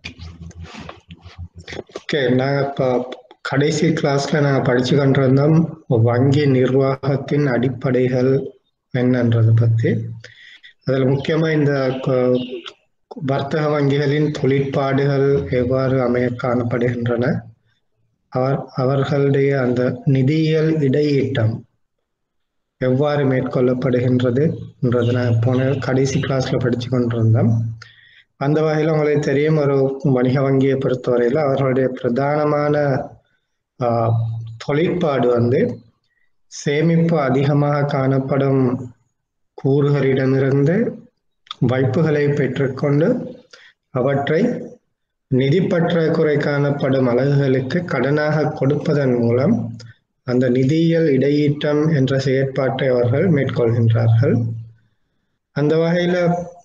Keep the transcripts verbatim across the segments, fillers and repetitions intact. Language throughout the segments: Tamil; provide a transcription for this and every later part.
ஓகே, நாங்க இப்ப கடைசி கிளாஸ்ல நாங்க படிச்சு கொண்டிருந்தோம் வங்கி நிர்வாகத்தின் அடிப்படைகள் என்னன்றதை பத்தி. அதில் முக்கியமா இந்த க- வர்த்தக வங்கிகளின் தொழிற்பாடுகள் எவ்வாறு அமைய காணப்படுகின்றன, அவர் அவர்களுடைய அந்த நிதியியல் இடையீட்டம் எவ்வாறு மேற்கொள்ளப்படுகின்றது என்றதை நான் போன கடைசி கிளாஸ்ல படிச்சு கொண்டிருந்தோம். அந்த வகையில் உங்களுக்கு தெரியும், ஒரு வணிக வங்கியை பொறுத்தவரையில் அவர்களுடைய பிரதானமான ஆஹ், தொழிற்பாடு வந்து சேமிப்பு அதிகமாக காணப்படும் கூறுகளிடமிருந்து வைப்புகளை பெற்றுக்கொண்டு அவற்றை நிதி பற்றாக்குறை காணப்படும் அலகுகளுக்கு கடனாக கொடுப்பதன் மூலம் அந்த நிதியியல் இடையீட்டம் என்ற செயற்பாட்டை அவர்கள் மேற்கொள்கின்றார்கள். அந்த வகையில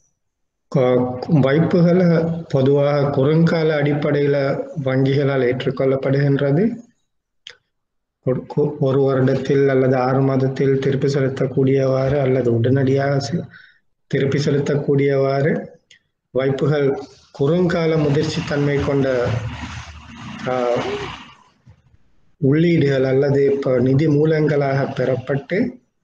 க- வைப்புகள் பொதுவாக குறுங்கால அடிப்படையில வங்கிகளால் ஏற்றுக்கொள்ளப்படுகின்றது. ஒரு கு- ஒரு வருடத்தில் அல்லது ஆறு மாதத்தில் திருப்பி செலுத்தக்கூடியவாறு அல்லது உடனடியாக செ- திருப்பி செலுத்தக்கூடியவாறு வைப்புகள் குறுங்கால முதிர்ச்சி தன்மை கொண்ட ஆஹ், உள்ளீடுகள் அல்லது இப்போ நிதி மூலங்களாக பெறப்பட்டு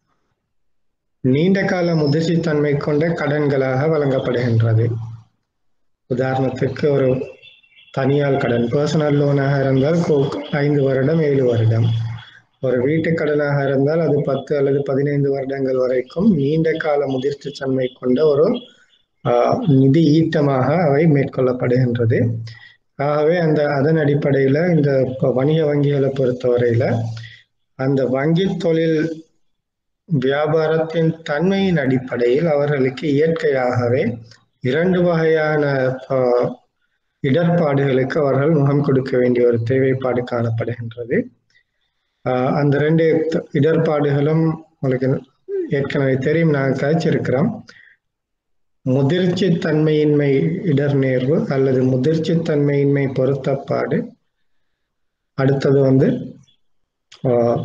நீண்ட கால முதிர்ச்சி தன்மை கொண்ட கடன்களாக வழங்கப்படுகின்றது. உதாரணத்துக்கு ஒரு தனியார் கடன் பர்சனல் லோனாக இருந்தால் கொ- ஐந்து வருடம் ஏழு வருடம், ஒரு வீட்டு கடனாக இருந்தால் அது பத்து அல்லது பதினைந்து வருடங்கள் வரைக்கும் நீண்ட கால முதிர்ச்சி தன்மை கொண்ட ஒரு ஆஹ், நிதி ஈட்டமாக அவை மேற்கொள்ளப்படுகின்றது. ஆகவே அந்த அதன் அடிப்படையில இந்த இப்ப வணிக வங்கிகளை பொறுத்தவரையில அந்த வங்கி தொழில் வியாபாரத்தின் தன்மையின் அடிப்படையில் அவர்களுக்கு இயற்கையாகவே இரண்டு வகையான ஆஹ், இடர்பாடுகளுக்கு அவர்கள் முகம் கொடுக்க வேண்டிய ஒரு தேவைப்பாடு காணப்படுகின்றது. ஆஹ், அந்த ரெண்டு த- இடர்பாடுகளும் உங்களுக்கு ஏற்கனவே தெரியும், நாங்கள் கழிச்சிருக்கிறோம். முதிர்ச்சி தன்மையின்மை இடர்நேர்வு அல்லது முதிர்ச்சி தன்மையின்மை பொருத்தப்பாடு. அடுத்தது வந்து ஆஹ்,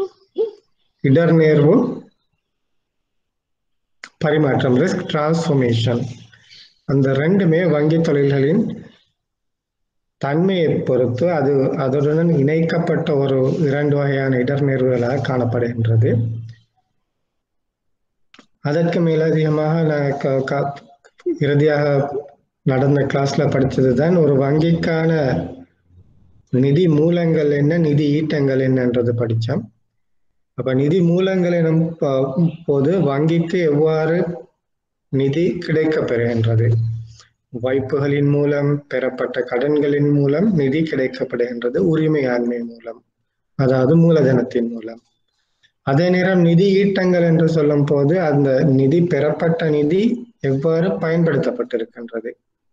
இடர்நேர்வு பரிமாற்றம், ரிஸ்க் டிரான்ஸ்ஃபர்மேஷன். அந்த ரெண்டுமே வங்கி தொழில்களின் தன்மையை பொறுத்து அது அதனுடன் இணைக்கப்பட்ட ஒரு இரண்டு வகையான இடர்நேர்வுகளாக காணப்படுகின்றது. அதற்கு மேலதிகமாக நான் க- க- இறுதியாக நடந்த கிளாஸ்ல படித்ததுதான் ஒரு வங்கிக்கான நிதி மூலங்கள் என்ன, நிதி ஈட்டங்கள் என்னன்றது படித்தோம். அப்ப நிதி மூலங்கள் எனும் ப- போது வங்கிக்கு எவ்வாறு நிதி கிடைக்கப் பெறுகின்றது, வைப்புகளின் மூலம், பெறப்பட்ட கடன்களின் மூலம் நிதி கிடைக்கப்படுகின்றது, உரிமையாண்மை மூலம், அதாவது மூலதனத்தின் மூலம். அதே நேரம் நிதி ஈட்டங்கள் என்று சொல்லும் போது அந்த நிதி பெறப்பட்ட நிதி எவ்வாறு பயன்படுத்தப்பட்டிருக்கின்றது.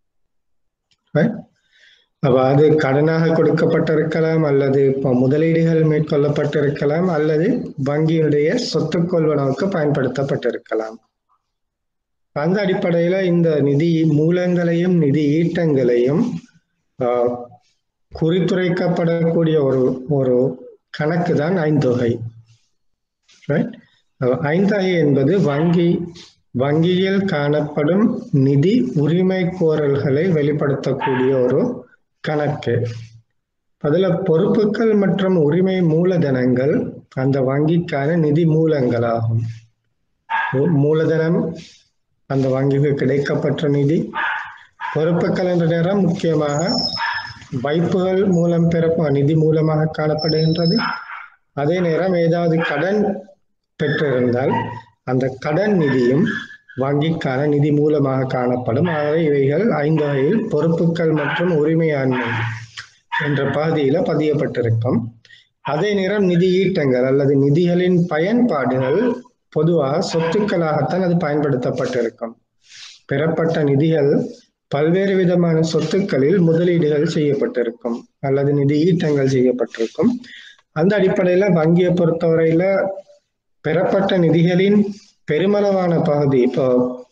Right? அப்ப அது கடனாக கொடுக்கப்பட்டிருக்கலாம், அல்லது இப்ப முதலீடுகள் மேற்கொள்ளப்பட்டிருக்கலாம், அல்லது வங்கியுடைய சொத்து கொள்வனவுக்கு பயன்படுத்தப்பட்டிருக்கலாம். அந்த அடிப்படையில இந்த நிதி மூலங்களையும் நிதி ஈட்டங்களையும் ஆஹ், குறித்துரைக்கப்படக்கூடிய ஒரு ஒரு கணக்கு தான் ஐந்தொகை. Right? அப்ப ஐந்தொகை என்பது வங்கி வங்கியில் காணப்படும் நிதி உரிமை கோரல்களை வெளிப்படுத்தக்கூடிய ஒரு கணக்கு. அதுல பொறுப்புகள் மற்றும் உரிமை மூலதனங்கள் அந்த வங்கிக்கான நிதி மூலங்களாகும். மூ- மூலதனம் அந்த வங்கிக்கு கிடைக்கப்பட்ட நிதி. பொறுப்புகள் என்ற நேரம் முக்கியமாக வைப்புகள் மூலம் பெற நிதி மூலமாக காணப்படுகின்றது. அதே நேரம் ஏதாவது கடன் பெற்றிருந்தால் அந்த கடன் நிதியும் வங்கிக்கான நிதி மூலமாக காணப்படும். ஆகவே இவைகள் ஐந்து வகையில் பொறுப்புகள் மற்றும் உரிமையாண்மை என்ற பகுதியில பதியப்பட்டிருக்கும். அதே நேரம் நிதி ஈட்டங்கள் அல்லது நிதிகளின் பயன்பாடுகள் பொதுவாக சொத்துக்களாகத்தான் அது பயன்படுத்தப்பட்டிருக்கும். பெறப்பட்ட நிதிகள் பல்வேறு விதமான சொத்துக்களில் முதலீடுகள் செய்யப்பட்டிருக்கும் அல்லது நிதி ஈட்டங்கள் செய்யப்பட்டிருக்கும். அந்த அடிப்படையில வங்கியை பொறுத்தவரையில பெறப்பட்ட நிதிகளின் பெருமளவான பகுதி இப்போ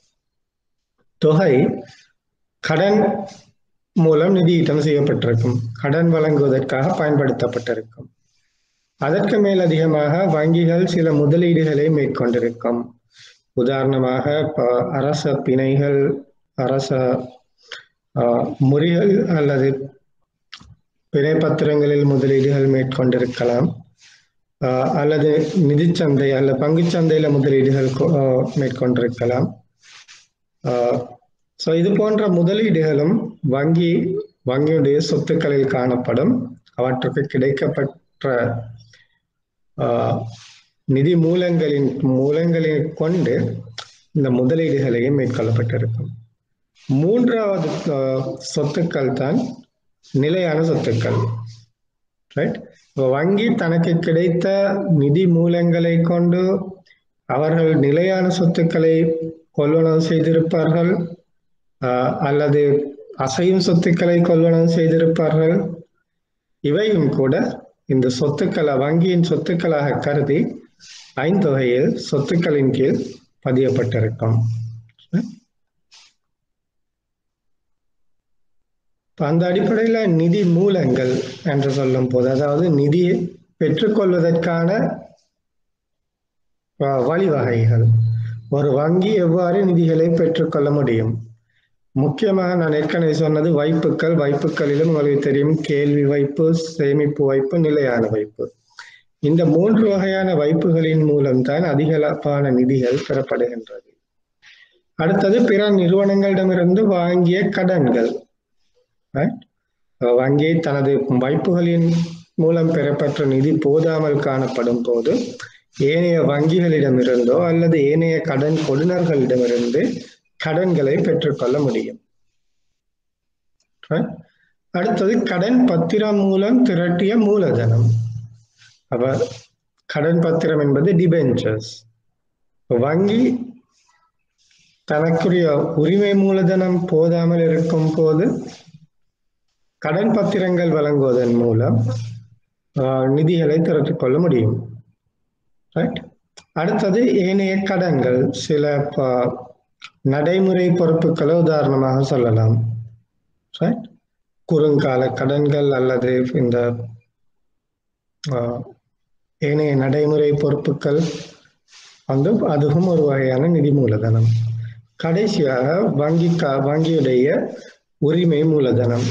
தொகை கடன் மூலம் நிதியீட்டம் செய்யப்பட்டிருக்கும், கடன் வழங்குவதற்காக பயன்படுத்தப்பட்டிருக்கும். அதற்கு மேலதிகமாக வங்கிகள் சில முதலீடுகளை மேற்கொண்டிருக்கும். உதாரணமாக இப்ப அரச பிணைகள், அரச முறிகள் அல்லது பிணை பத்திரங்களில் முதலீடுகள் மேற்கொண்டிருக்கலாம், அல்லது நிதிச்சந்தை அல்ல பங்குச்சந்தையில முதலீடுகள் மேற்கொண்டிருக்கலாம். ஸோ இது போன்ற முதலீடுகளும் வங்கி வங்கியுடைய சொத்துக்களில் காணப்படும். அவற்றுக்கு கிடைக்கப்பட்ட நிதி மூலங்களின் மூலங்களை கொண்டு இந்த முதலீடுகளையும் மேற்கொள்ளப்பட்டிருக்கும். மூன்றாவது சொத்துக்கள் தான் நிலையான சொத்துக்கள். ரைட்? வங்கி தனக்கு கிடைத்த நிதி மூலங்களை கொண்டு அவர்கள் நிலையான சொத்துக்களை கொள்வனவு செய்திருப்பார்கள், அல்லது அசையும் சொத்துக்களை கொள்வனவு செய்திருப்பார்கள். இவையும் கூட இந்த சொத்துக்களை வங்கியின் சொத்துக்களாக கருதி ஐந்தொகையில் சொத்துக்களின் கீழ் பதியப்பட்டிருக்கும். அந்த அடிப்படையில் நிதி மூலங்கள் என்று சொல்லும் போது, அதாவது நிதியை பெற்றுக்கொள்வதற்கான வழிவகைகள், ஒரு வங்கி எவ்வாறு நிதிகளை பெற்றுக்கொள்ள முடியும். முக்கியமாக நான் ஏற்கனவே சொன்னது வைப்புக்கள். வைப்புக்களிலும் உங்களுக்கு தெரியும், கேள்வி வைப்பு, சேமிப்பு வைப்பு, நிலையான வைப்பு. இந்த மூன்று வகையான வைப்புகளின் மூலம்தான் அதிகளவான நிதிகள் பெறப்படுகின்றது. அடுத்தது பிற நிறுவனங்களிடமிருந்து வாங்கிய கடன்கள். வங்கி தனது வைப்புகளின் மூலம் பெறப்பட்ட நிதி போதாமல் காணப்படும் போது ஏனைய வங்கிகளிடமிருந்தோ அல்லது ஏனைய கடன் கொடுனர்களிடமிருந்து கடன்களை பெற்றுக்கொள்ள முடியும். அடுத்தது கடன் பத்திரம் மூலம் திரட்டிய மூலதனம். அப்ப கடன் பத்திரம் என்பது டிபென்ச்சர்ஸ். வங்கி தனக்குரிய உரிமை மூலதனம் போதாமல் இருக்கும் போது கடன் பத்திரங்கள் வழங்குவதன் மூலம் நிதிகளை திரட்டிக் கொள்ள முடியும். அடுத்தது ஏனைய கடன்கள். சில நடைமுறை பொறுப்புகளை உதாரணமாக சொல்லலாம். குறுங்கால கடன்கள் அல்லது இந்த ஏனைய நடைமுறை பொறுப்புகள் வந்து அதுவும் ஒரு வகையான நிதி மூலதனம். கடைசியாக வங்கி வங்கியுடைய உரிமை மூலதனம்.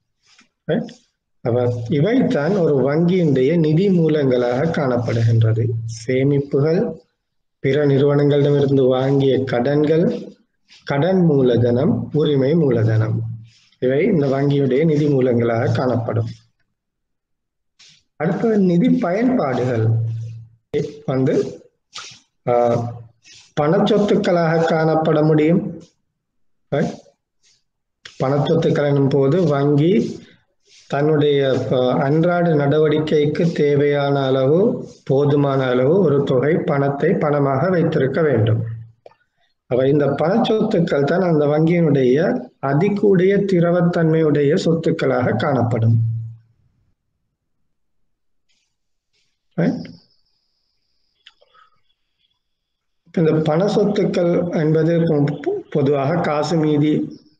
இவைத்தான் ஒரு வங்கியினுடைய நிதி மூலங்களாக காணப்படுகின்றது. சேமிப்புகள், பிற நிறுவனங்களிடமிருந்து வாங்கிய கடன்கள், கடன் மூலதனம், உரிமை மூலதனம், இவை இந்த வங்கியுடைய நிதி மூலங்களாக காணப்படும். அடுத்த நிதி பயன்பாடுகள் வந்து பணச்சொத்துக்களாக காணப்பட முடியும். பணச்சொத்துக்கள் எனும் போது வங்கி தன்னுடைய அன்றாட நடவடிக்கைக்கு தேவையான அளவு, போதுமான அளவு ஒரு தொகை பணத்தை பணமாக வைத்திருக்க வேண்டும். அப்ப இந்த பணச்சொத்துக்கள் தான் அந்த வங்கியினுடைய அதிகூடிய திரவத்தன்மையுடைய சொத்துக்களாக காணப்படும். இந்த பண சொத்துக்கள் என்பது பொதுவாக காசு மீதி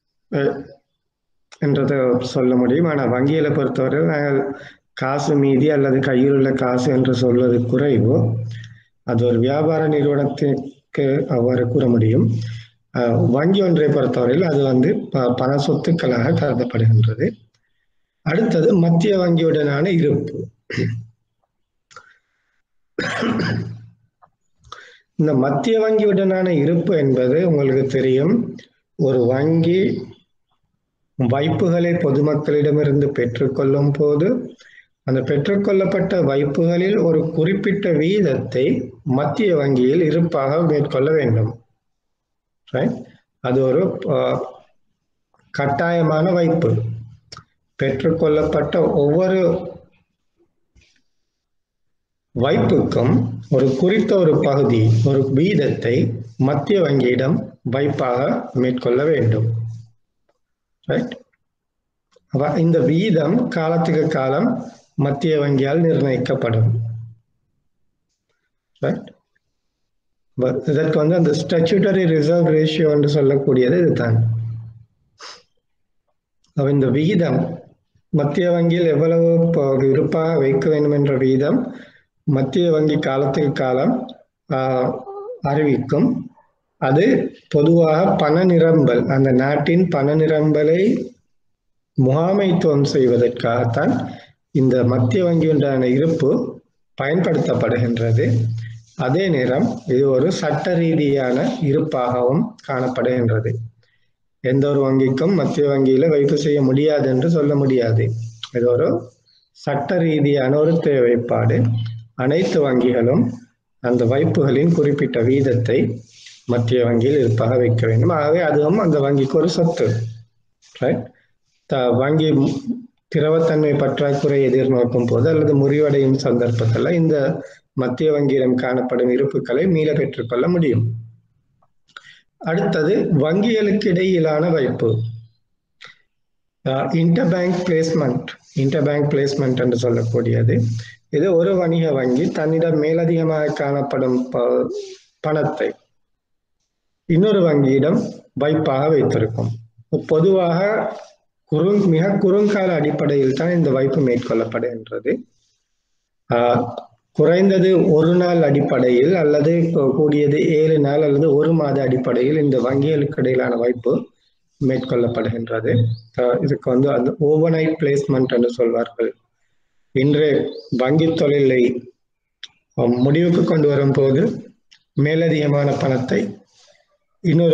என்றதை சொல்ல முடியும். ஆனால் வங்கியில பொறுத்தவரை நாங்கள் காசு மீதி அல்லது கையில் உள்ள காசு என்று சொல்வது குறைவு. அது ஒரு வியாபார நிறுவனத்திற்கு அவ்வாறு கூற முடியும். வங்கி ஒன்றை பொறுத்தவரையில் அது வந்து பண சொத்துக்களாக கருதப்படுகின்றது. அடுத்தது மத்திய வங்கியுடனான இருப்பு. இந்த மத்திய வங்கியுடனான இருப்பு என்பது உங்களுக்கு தெரியும், ஒரு வங்கி வைப்புகளை பொதுமக்களிடமிருந்து பெற்றுக்கொள்ளும் போது அந்த பெற்றுக்கொள்ளப்பட்ட வைப்புகளில் ஒரு குறிப்பிட்ட வீதத்தை மத்திய வங்கியில் இருப்பாக மேற்கொள்ள வேண்டும். அது ஒரு கட்டாயமான வைப்பு. பெற்றுக்கொள்ளப்பட்ட ஒவ்வொரு வைப்புக்கும் ஒரு குறித்த ஒரு பகுதி, ஒரு வீதத்தை மத்திய வங்கியிடம் வைப்பாக மேற்கொள்ள வேண்டும். இந்த வீதம் காலத்துக்கு காலம் மத்திய வங்கியால் நிர்ணயிக்கப்படும். இதற்கு வந்து அந்த ஸ்டாச்சுட்டரி ரிசர்வ் ரேஷியோ என்று சொல்லக்கூடியது இதுதான். இந்த விகிதம் மத்திய வங்கியில் எவ்வளவு இருப்பாக வைக்க வேண்டும் என்ற வீதம் மத்திய வங்கி காலத்துக்கு காலம் அறிவிக்கும். அது பொதுவாக பண நிரம்பல், அந்த நாட்டின் பண நிரம்பலை முகாமைத்துவம் செய்வதற்காகத்தான் இந்த மத்திய வங்கியுண்டான இருப்பு பயன்படுத்தப்படுகின்றது. அதே நேரம் இது ஒரு சட்ட ரீதியான இருப்பாகவும் காணப்படுகின்றது. எந்த ஒரு வங்கிக்கும் மத்திய வங்கியில வைப்பு செய்ய முடியாது என்று சொல்ல முடியாது. இது ஒரு சட்ட ரீதியான ஒரு தேவைப்பாடு. அனைத்து வங்கிகளும் அந்த வைப்புகளின் குறிப்பிட்ட வீதத்தை மத்திய வங்கியில் இருப்பாக வைக்க வேண்டும். ஆகவே அதுவும் அந்த வங்கிக்கு ஒரு சொத்து. வங்கி திரவத்தன்மை பற்றாக்குறை எதிர்நோக்கும் போது அல்லது முறிவடையும் சந்தர்ப்பத்தில் இந்த மத்திய வங்கியிடம் காணப்படும் இருப்புகளை மீள பெற்றுக்கொள்ள முடியும். அடுத்தது வங்கிகளுக்கு இடையிலான வைப்பு, இன்டர்பேங்க் பிளேஸ்மெண்ட். இன்டர்பேங்க் பிளேஸ்மெண்ட் என்று சொல்லக்கூடியது, இது ஒரு வணிக வங்கி தன்னிடம் மேலதிகமாக காணப்படும் பணத்தை இன்னொரு வங்கியிடம் வைப்பாக வைத்திருக்கும். பொதுவாக குறு மிக குறுங்கால அடிப்படையில் தான் இந்த வைப்பு மேற்கொள்ளப்படுகின்றது. குறைந்தது ஒரு நாள் அடிப்படையில் அல்லது கூடியது ஏழு நாள் அல்லது ஒரு மாத அடிப்படையில் இந்த வங்கிகளுக்கு இடையிலான வைப்பு மேற்கொள்ளப்படுகின்றது. இதுக்கு வந்து அந்த ஓவர் நைட் பிளேஸ்மெண்ட் என்று சொல்வார்கள். இன்று வங்கி தொழிலை முடிவுக்கு கொண்டு வரும் போது மேலதிகமான பணத்தை இன்னொரு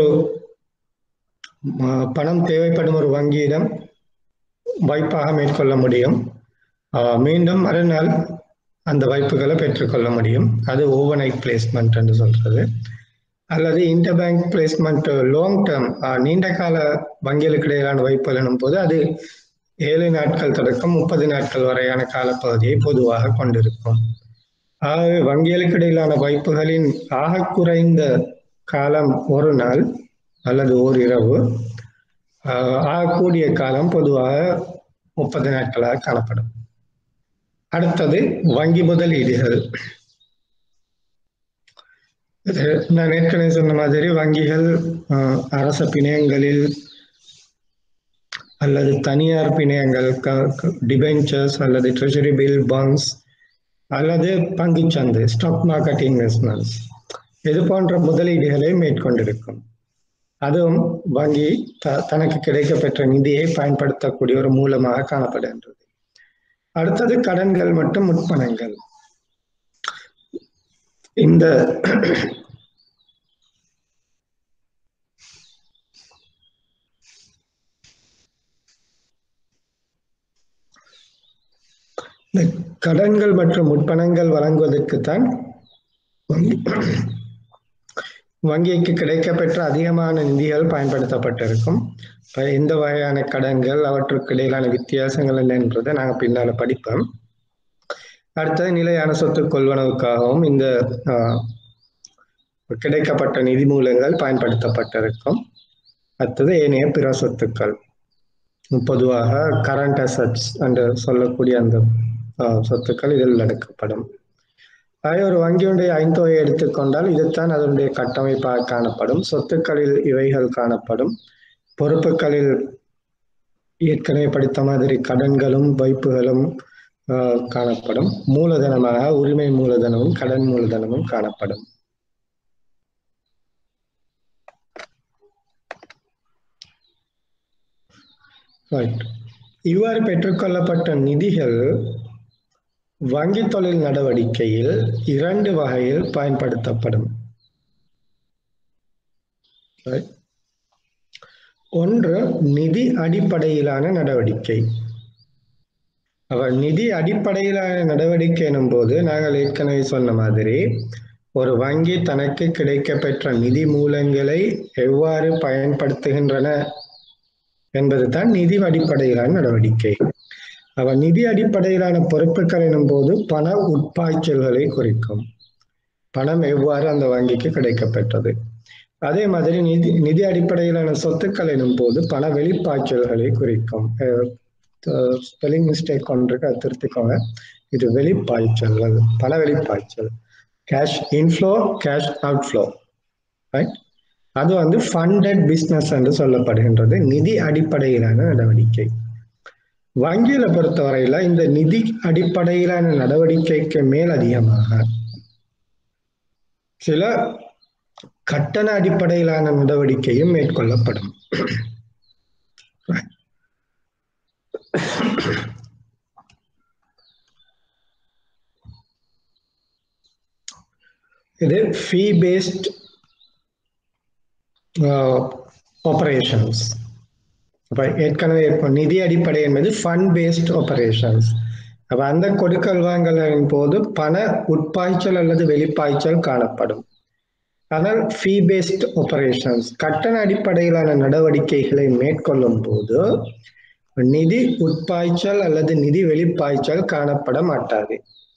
பணம் தேவைப்படும் ஒரு வங்கியிடம் வைப்பாக மேற்கொள்ள முடியும். மீண்டும் மறுநாள் அந்த வைப்புகளை பெற்றுக்கொள்ள முடியும். அது ஓவர் நைட் பிளேஸ்மெண்ட் என்று சொல்றது. அல்லது இன்டர்பேங்க் பிளேஸ்மெண்ட் லாங் டேர்ம், நீண்ட கால வங்கிகளுக்கு இடையிலான வைப்புகள் எனும் போது அது ஏழு நாட்கள் தொடக்கம் முப்பது நாட்கள் வரையான காலப்பகுதியை பொதுவாக கொண்டிருக்கும். ஆகவே வங்கிகளுக்கு இடையிலான வைப்புகளின் ஆக குறைந்த காலம் ஒரு நாள் அல்லது ஓர் இரவு, ஆகக்கூடிய காலம் பொதுவாக முப்பது நாட்களாக காணப்படும். அடுத்தது வங்கி முதலீடுகள். நான் ஏற்கனவே சொன்ன மாதிரி வங்கிகள் அரச பிணையங்களில் அல்லது தனியார் பிணையங்கள், டிபென்ச்சர்ஸ் அல்லது ட்ரெஷரி பில், பாண்ட்ஸ் அல்லது பங்குச்சந்தை, ஸ்டாக் மார்க்கெட் இன்வெஸ்ட்மெண்ட்ஸ், இது போன்ற முதலீடுகளை மேற்கொண்டிருக்கும். அதுவும் வங்கி த தனக்கு கிடைக்கப்பெற்ற நிதியை பயன்படுத்தக்கூடிய ஒரு மூலமாக காணப்படுகின்றது. அடுத்தது கடன்கள் மற்றும் முற்பணங்கள். இந்த கடன்கள் மற்றும் முற்பணங்கள் வழங்குவதற்குத்தான் வங்கிக்கு கிடைக்கப்பெற்ற அதிகமான நிதிகள் பயன்படுத்தப்பட்டிருக்கும். எந்த வகையான கடன்கள், அவற்றுக்கு இடையிலான வித்தியாசங்கள் என்ன என்றதை நாங்கள் பின்னால படிப்போம். அடுத்தது நிலையான சொத்து கொள்வனவுக்காகவும் இந்த கிடைக்கப்பட்ட நிதி மூலங்கள் பயன்படுத்தப்பட்டிருக்கும். அடுத்தது ஏனைய பிற சொத்துக்கள், பொதுவாக கரண்ட் அசட்ஸ் என்று சொல்லக்கூடிய அந்த சொத்துக்கள் இதில் அடக்கப்படும். ஆக ஒரு வங்கியுடைய ஐந்தொகையை எடுத்துக்கொண்டால் இதுதான் அதனுடைய கட்டமைப்பாக காணப்படும். சொத்துக்களில் இவைகள் காணப்படும். பொறுப்புகளில் ஏற்கனவே படித்த மாதிரி கடன்களும் வைப்புகளும் காணப்படும். மூலதனமாக உரிமை மூலதனமும் கடன் மூலதனமும் காணப்படும். இவ்வாறு பெற்றுக்கொள்ளப்பட்ட நிதிகள் வங்கி தொழில் நடவடிக்கையில் இரண்டு வகையில் பயன்படுத்தப்படும். ஒன்று நிதி அடிப்படையிலான நடவடிக்கை. அவர் நிதி அடிப்படையிலான நடவடிக்கை எனும் போது நாங்கள் ஏற்கனவே சொன்ன மாதிரி ஒரு வங்கி தனக்கு கிடைக்கப்பெற்ற நிதி மூலங்களை எவ்வாறு பயன்படுத்துகின்றன என்பதுதான் நிதி அடிப்படையிலான நடவடிக்கை. அவர் நிதி அடிப்படையிலான பொறுப்புகள் எனும் போது பண உட்பாய்ச்சல்களை குறிக்கும். பணம் எவ்வாறு அந்த வங்கிக்கு கிடைக்கப்பெற்றது. அதே மாதிரி நிதி நிதி அடிப்படையிலான சொத்துக்கள் எனும் போது பண வெளிப்பாய்ச்சல்களை குறிக்கும். ஸ்பெல்லிங் மிஸ்டேக் ஒன்று திருத்திக்கோங்க. இது வெளிப்பாய்ச்சல்கள், பண வெளிப்பாய்ச்சல். Cash inflow, cash outflow, right? அது வந்து ஃபண்டட் பிஸ்னஸ் என்று சொல்லப்படுகின்றது, நிதி அடிப்படையிலான நடவடிக்கை. வங்கியில பொறுத்தவரையில இந்த நிதி அடிப்படையிலான நடவடிக்கைக்கு மேல் அதிகமாக சில கட்டண அடிப்படையிலான நடவடிக்கையும் மேற்கொள்ளப்படும். இது ஃபீ பேஸ்ட் ஆபரேஷன்ஸ். அப்ப ஏற்கனவே நிதி அடிப்படை என்பது ஃபண்ட் பேஸ்ட் ஆபரேஷன்ஸ். அப்ப அந்த கொடுக்கல் வாங்கலின் போது பண உட்பாய்ச்சல் அல்லது வெளிப்பாய்ச்சல் காணப்படும். ஆனால் ஃபீ பேஸ்ட் ஆபரேஷன்ஸ் கட்டண அடிப்படையிலான நடவடிக்கைகளை மேற்கொள்ளும் போது நிதி உட்பாய்ச்சல் அல்லது நிதி வெளிப்பாய்ச்சல் காணப்பட மாட்டாது.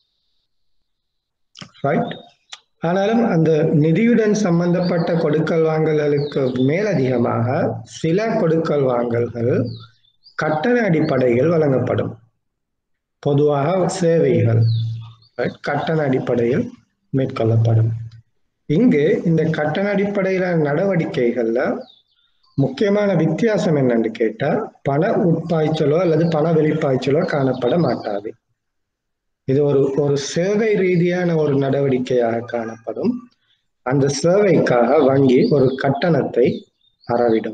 ரைட்? ஆனாலும் அந்த நிதியுடன் சம்பந்தப்பட்ட கொடுக்கல் வாங்கல்களுக்கு மேலதிகமாக சில கொடுக்கல் வாங்கல்கள் கட்டண அடிப்படையில் வழங்கப்படும். பொதுவாக சேவைகள் கட்டண அடிப்படையில் மேற்கொள்ளப்படும். இங்கு இந்த கட்டண அடிப்படையிலான நடவடிக்கைகள்ல முக்கியமான வித்தியாசம் என்னன்னு கேட்டா பண உட்பாய்ச்சலோ அல்லது பண வெளிப்பாய்ச்சலோ காணப்பட மாட்டாது. இது ஒரு ஒரு சேவை ரீதியான ஒரு நடவடிக்கையாக காணப்படும். அந்த சேவைக்காக வங்கி ஒரு கட்டணத்தை அறவிடும்.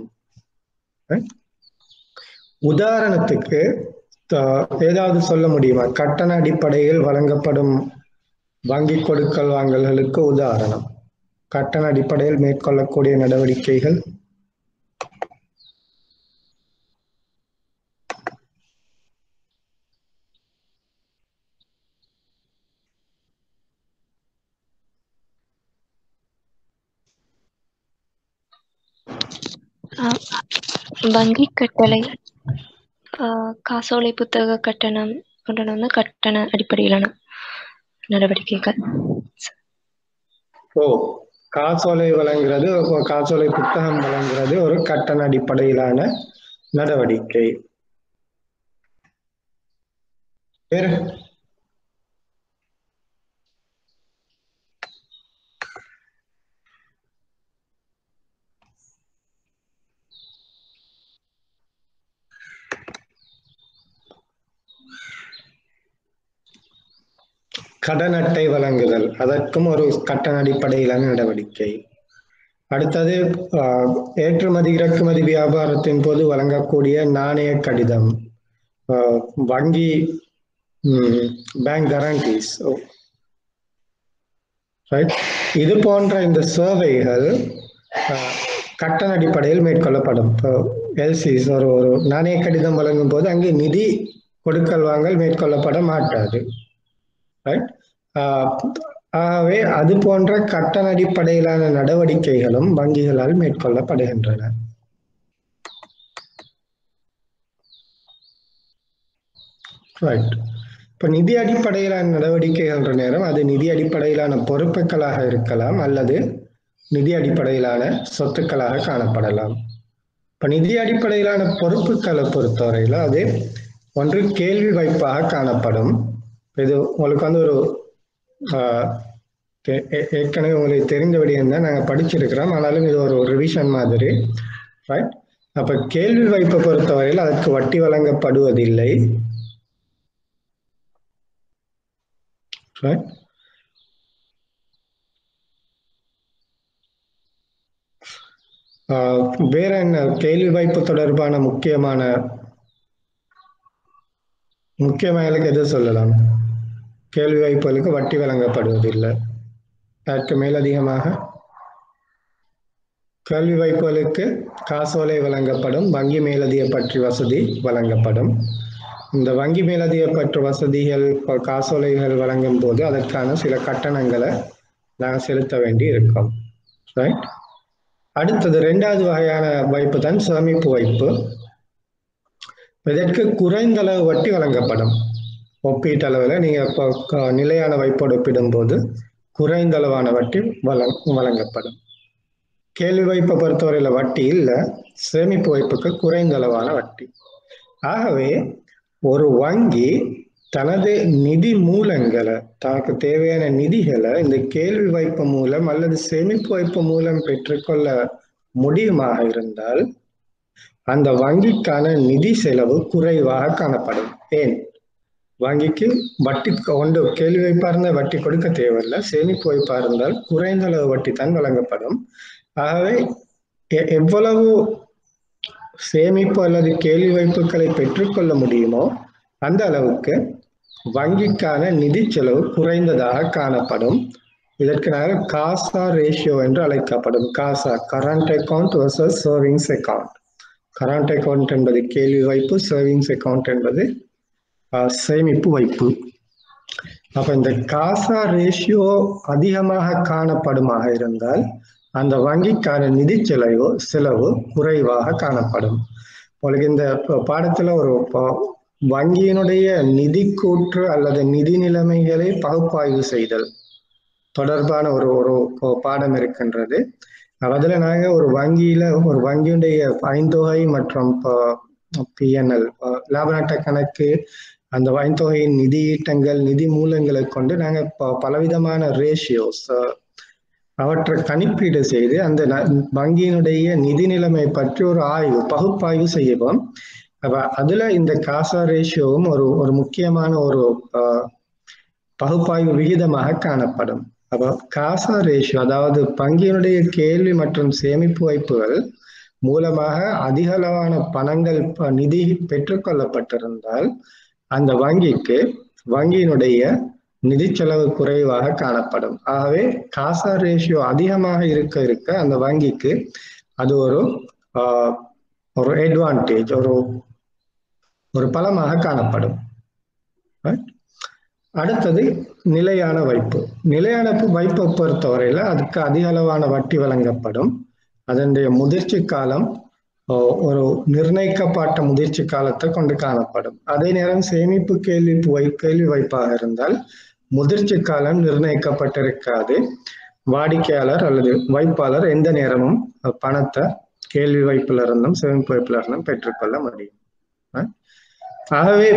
உதாரணத்துக்கு ஏதாவது சொல்ல முடியுமா? கட்டண அடிப்படையில் வழங்கப்படும் வங்கி கொடுக்கல் வாங்கல்களுக்கு உதாரணம், கட்டண அடிப்படையில் மேற்கொள்ளக்கூடிய நடவடிக்கைகள். வங்கி கட்டளை, காசோலை புத்தக கட்டணம் போன்ற கட்டண அடிப்படையிலான நடவடிக்கைகள். ஓ, காசோலை வழங்குறது, காசோலை புத்தகம் வழங்குறது ஒரு கட்டண அடிப்படையிலான நடவடிக்கை. வேறு கடன் அட்டை வழங்குதல், அதற்கும் ஒரு கட்டண அடிப்படையிலான நடவடிக்கை. அடுத்தது ஏற்றுமதி இறக்குமதி வியாபாரத்தின் போது வழங்கக்கூடிய நாணய கடிதம், வங்கி பேங்க் கரண்டிஸ். இது போன்ற இந்த சேவைகள் கட்டண அடிப்படையில் மேற்கொள்ளப்படும். எல்சிஸ் ஒரு ஒரு நாணய கடிதம் வழங்கும் போது அங்கே நிதி கொடுக்கல் வாங்கல் மேற்கொள்ளப்பட மாட்டாது. ஆகவே அது போன்ற கட்டண அடிப்படையிலான நடவடிக்கைகளும் வங்கிகளால் மேற்கொள்ளப்படுகின்றன. ரைட். இப்ப நிதி அடிப்படையிலான நடவடிக்கைகள் நேரம் அது நிதி அடிப்படையிலான பொறுப்புகளாக இருக்கலாம் அல்லது நிதி அடிப்படையிலான சொத்துக்களாக காணப்படலாம். இப்ப நிதி அடிப்படையிலான பொறுப்புகளை பொறுத்தவரையில அது ஒன்று கேள்வி வைப்பாக காணப்படும். இது உங்களுக்கு வந்து ஒரு ஏற்கனவே உங்களுக்கு தெரிந்த விடயம் தான் நாங்கள் படிச்சிருக்கிறோம், ஆனாலும் இது ஒரு ரிவிஷன் மாதிரி. ரைட். அப்ப கேள்வி வைப்பை பொறுத்தவரையில் அதற்கு வட்டி வழங்கப்படுவதில்லை. ரைட். வேற என்ன கேள்வி வைப்பு தொடர்பான முக்கியமான முக்கியமாக எது சொல்லலாம்? கேள்வி வைப்புகளுக்கு வட்டி வழங்கப்படுவதில்லை. அதற்கு மேலதிகமாக கேள்வி வைப்புகளுக்கு காசோலை வழங்கப்படும், வங்கி மேலதிக பற்றி வசதி வழங்கப்படும். இந்த வங்கி மேலதிக பற்று வசதிகள் காசோலைகள் வழங்கும் போது அதற்கான சில கட்டணங்களை நாங்கள் செலுத்த வேண்டி இருக்கும். ரைட். அடுத்தது ரெண்டாவது வகையான வைப்பு தான் சேமிப்பு வைப்பு. இதற்கு குறைந்த அளவு வட்டி வழங்கப்படும். ஒப்பீட்டளவில் நீங்க நிலையான வைப்போடு ஒப்பிடும் போது குறைந்த அளவான வட்டி வழங்கப்படும். கேள்வி வைப்பை பொறுத்தவரையில வட்டி இல்லை, சேமிப்பு வைப்புக்கு குறைந்த அளவான வட்டி. ஆகவே ஒரு வங்கி தனது நிதி மூலங்களை, தனக்கு தேவையான நிதிகளை இந்த கேள்வி வைப்பு மூலம் அல்லது சேமிப்பு வைப்பு மூலம் பெற்றுக்கொள்ள முடியுமாக இருந்தால் அந்த வங்கிக்கான நிதி செலவு குறைவாக காணப்படும். ஏன்? வங்கிக்கு வட்டி கொண்டு கேள்வி வைப்பா இருந்தால் வட்டி கொடுக்க தேவையில்லை, சேமிப்பு வைப்பா இருந்தால் குறைந்த அளவு வட்டி தான் வழங்கப்படும். ஆகவே எவ்வளவு சேமிப்பு அல்லது கேள்வி வைப்புகளை பெற்றுக்கொள்ள முடியுமோ அந்த அளவுக்கு வங்கிக்கான நிதி செலவு குறைந்ததாக காணப்படும். இதற்கு நாங்கள் காசா ரேஷியோ என்று அழைக்கப்படும். CASA current account versus savings account. Current account என்பது கேள்வி வைப்பு, சேவிங்ஸ் அக்கௌண்ட் என்பது சேமிப்பு வைப்பு. அப்ப இந்த காசா ரேஷியோ அதிகமாக காணப்படுமாக இருந்தால் அந்த வங்கிக்கான நிதி செலவு செலவு குறைவாக காணப்படும். உங்களுக்கு இந்த பாடத்துல ஒரு வங்கியினுடைய நிதி கூற்று அல்லது நிதி நிலைமைகளை பகுப்பாய்வு செய்தல் தொடர்பான ஒரு ஒரு பாடம் இருக்கின்றது. அதுல நாங்க ஒரு வங்கியில ஒரு வங்கியுடைய ஐந்தொகை மற்றும் பிஎன்எல் லாப நட்ட கணக்கு, அந்த ஐந்தொகையின் நிதி ஈட்டங்கள், நிதி மூலங்களை கொண்டு நாங்க பலவிதமான ரேஷியோஸ் அவற்றை கணிப்பீடு செய்து அந்த வங்கியினுடைய நிதி நிலைமை பற்றி ஒரு ஆய்வு பகுப்பாய்வு செய்வோம். அப்ப அதுல இந்த காசா ரேஷியோவும் ஒரு ஒரு முக்கியமான ஒரு பகுப்பாய்வு விகிதமாக காணப்படும். அப்போ காசா ரேஷியோ அதாவது வங்கியினுடைய கேள்வி மற்றும் சேமிப்பு வைப்புகள் மூலமாக அதிக அளவான பணங்கள் நிதி பெற்றுக்கொள்ளப்பட்டிருந்தால் அந்த வங்கிக்கு வங்கியினுடைய நிதி செலவு குறைவாக காணப்படும். ஆகவே காசா ரேஷியோ அதிகமாக இருக்க இருக்க அந்த வங்கிக்கு அது ஒரு ஒரு அட்வான்டேஜ், ஒரு ஒரு பலமாக காணப்படும். அடுத்தது நிலையான வைப்பு. நிலையான வைப்பை பொறுத்தவரையில அதுக்கு அதிக அளவான வட்டி வழங்கப்படும். அதனுடைய முதிர்ச்சி காலம் ஒரு நிர்ணயிக்கப்பட்ட முதிர்ச்சி காலத்தை கொண்டு காணப்படும். அதே நேரம் சேமிப்பு கேள்வி வை கேள்வி வைப்பாக இருந்தால் முதிர்ச்சி காலம் நிர்ணயிக்கப்பட்டிருக்காது. வாடிக்கையாளர் அல்லது வைப்பாளர் எந்த நேரமும் பணத்தை கேள்வி வைப்புல இருந்தும் சேமிப்பு வைப்புல இருந்தும் பெற்றுக்கொள்ள முடியும். ஆகவே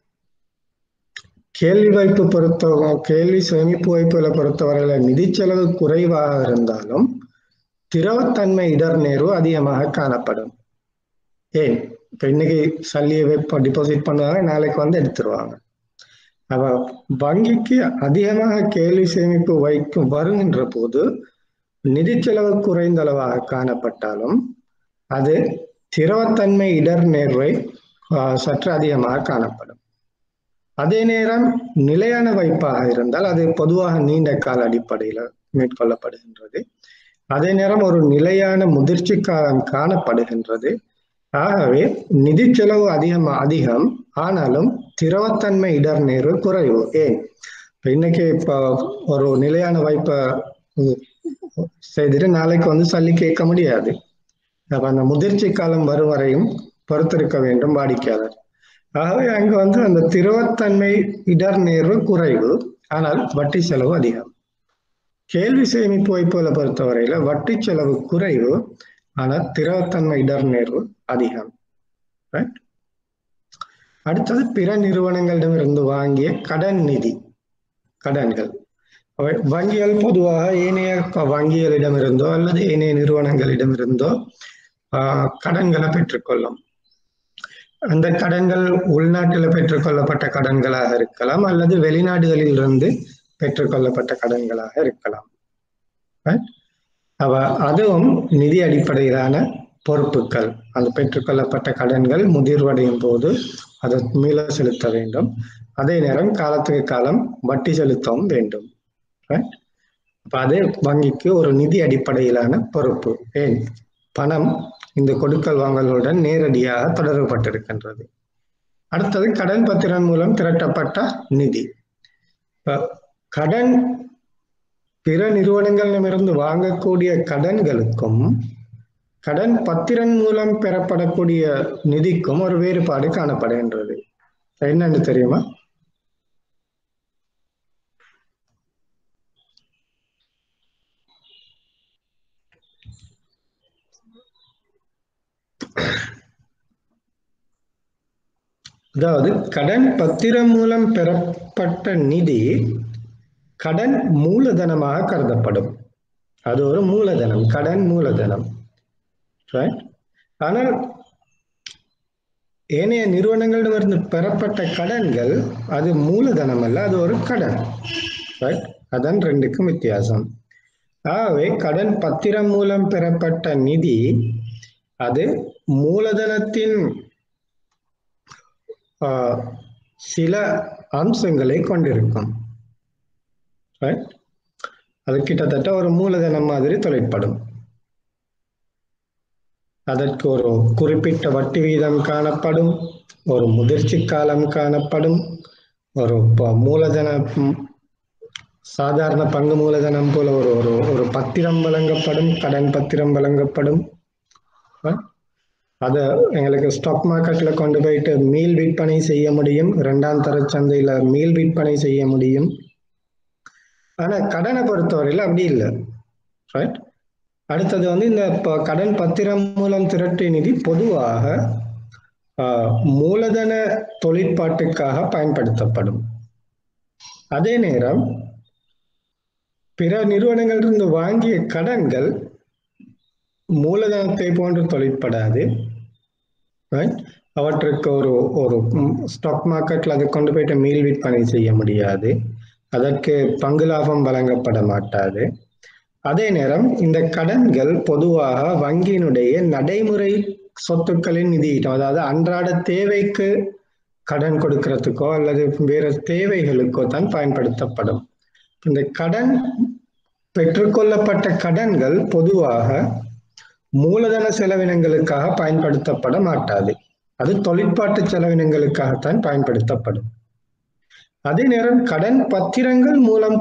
கேள்வி வைப்பு பொறுத்த கேள்வி சேமிப்பு வைப்புகளை பொறுத்தவரையில நிதி செலவு குறைவாக இருந்தாலும் திரவத்தன்மை இடர் நேர்வு அதிகமாக காணப்படும். ஏன் இப்ப இன்னைக்கு சல்லியை வைப்ப டிபாசிட் பண்ணுவாங்க, நாளைக்கு வந்து எடுத்துருவாங்க. அப்ப வங்கிக்கு அதிகமாக கேள்வி சேமிப்பு வைக்கும் வருகின்ற போது நிதி செலவு குறைந்த அளவாக காணப்பட்டாலும் அது திரவத்தன்மை இடர் நேர்வை சற்று அதிகமாக காணப்படும். அதே நேரம் நிலையான வைப்பாக இருந்தால் அது பொதுவாக நீண்ட கால அடிப்படையில் மேற்கொள்ளப்படுகின்றது. அதே நேரம் ஒரு நிலையான முதிர்ச்சி காலம் காணப்படுகின்றது. ஆகவே நிதி செலவு அதிகம் அதிகம் ஆனாலும் திரவத்தன்மை இடர் நேர்வு குறைவு. ஏன் இன்னைக்கு இப்ப ஒரு நிலையான வைப்பை செய்துட்டு நாளைக்கு வந்து சல்லி கேட்க முடியாது. அப்ப அந்த முதிர்ச்சி காலம் வரும் வரையும் பொறுத்திருக்க வேண்டும் வாடிக்கையாளர். ஆகவே அங்க வந்து அந்த திரவத்தன்மை இடர் நேர்வு குறைவு, ஆனால் வட்டி செலவு அதிகம். கேள்வி சேமிப்பு வைப்புகளை பொறுத்தவரையில வட்டி செலவு குறைவு, ஆனால் திரவத்தன்மை இடர் நேர்வு அதிகம். அடுத்தது பிற நிறுவனங்களிடமிருந்து வாங்கிய கடன் நிதி கடன்கள். வங்கிகள் பொதுவாக ஏனைய வங்கிகளிடமிருந்தோ அல்லது ஏனைய நிறுவனங்களிடமிருந்தோ ஆஹ் கடன்களை பெற்றுக்கொள்ளும். அந்த கடன்கள் உள்நாட்டில் பெற்றுக்கொள்ளப்பட்ட கடன்களாக இருக்கலாம் அல்லது வெளிநாடுகளில் இருந்து பெற்றுக்கொள்ளப்பட்ட கடன்களாக இருக்கலாம். அவ அதுவும் நிதி அடிப்படையிலான பொறுப்புகள். அந்த பெற்றுக்கொள்ளப்பட்ட கடன்கள் முதிர்வடையும் போது அதை மீள செலுத்த வேண்டும். அதே நேரம் காலத்துக்கு காலம் வட்டி செலுத்தவும் வேண்டும். அப்ப அது வங்கிக்கு ஒரு நிதி அடிப்படையிலான பொறுப்பு. ஏன் பணம் இந்த கொடுக்கல் வாங்கலுடன் நேரடியாக தொடர்புபட்டிருக்கின்றது. அடுத்தது கடன் பத்திரம் மூலம் திரட்டப்பட்ட நிதி. கடன் பிற நிறுவனங்களிடமிருந்து வாங்கக்கூடிய கடன்களுக்கும் கடன் பத்திரன் மூலம் பெறப்படக்கூடிய நிதிக்கும் ஒரு வேறுபாடு காணப்படுகின்றது. என்னன்னு தெரியுமா? அதாவது கடன் பத்திரம் மூலம் பெறப்பட்ட நிதி கடன் மூலதனமாக கருதப்படும். அது ஒரு மூலதனம், கடன் மூலதனம். ஆனால் ஏனைய நிறுவனங்களிடமிருந்து பெறப்பட்ட கடன்கள் அது மூலதனம் அல்ல, அது ஒரு கடன். ரைட்? அதான் ரெண்டுக்கும் வித்தியாசம். ஆகவே கடன் பத்திரம் மூலம் பெறப்பட்ட நிதி அது மூலதனத்தின் சில அம்சங்களை கொண்டிருக்கும். அது கிட்டத்தட்ட ஒரு மூலதனம் மாதிரி தொழிற்படும். அதற்கு ஒரு குறிப்பிட்ட வட்டி வீதம் காணப்படும், ஒரு முதிர்ச்சி காலம் காணப்படும், ஒரு மூலதன சாதாரண பங்கு மூலதனம் போல ஒரு ஒரு ஒரு பத்திரம் வழங்கப்படும், கடன் பத்திரம் வழங்கப்படும். அதை எங்களுக்கு ஸ்டாக் மார்க்கெட்ல கொண்டு போயிட்டு மீள் விற்பனை செய்ய முடியும், இரண்டாம் தர சந்தையில மீள் விற்பனை செய்ய முடியும். ஆனா கடனை பொறுத்தவரையில அப்படி இல்லை. ரைட்? அடுத்தது வந்து இந்த கடன் பத்திரம் மூலம் திரட்டிய நிதி பொதுவாக மூலதன தொழிற்பாட்டுக்காக பயன்படுத்தப்படும். அதே நேரம் பிற நிறுவனங்களிலிருந்து வாங்கிய கடன்கள் மூலதனத்தை போன்று தொழிற்படாது. அவற்றுக்கு ஒரு ஒரு ஸ்டாக் மார்க்கெட்ல அதை கொண்டு போயிட்டு மீள் விற்பனை செய்ய முடியாது, அதற்கு பங்கு லாபம் வழங்கப்பட மாட்டாது. அதே நேரம் இந்த கடன்கள் பொதுவாக வங்கியினுடைய நடைமுறை சொத்துக்களின் நிதியீட்டம், அதாவது அன்றாட தேவைக்கு கடன் கொடுக்கறதுக்கோ அல்லது வேற தேவைகளுக்கோ தான் பயன்படுத்தப்படும். இந்த கடன் பெற்றுக்கொள்ளப்பட்ட கடன்கள் பொதுவாக மூலதன செலவினங்களுக்காக பயன்படுத்தப்பட மாட்டாது, அது தொழிற்பாட்டு செலவினங்களுக்காகத்தான் பயன்படுத்தப்படும். அதே நேரம் கடன் பத்திரங்கள் மூலம்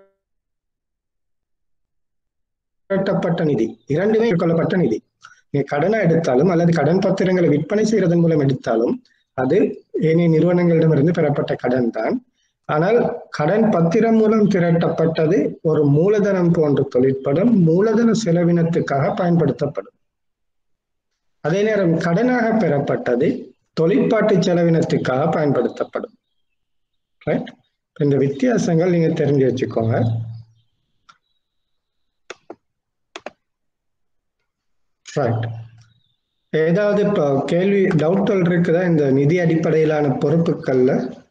திரட்டப்பட்ட நிதி இரண்டுமே கொள்ளப்பட்ட நிதி. நீங்க கடனை எடுத்தாலும் அல்லது கடன் பத்திரங்களை விற்பனை செய்யறதன் மூலம் எடுத்தாலும் அது ஏனைய நிறுவனங்களிடமிருந்து பெறப்பட்ட கடன் தான். ஆனால் கடன் பத்திரம் மூலம் திரட்டப்பட்டது ஒரு மூலதனம் போன்று தொழிற்படும், மூலதன செலவினத்துக்காக பயன்படுத்தப்படும். அதே நேரம் கடனாக பெறப்பட்டது தொழிற்பாட்டு செலவினத்துக்காக பயன்படுத்தப்படும். ரைட்? இந்த வித்தியாசங்கள் நீங்க தெரிஞ்சு வச்சுக்கோங்க. ரைட். ஏதாவது இப்போ கேள்வி டவுட்கள் இருக்குதா இந்த நிதி அடிப்படையிலான பொறுப்புகள்ல?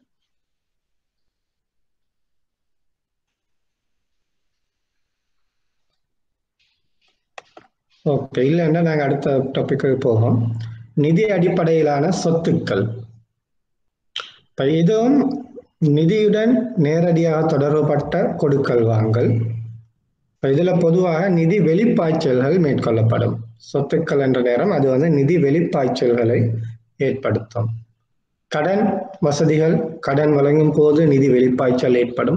ஓகே, இல்லைன்னா நாங்கள் அடுத்த டாபிக்கு போவோம். நிதி அடிப்படையிலான சொத்துக்கள். இப்போ இதுவும் நிதியுடன் நேரடியாக தொடர்புபட்ட கொடுக்கல் வாங்கல். இப்போ இதில் பொதுவாக நிதி வெளிப்பாய்ச்சல்கள் மேற்கொள்ளப்படும். சொத்துக்கள் என்ற நேரம் அது வந்து நிதி வெளிப்பாய்ச்சல்களை ஏற்படுத்தும். கடன் வசதிகள், கடன் வழங்கும் போது நிதி வெளிப்பாய்ச்சல் ஏற்படும்.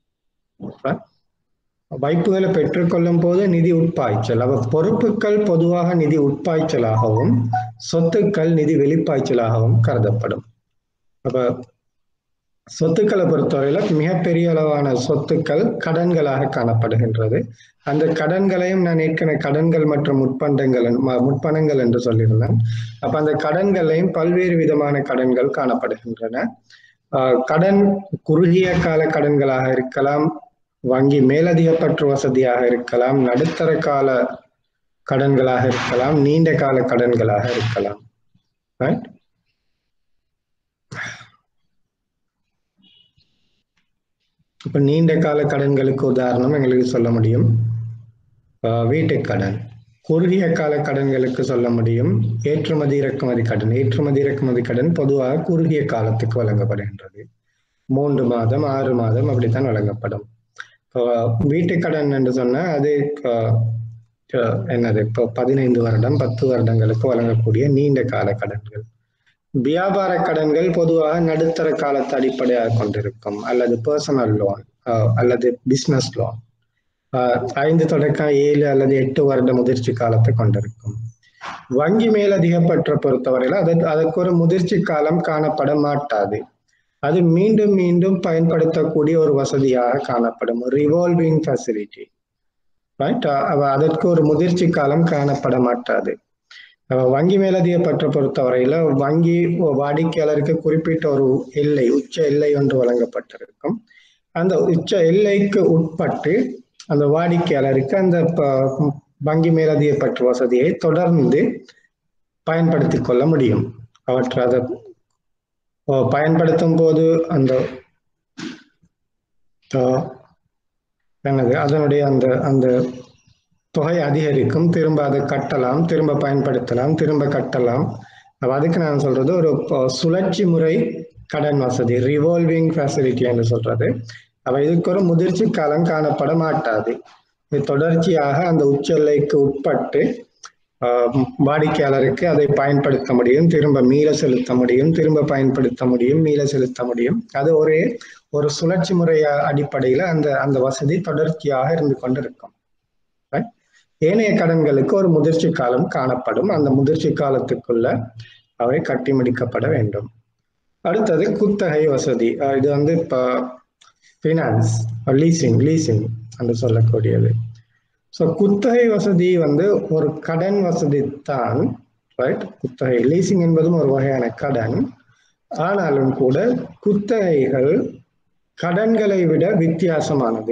வைப்புகளை பெற்றுக்கொள்ளும் போது நிதி உட்பாய்ச்சல். அவ பொறுப்புகள் பொதுவாக நிதி உட்பாய்ச்சலாகவும் சொத்துக்கள் நிதி வெளிப்பாய்ச்சலாகவும் கருதப்படும். அப்ப சொத்துக்களை பொறுத்தவரையில மிகப்பெரிய அளவான சொத்துக்கள் கடன்களாக காணப்படுகின்றது. அந்த கடன்களையும் நான் ஏற்கனவே கடன்கள் மற்றும் முற்பண்டங்கள் முற்பணங்கள் என்று சொல்லியிருந்தேன். அப்ப அந்த கடன்களையும் பல்வேறு விதமான கடன்கள் காணப்படுகின்றன. ஆஹ் கடன் குறுகிய கால கடன்களாக இருக்கலாம், வங்கி மேலதிக பற்று வசதியாக இருக்கலாம், நடுத்தர கால கடன்களாக இருக்கலாம், நீண்ட கால கடன்களாக இருக்கலாம். இப்ப நீண்ட கால கடன்களுக்கு உதாரணம் எங்களுக்கு சொல்ல முடியும் வீட்டு கடன். குறுகிய கால கடன்களுக்கு சொல்ல முடியும் ஏற்றுமதி இறக்குமதி கடன். ஏற்றுமதி இறக்குமதி கடன் பொதுவாக குறுகிய காலத்துக்கு வழங்கப்படுகின்றது. மூன்று மாதம் ஆறு மாதம் அப்படித்தான் வழங்கப்படும். வீட்டு கடன் என்று சொன்னா அது என்னது இப்போ பதினைந்து வருடம் பத்து வருடங்களுக்கு வழங்கக்கூடிய நீண்ட கால கடன்கள். வியாபார கடன்கள் பொதுவாக நடுத்தர காலத்தை அடிப்படையாக கொண்டிருக்கும், அல்லது பர்சனல் லோன் அல்லது பிசினஸ் லோன் ஐந்து தொடக்கம் ஏழு அல்லது எட்டு வருட முதிர்ச்சி காலத்தை கொண்டிருக்கும். வங்கி மேலதிகப்பற்ற பொறுத்தவரையில் அது அதற்கு ஒரு முதிர்ச்சி காலம் காணப்பட மாட்டாது. அது மீண்டும் மீண்டும் பயன்படுத்தக்கூடிய ஒரு வசதியாக காணப்படும், ரிவால்விங் ஃபெசிலிட்டி. ரைட்? அதற்கு ஒரு முதிர்ச்சி காலம் காணப்பட மாட்டாது. வங்கி மேலதிகப்பற்ற பொறுத்தவரையில வங்கி வாடிக்கையாளருக்கு குறிப்பிட்ட ஒரு எல்லை, உச்ச எல்லை ஒன்று வழங்கப்பட்டிருக்கும். அந்த உச்ச எல்லைக்கு உட்பட்டு அந்த வாடிக்கையாளருக்கு அந்த வங்கி மேலதிகப்பற்ற வசதியை தொடர்ந்து பயன்படுத்தி கொள்ள முடியும். அவற்றை அதை பயன்படுத்தும் போது அந்த என்னது அதனுடைய அந்த அந்த தொகை அதிகரிக்கும், திரும்ப அதை கட்டலாம், திரும்ப பயன்படுத்தலாம், திரும்ப கட்டலாம். அப்ப அதுக்கு நான் சொல்றது ஒரு சுழற்சி முறை கடன் வசதி, ரிவால்விங் ஃபெசிலிட்டி என்று சொல்றது. அப்ப இதுக்கு ஒரு முதிர்ச்சி காலம் காணப்பட மாட்டாது. இது தொடர்ச்சியாக அந்த உச்செல்லைக்கு உட்பட்டு வாடிக்கையாளருக்கு அதை பயன்படுத்த முடியும், திரும்ப மீள செலுத்த முடியும், திரும்ப பயன்படுத்த முடியும், மீள செலுத்த முடியும். அது ஒரே ஒரு சுழற்சி முறை அடிப்படையில் அந்த அந்த வசதி தொடர்ச்சியாக இருந்து கொண்டிருக்கும். ஏனைய கடன்களுக்கு ஒரு முதிர்ச்சி காலம் காணப்படும். அந்த முதிர்ச்சி காலத்துக்குள்ள அவை கட்டி முடிக்கப்பட வேண்டும். அடுத்தது குத்தகை வசதி. இது வந்து இப்ப ஃபினான்ஸ் லீசிங் லீசிங் என்று சொல்லக்கூடியது. ஸோ குத்தகை வசதி வந்து ஒரு கடன் வசதி தான், ரைட்? குத்தகை லீசிங் என்பதும் ஒரு வகையான கடன். ஆனாலும் கூட குத்தகைகள் கடன்களை விட வித்தியாசமானது.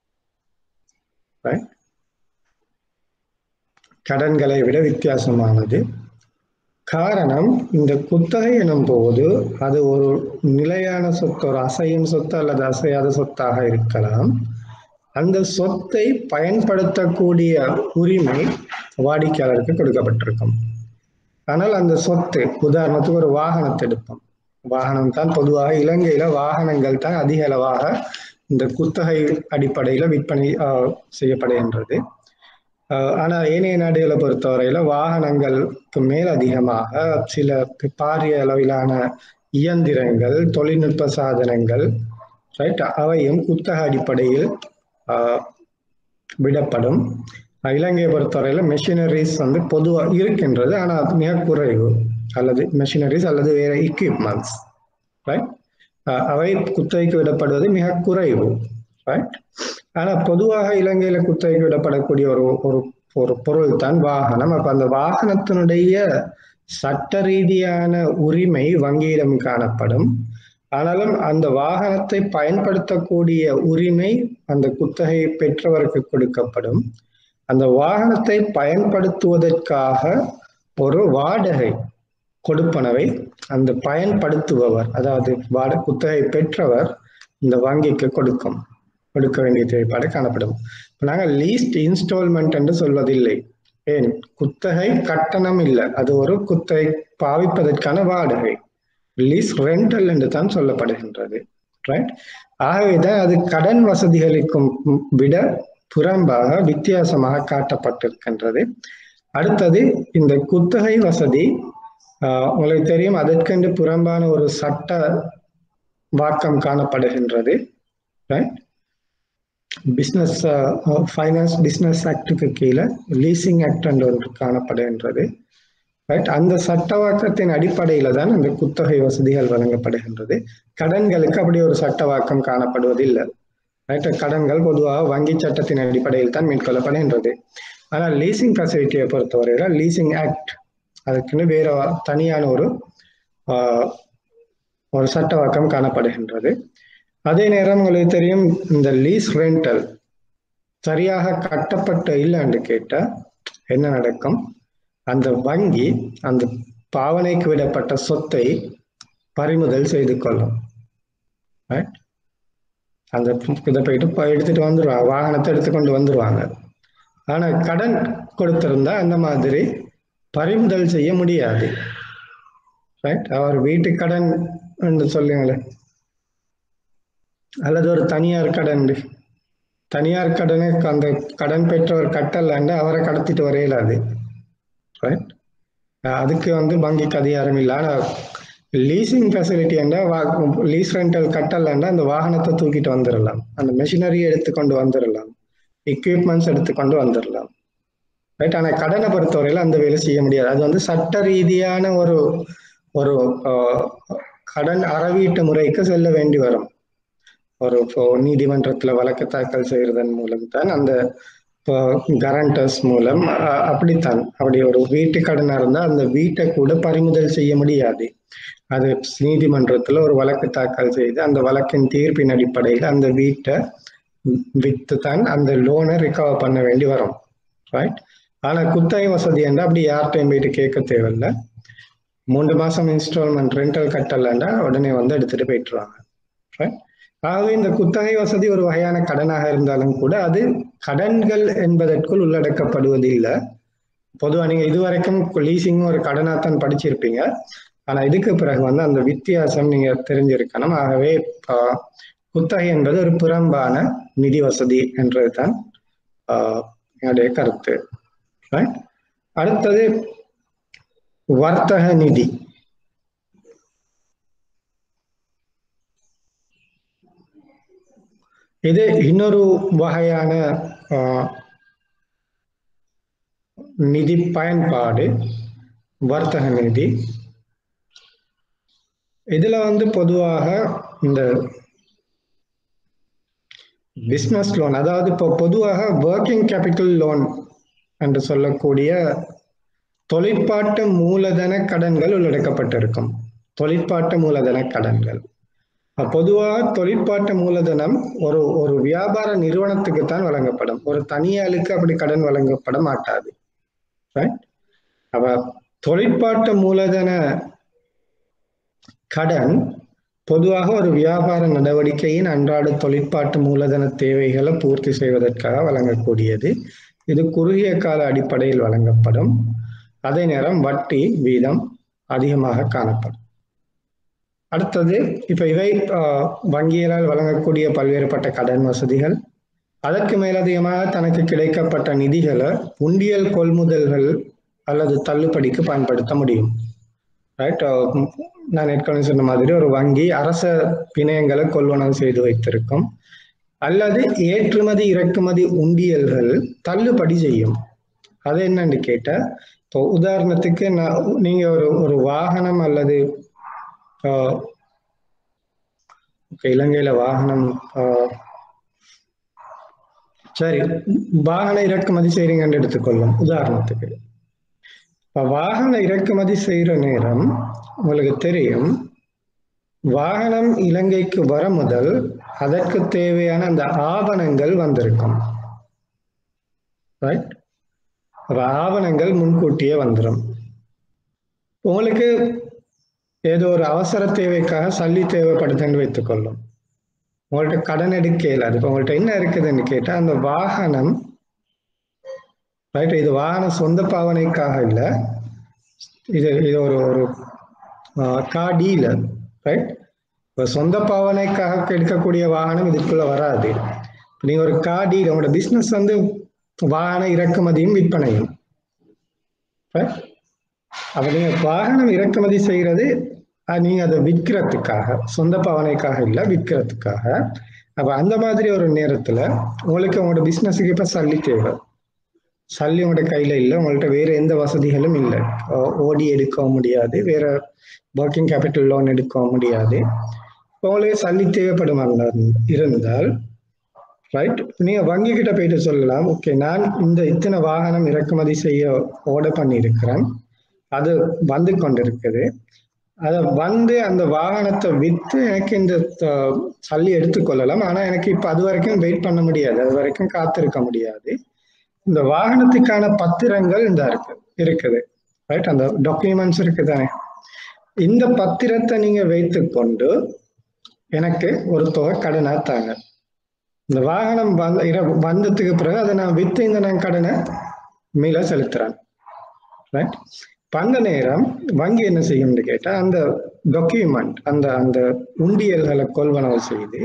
கடன்களை விட வித்தியாசமானது. காரணம், இந்த குத்தகை எனும் போது அது ஒரு நிலையான சொத்து, ஒரு அசையும் சொத்து அல்லது அசையாத சொத்தாக இருக்கலாம். அந்த சொத்தை பயன்படுத்தக்கூடிய உரிமை வாடிக்கையாளருக்கு கொடுக்கப்பட்டிருக்கும். ஆனால் அந்த சொத்து, உதாரணத்துக்கு ஒரு வாகனத்தை எடுப்போம். வாகனம் தான் பொதுவாக இலங்கையில வாகனங்கள் தான் அதிக அளவாக இந்த குத்தகை அடிப்படையில விற்பனை செய்யப்படுகின்றது. ஆனா ஏனைய நாடுகளை பொறுத்தவரையில வாகனங்களுக்கு மேல் அதிகமாக சில பாரிய அளவிலான இயந்திரங்கள், தொழில்நுட்ப சாதனங்கள், ரைட், அவையும் குத்தகை அடிப்படையில் விடப்படும். இலங்கையை பொறுத்தவரையில மெஷினரிஸ் வந்து பொதுவாக இருக்கின்றது, ஆனால் மிக குறைவு, அல்லது மெஷினரிஸ் அல்லது வேற எக்யூப்மெண்ட்ஸ், ரைட், அவை குத்தகைக்கு விடப்படுவது மிக குறைவு, ரைட். ஆனா பொதுவாக இலங்கையில குத்தகைக்கு விடப்படக்கூடிய ஒரு ஒரு ஒரு பொருள் தான் வாகனம். அப்ப அந்த வாகனத்தினுடைய சட்ட ரீதியான உரிமை வங்கியிடம் காணப்படும். ஆனாலும் அந்த வாகனத்தை பயன்படுத்தக்கூடிய உரிமை அந்த குத்தகை பெற்றவருக்கு கொடுக்கப்படும். அந்த வாகனத்தை பயன்படுத்துவதற்காக ஒரு வாடகை கொடுப்பனவை அந்த பயன்படுத்துபவர், அதாவது வாட குத்தகை பெற்றவர் இந்த வங்கிக்கு கொடுக்கும் கொடுக்க வேண்டிய தேவைப்பாடு காணப்படும். நாங்கள் லீஸ்ட் இன்ஸ்டால்மெண்ட் என்று சொல்வதில்லை. ஏன்? குத்தகை கட்டணம் இல்லை, அது ஒரு குத்தகை பாவிப்பதற்கான வாடகை, லீஸ் ரெண்டல் என்று தான் சொல்லப்படுகின்றது, ரைட். ஆகவேதான் அது கடன் வசதிகளுக்கும் விட புறம்பாக வித்தியாசமாக காட்டப்பட்டிருக்கின்றது. அடுத்தது இந்த குத்தகை வசதி, ஆஹ் உங்களுக்கு தெரியும், அதற்கென்று புறம்பான ஒரு சட்ட வாக்கம் காணப்படுகின்றது, ரைட். பிசினஸ் ஃபைனான்ஸ் பிசினஸ் ஆக்டுக்கு கீழே லீசிங் ஆக்ட் என்று ஒன்று காணப்படுகின்றது, ரைட். அந்த சட்டவாக்கத்தின் அடிப்படையில தான் இந்த குத்தகை வசதிகள் வழங்கப்படுகின்றது. கடன்களுக்கு அப்படி ஒரு சட்டவாக்கம் காணப்படுவதில்லை, ரைட். கடன்கள் பொதுவாக வங்கி சட்டத்தின் அடிப்படையில் தான் மேற்கொள்ளப்படுகின்றது. ஆனால் லீசிங் ஃபெசிலிட்டியை பொறுத்தவரையில லீசிங் ஆக்ட், அதுக்குன்னு வேற தனியான ஒரு ஒரு சட்டவாக்கம் காணப்படுகின்றது. அதே நேரம் உங்களுக்கு தெரியும், இந்த லீஸ் ரெண்டல் சரியாக கட்டப்பட்ட இல்லைன்னு கேட்டா என்ன நடக்கும்? அந்த வங்கி அந்த பாவனைக்கு விடப்பட்ட சொத்தை பறிமுதல் செய்து கொள்ளும், அந்த இதை போயிட்டு எடுத்துட்டு வந்துருவாங்க, வாகனத்தை எடுத்துக்கொண்டு வந்துருவாங்க. ஆனா கடன் கொடுத்திருந்தா அந்த மாதிரி பறிமுதல் செய்ய முடியாது, ரைட். அவர் வீட்டு கடன் என்று சொல்லுங்களேன், அல்லது ஒரு தனியார் கடன், தனியார் கடனை அந்த கடன் பெற்றவர் கட்டலன்னு அவரை கடத்திட்டு வரையலாது, ரைட். அதுக்கு வந்து வங்கிக்கு அதிகாரம் இல்லை. ஆனால் லீசிங் ஃபெசிலிட்டி என்றால் லீஸ் ரெண்டல் கட்டலன்னா அந்த வாகனத்தை தூக்கிட்டு வந்துடலாம், அந்த மெஷினரியை எடுத்துக்கொண்டு வந்துடலாம், எக்யூப்மெண்ட்ஸ் எடுத்துக்கொண்டு வந்துடலாம், ரைட். ஆனால் கடனை பொறுத்தவரையில அந்த வேலை செய்ய முடியாது. அது வந்து சட்ட ரீதியான ஒரு ஒரு கடன் அறவீட்டு முறைக்கு செல்ல வேண்டி வரும். ஒரு நீதிமன்றத்துல வழக்கு தாக்கல் செய்யறதன் மூலம் தான், அந்த கரண்டர்ஸ் மூலம் அப்படித்தான். அப்படி ஒரு வீட்டு கடனா இருந்தா அந்த வீட்டை கூட பறிமுதல் செய்ய முடியாது. அது நீதிமன்றத்துல ஒரு வழக்கு தாக்கல் செய்து அந்த வழக்கின் தீர்ப்பின் அடிப்படையில் அந்த வீட்டை வித்து தான் அந்த லோனை ரிகவர் பண்ண வேண்டி வரும், ரைட். ஆனா குத்தகை வசதி என்றால் அப்படி யார்கிட்டையும் போயிட்டு கேட்க தேவையில்லை. மூன்று மாசம் இன்ஸ்டால்மெண்ட் ரெண்டல் கட்டலண்டா உடனே வந்து எடுத்துட்டு போயிட்டுருவாங்க. ஆகவே இந்த குத்தகை வசதி ஒரு வகையான கடனாக இருந்தாலும் கூட அது கடன்கள் என்பதற்குள் உள்ளடக்கப்படுவது இல்லை. பொதுவாக நீங்க இதுவரைக்கும் லீசிங் ஒரு கடனாத்தான் படிச்சிருப்பீங்க. ஆனா இதுக்கு பிறகு வந்து அந்த வித்தியாசம் நீங்க தெரிஞ்சிருக்கணும். ஆகவே குத்தகை என்பது ஒரு புறம்பான நிதி வசதி என்றதுதான் ஆஹ் என்னுடைய கருத்து. அடுத்தது வர்த்தக நிதி. இது இன்னொரு வகையான நிதி பயன்பாடு, வர்த்தக நிதி. இதுல வந்து பொதுவாக இந்த பிசினஸ் லோன், அதாவது இப்போ பொதுவாக ஒர்க்கிங் கேபிட்டல் லோன் என்று சொல்லக்கூடிய தொழிற்பாட்டு மூலதன கடன்கள் உள்ளடக்கப்பட்டிருக்கும். தொழிற்பாட்டு மூலதன கடன்கள் பொதுவாக தொழிற்பாட்டு மூலதனம் ஒரு ஒரு வியாபார நிறுவனத்துக்கு தான் வழங்கப்படும். ஒரு தனியாளுக்கு அப்படி கடன் வழங்கப்பட மாட்டாது. அப்ப தொழிற்பாட்டு மூலதன கடன் பொதுவாக ஒரு வியாபார நடவடிக்கையின் அன்றாட தொழிற்பாட்டு மூலதன தேவைகளை பூர்த்தி செய்வதற்காக வழங்கக்கூடியது. இது குறுகிய கால அடிப்படையில் வழங்கப்படும். அதே நேரம் வட்டி வீதம் அதிகமாக காணப்படும். அடுத்தது இப்ப இவை வங்கிகளால் வழங்கக்கூடிய பல்வேறுபட்ட கடன் வசதிகள். அதற்கு மேலதிகமாக தனக்கு கிடைக்கப்பட்ட நிதிகளை உண்டியல் கொள்முதல்கள் அல்லது தள்ளுபடிக்கு பயன்படுத்த முடியும். ரைட், நான் ஏற்கனவே சொன்ன மாதிரி ஒரு வங்கி அரச பிணையங்களை கொள்வனவு செய்து வைத்திருக்கும், அல்லது ஏற்றுமதி இறக்குமதி உண்டியல்கள் தள்ளுபடி செய்யும். அது என்னன்னு கேட்டா, இப்போ உதாரணத்துக்கு நான் நீங்க ஒரு ஒரு வாகனம் அல்லது இலங்கையில வாகனம் சரி வாகன இறக்குமதி செய்றீங்கன்னு எடுத்துக்கொள்ளும். உதாரணத்துக்கு இப்ப வாகன இறக்குமதி செய்யற நேரம் உங்களுக்கு தெரியும், வாகனம் இலங்கைக்கு வர முதல் அதற்கு தேவையான அந்த ஆவணங்கள் வந்திருக்கும். ரைட், ஆவணங்கள் முன்கூட்டியே வந்துடும். உங்களுக்கு ஏதோ ஒரு அவசர தேவைக்காக சல்லி தேவைப்படுதுன்னு வைத்துக்கொள்ளும். உங்கள்ட்ட கடன் எடுக்க இயலாது. இப்போ உங்கள்ட்ட என்ன இருக்குதுன்னு கேட்டா, அந்த வாகனம் ரைட், இது வாகனம் சொந்த பாவனைக்காக இல்லை, இது இது ஒரு ஒரு கார் டீலர். ரைட், இப்போ சொந்த பாவனைக்காக எடுக்கக்கூடிய வாகனம் இதுக்குள்ள வராது. நீங்க ஒரு கார் டீலர், உங்களோட பிசினஸ் வந்து வாகன இறக்குமதியும் விற்பனையும். அப்ப நீங்க வாகனம் இறக்குமதி செய்யறது நீங்க அதை விற்கிறதுக்காக, சொந்த பாவனைக்காக இல்லை, விற்கிறதுக்காக. அப்ப அந்த மாதிரி ஒரு நேரத்துல உங்களுக்கு உங்களோட பிசினஸுக்கு இப்ப சல்லி தேவை. சல்லி உங்களோட கையில இல்லை, உங்கள்ட்ட வேற எந்த வசதிகளும் இல்லை. ஓடி எடுக்கவும் முடியாது, வேற ஒர்க்கிங் கேபிட்டல் லோன் எடுக்கவும் முடியாது. உங்களுக்கு சல்லி தேவைப்படும் இருந்தால் ரைட், நீங்க வங்கி கிட்ட போயிட்டு சொல்லலாம், ஓகே நான் இந்த இத்தனை வாகனம் இறக்குமதி செய்ய ஆர்டர் பண்ணியிருக்கிறேன், அது வந்து கொண்டிருக்குது, அதை வந்து அந்த வாகனத்தை விற்று எனக்கு இந்த சல்லி எடுத்துக்கொள்ளலாம். ஆனா எனக்கு இப்ப அது வரைக்கும் வெயிட் பண்ண முடியாது, அது வரைக்கும் காத்திருக்க முடியாது. இந்த வாகனத்துக்கான பத்திரங்கள் இந்த இருக்கு இருக்குது ரைட், அந்த டாக்குமெண்ட்ஸ் இருக்குதானே, இந்த பத்திரத்தை நீங்க வைத்து கொண்டு எனக்கு ஒரு தொகை கடனா தாங்க. இந்த வாகனம் வந்த வந்ததுக்கு பிறகு அதை நான் வித்து இந்த நான் கடனை மீள செலுத்துறேன். ரைட், அந்த நேரம் வங்கி என்ன செய்யும்னு கேட்டா, அந்த டாக்குமெண்ட் அந்த அந்த உண்டியல்களை கொள்வனவு செய்து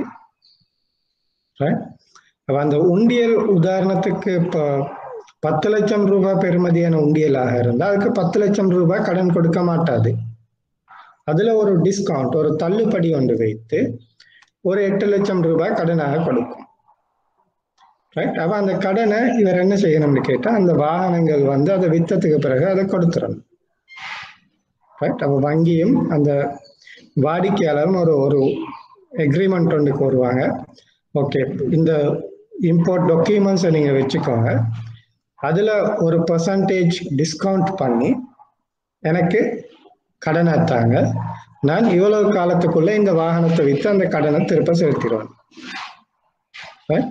அந்த உண்டியல் உதாரணத்துக்கு இப்போ பத்து லட்சம் ரூபாய் பெறுமதியான உண்டியலாக இருந்தால் அதுக்கு பத்து லட்சம் ரூபாய் கடன் கொடுக்க மாட்டாது. அதுல ஒரு டிஸ்கவுண்ட், ஒரு தள்ளுபடி ஒன்று வைத்து ஒரு எட்டு லட்சம் ரூபாய் கடனாக கொடுக்கும். ரைட், அப்ப அந்த கடனை இவர் என்ன செய்யணும்னு கேட்டா, அந்த வாகனங்கள் வந்து அதை வித்ததுக்கு பிறகு அதை கொடுத்துடணும். ரைட், அப்ப வங்கியும் அந்த வாடிக்கையாளரும் ஒரு ஒரு எக்ரிமெண்ட் ஒன்று கோருவாங்க. ஓகே, இந்த இம்போர்ட் டாக்குமெண்ட்ஸை நீங்க வச்சுக்கோங்க, அதுல ஒரு பர்சன்டேஜ் டிஸ்கவுண்ட் பண்ணி எனக்கு கடனை தாங்க, நான் இவ்வளவு காலத்துக்குள்ள இந்த வாகனத்தை வித்து அந்த கடனை திருப்ப செலுத்திடுவேன். ரைட்,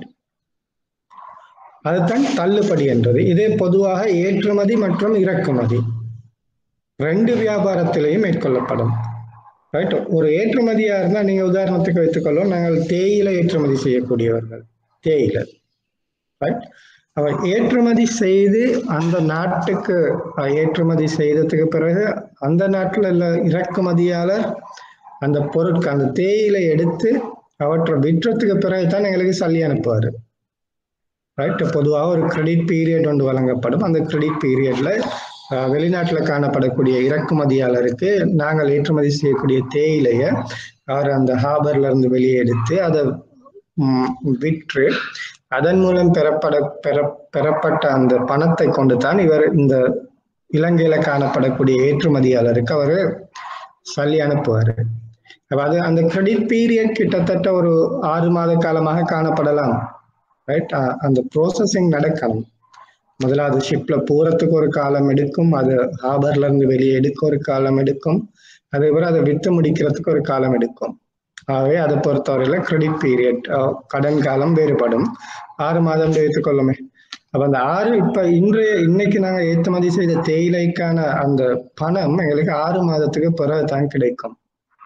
அதுதான் தள்ளுபடி என்றது. இதே பொதுவாக ஏற்றுமதி மற்றும் இறக்குமதி. ரெண்டு வியாபாரத்திலையும் மேற்கொள்ளப்படும். ரைட். ஒரு ஏற்றுமதியா இருந்தா நீங்க உதாரணத்துக்கு வைத்துக்கொள்ளும், நாங்கள் தேயிலை ஏற்றுமதி செய்யக்கூடியவர்கள். தேயிலை ரைட். அவர் ஏற்றுமதி செய்து அந்த நாட்டுக்கு ஏற்றுமதி செய்ததுக்கு பிறகு அந்த நாட்டில் உள்ள இறக்குமதியாளர் அந்த பொருட்கள் அந்த தேயிலை எடுத்து அவற்றை விற்றத்துக்கு பிறகுதான் எங்களுக்கு சல்லி அனுப்புவாரு. ரைட். பொதுவாக ஒரு கிரெடிட் பீரியட் ஒன்று வழங்கப்படும். அந்த கிரெடிட் பீரியட்ல வெளிநாட்டில் காணப்படக்கூடிய இறக்குமதியாளருக்கு நாங்கள் ஏற்றுமதி செய்யக்கூடிய தேயிலையை அவர் அந்த ஹார்பர்ல இருந்து வெளியே எடுத்து அதை விற்று அதன் மூலம் பெறப்பட பெற பெறப்பட்ட அந்த பணத்தை கொண்டு தான் இவர் இந்த இலங்கையில காணப்படக்கூடிய ஏற்றுமதியாளருக்கு அவர் சல்லி அனுப்புவார். அது அந்த கிரெடிட் பீரியட் கிட்டத்தட்ட ஒரு ஆறு மாத காலமாக காணப்படலாம். ரைட். அந்த ப்ரோசஸிங் நடக்கணும். முதலாவது ஷிப்ல போறதுக்கு ஒரு காலம் எடுக்கும், அது ஹார்பர்ல இருந்து வெளியே எடுக்க ஒரு காலம் எடுக்கும், அதே போல அதை வித்து முடிக்கிறதுக்கு ஒரு காலம் எடுக்கும். ஆகவே அதை பொறுத்தவரையில கிரெடிட் பீரியட் கடன் காலம் வேறுபடும். ஆறு மாதம் வைத்துக்கொள்ளுமே. அப்ப அந்த ஆறு இப்ப இன்றைய இன்னைக்கு நாங்க ஏற்றுமதி செய்த தேயிலைக்கான அந்த பணம் எங்களுக்கு ஆறு மாதத்துக்கு பிறகு தான் கிடைக்கும்.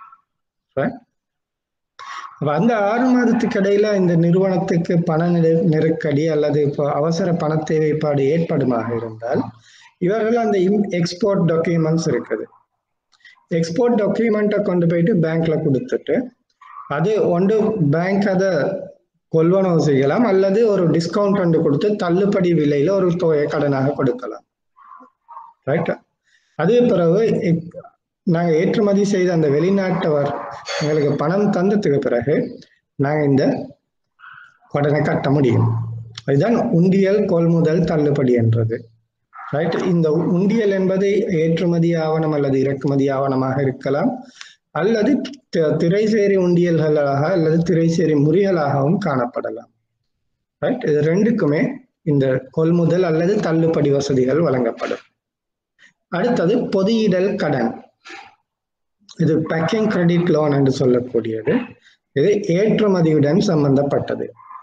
அப்ப அந்த ஆறு மாதத்துக்கு இடையில இந்த நிறுவனத்துக்கு பண நெருக்கடி அல்லது இப்போ அவசர பண தேவைப்பாடு ஏற்படுமாக இருந்தால் இவர்கள் அந்த எக்ஸ்போர்ட் டாக்குமெண்ட்ஸ் இருக்குது. எக்ஸ்போர்ட் டாக்குமெண்ட்டை கொண்டு போயிட்டு பேங்க்ல கொடுத்துட்டு அது ஒன்று பேங்க் அதை கொள்வனவு செய்யலாம் அல்லது ஒரு டிஸ்கவுண்ட் ஒன்று கொடுத்து தள்ளுபடி விலையில ஒரு தொகையை கடனாக கொடுக்கலாம். ரைட். அதே பிறகு நாங்கள் ஏற்றுமதி செய்த அந்த வெளிநாட்டவர் எங்களுக்கு பணம் தந்ததுக்கு பிறகு நாங்கள் இந்த கடனை கட்ட முடியும். அதுதான் உண்டியல் கொள்முதல் தள்ளுபடி என்றது. ரைட். இந்த உண்டியல் என்பது ஏற்றுமதி ஆவணம் அல்லது இறக்குமதி ஆவணமாக இருக்கலாம், அல்லது திரைசேரி உண்டியல்களாக அல்லது திரைசேரி முறிகளாகவும் காணப்படலாம். ரைட். இது ரெண்டுக்குமே இந்த கொள்முதல் அல்லது தள்ளுபடி வசதிகள் வழங்கப்படும். அடுத்தது பொதியிடல் கடன். இது பேக்கிங் கிரெடிட் லோன் என்று சொல்லக்கூடியது. இது ஏற்றுமதியுடன் சம்பந்தப்பட்டது.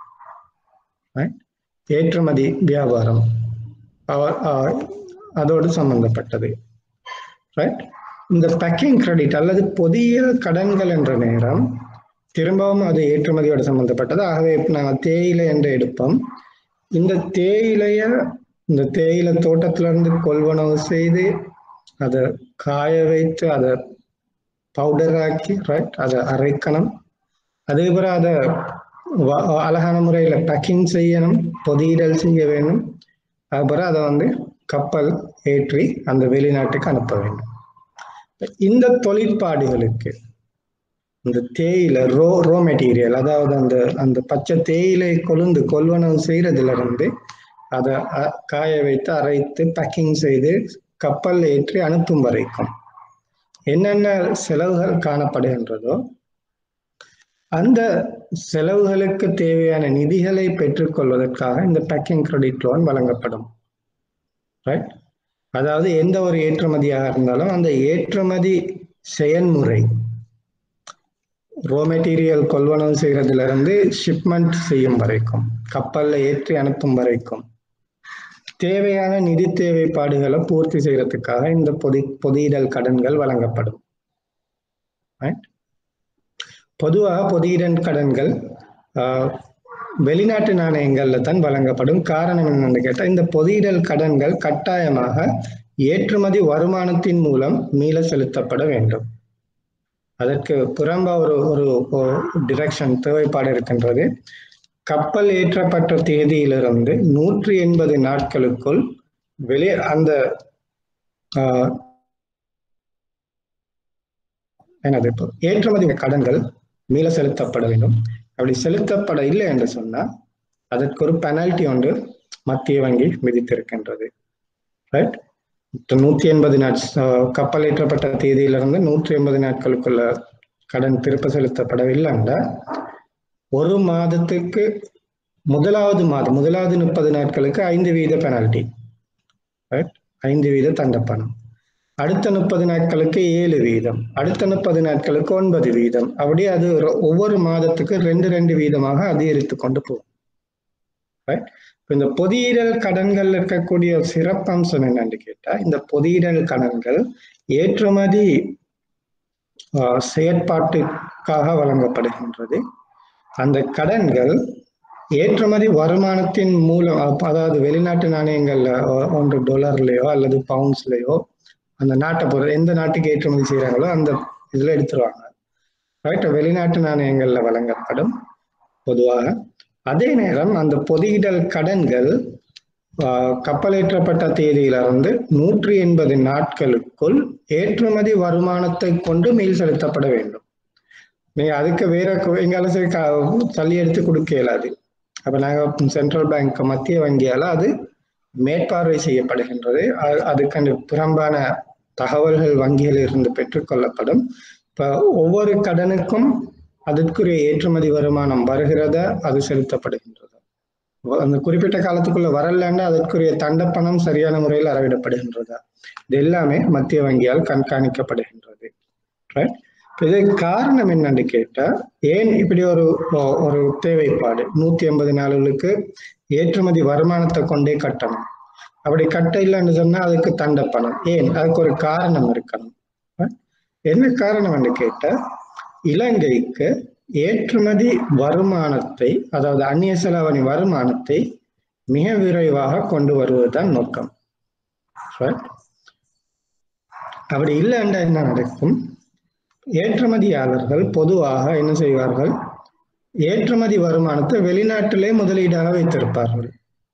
ஏற்றுமதி வியாபாரம் அதோடு சம்பந்தப்பட்டது. ரைட். இந்த பேக்கிங் கிரெடிட் அல்லது பொதியியல் கடன்கள் என்ற நேரம் திரும்பவும் அது ஏற்றுமதியோடு சம்பந்தப்பட்டது. ஆகவே நாங்கள் தேயிலை என்று எடுப்போம். இந்த தேயிலைய இந்த தேயிலை தோட்டத்திலிருந்து கொள்வனவு செய்து அதை காய வைத்து அதை பவுடர் ஆக்கி ரைட் அதை அரைக்கணும். அதே போல அதை அழகான முறையில் பேக்கிங் செய்யணும், பொதியிடல் செய்ய வேண்டும். அதுபோல் அதை வந்து கப்பல் ஏற்றி அந்த வெளிநாட்டுக்கு அனுப்ப வேண்டும். இந்த தொழிற்பாடுகளுக்கு இந்த தேயிலை ரோ ரோ மெட்டீரியல் அதாவது அந்த அந்த பச்சை தேயிலை கொழுந்து கொள்வனவு செய்யறதுல இருந்து அதை காய வைத்து அரைத்து பேக்கிங் செய்து கப்பல் ஏற்றி அனுப்பும் வரைக்கும் என்னென்ன செலவுகள் காணப்படுகின்றதோ அந்த செலவுகளுக்கு தேவையான நிதிகளை பெற்றுக்கொள்வதற்காக இந்த பேக்கிங் கிரெடிட் லோன் வழங்கப்படும். ரைட். அதாவது எந்த ஒரு ஏற்றுமதியாக இருந்தாலும் அந்த ஏற்றுமதி செயல்முறை ரோ மெட்டீரியல் கொள்வனவு செய்யறதுல இருந்து ஷிப்மெண்ட் செய்யும் வரைக்கும் கப்பல்ல ஏற்றி அனுப்பும் வரைக்கும் தேவையான நிதி தேவைப்பாடுகளை பூர்த்தி செய்யறதுக்காக இந்த பொதி பொதியிடல் கடன்கள் வழங்கப்படும். பொதுவாக பொதியிடல் கடன்கள் ஆஹ் வெளிநாட்டு நாணயங்கள்ல தான் வழங்கப்படும். காரணம் என்னன்னு கேட்டால் இந்த பொதியிடல் கடன்கள் கட்டாயமாக ஏற்றுமதி வருமானத்தின் மூலம் மீள செலுத்தப்பட வேண்டும். அதற்கு புறம்பா ஒரு ஒரு டிரெக்ஷன் தேவைப்பாடு இருக்கின்றது. கப்பல் ஏற்றப்பட்ட தேதியிலிருந்து நூற்றி எண்பது நாட்களுக்குள் வெளியே அந்த என்னது ஏற்றுமதி கடன்கள் மீள செலுத்தப்பட வேண்டும். அப்படி செலுத்தப்பட இல்லை என்று சொன்னால் அதற்கு ஒரு பெனால்டி ஒன்று மத்திய வங்கி விதித்திருக்கின்றது. ரைட். நூத்தி எண்பது நாட் கப்பல் ஏற்றப்பட்ட தேதியிலிருந்து நூற்றி எண்பது நாட்களுக்குள்ள கடன் திருப்ப செலுத்தப்படவில்லைன்னா ஒரு மாதத்துக்கு முதலாவது மாதம் முதலாவது முப்பது நாட்களுக்கு ஐந்து வீத பெனால்டி, ஐந்து வீத தண்டப்பணம். அடுத்த முப்பது நாட்களுக்கு ஏழு வீதம், அடுத்த முப்பது நாட்களுக்கு ஒன்பது வீதம், அப்படி அது ஒவ்வொரு மாதத்துக்கு ரெண்டு ரெண்டு வீதமாக அதிகரித்து கொண்டு போகும். இந்த பொதியிடல் கடன்கள் இருக்கக்கூடிய சிறப்பம்சம் என்னன்னு கேட்டா, இந்த பொதியிடல் கடன்கள் ஏற்றுமதி செயற்பாட்டுக்காக வழங்கப்படுகின்றது. அந்த கடன்கள் ஏற்றுமதி வருமானத்தின் மூலம், அதாவது வெளிநாட்டு நாணயங்கள்ல ஒன்று டாலர்லயோ அல்லது பவுண்ட்ஸ்லயோ அந்த நாட்டை பொறுத்து எந்த நாட்டுக்கு ஏற்றுமதி செய்யறாங்களோ அந்த இதுல எடுத்துருவாங்க. ரைட், வெளிநாட்டு நாணயங்கள்ல வழங்கப்படும் பொதுவாக. அதே நேரம் அந்த பொதியிடல் கடன்கள் கப்பலேற்றப்பட்ட தேதியிலிருந்து நூற்றி எண்பது நாட்களுக்குள் ஏற்றுமதி வருமானத்தை கொண்டு மீள் செலுத்தப்பட வேண்டும். நீங்க அதுக்கு வேற எங்கால சரி தள்ளி எடுத்து கொடுக்க இயலாது. அப்ப நாங்க சென்ட்ரல் பேங்க் மத்திய வங்கியால அது மேற்பார்வை செய்யப்படுகின்றது. அதுக்கு புறம்பான தகவல்கள் வங்கியில் இருந்து பெற்றுக்கொள்ளப்படும். இப்ப ஒவ்வொரு கடனுக்கும் அதற்குரிய ஏற்றுமதி வருமானம் வருகிறதா, அது செலுத்தப்படுகின்றது. அந்த குறிப்பிட்ட காலத்துக்குள்ள வரலன்னா அதற்குரிய தண்டப்பணம் சரியான முறையில் அறவிடப்படுகின்றதா, இது எல்லாமே மத்திய வங்கியால் கண்காணிக்கப்படுகின்றது. இது காரணம் என்னன்னு கேட்டா, ஏன் இப்படி ஒரு ஒரு தேவைப்பாடு நூத்தி ஐம்பது நாளுக்கு ஏற்றுமதி வருமானத்தை கொண்டே கட்டணும். அப்படி கட்ட இல்லைன்னு சொன்னா அதுக்கு தண்டப்பணம். ஏன், அதுக்கு ஒரு காரணம் இருக்கணும். என்ன காரணம் கேட்டா, இலங்கைக்கு ஏற்றுமதி வருமானத்தை, அதாவது அந்நிய செலாவணி வருமானத்தை மிக விரைவாக கொண்டு வருவதுதான் நோக்கம். அப்படி இல்லைன்னா என்ன நடக்கும், ஏற்றுமதியாளர்கள் பொதுவாக என்ன செய்வார்கள், ஏற்றுமதி வருமானத்தை வெளிநாட்டிலே முதலீடாக வைத்திருப்பார்கள்.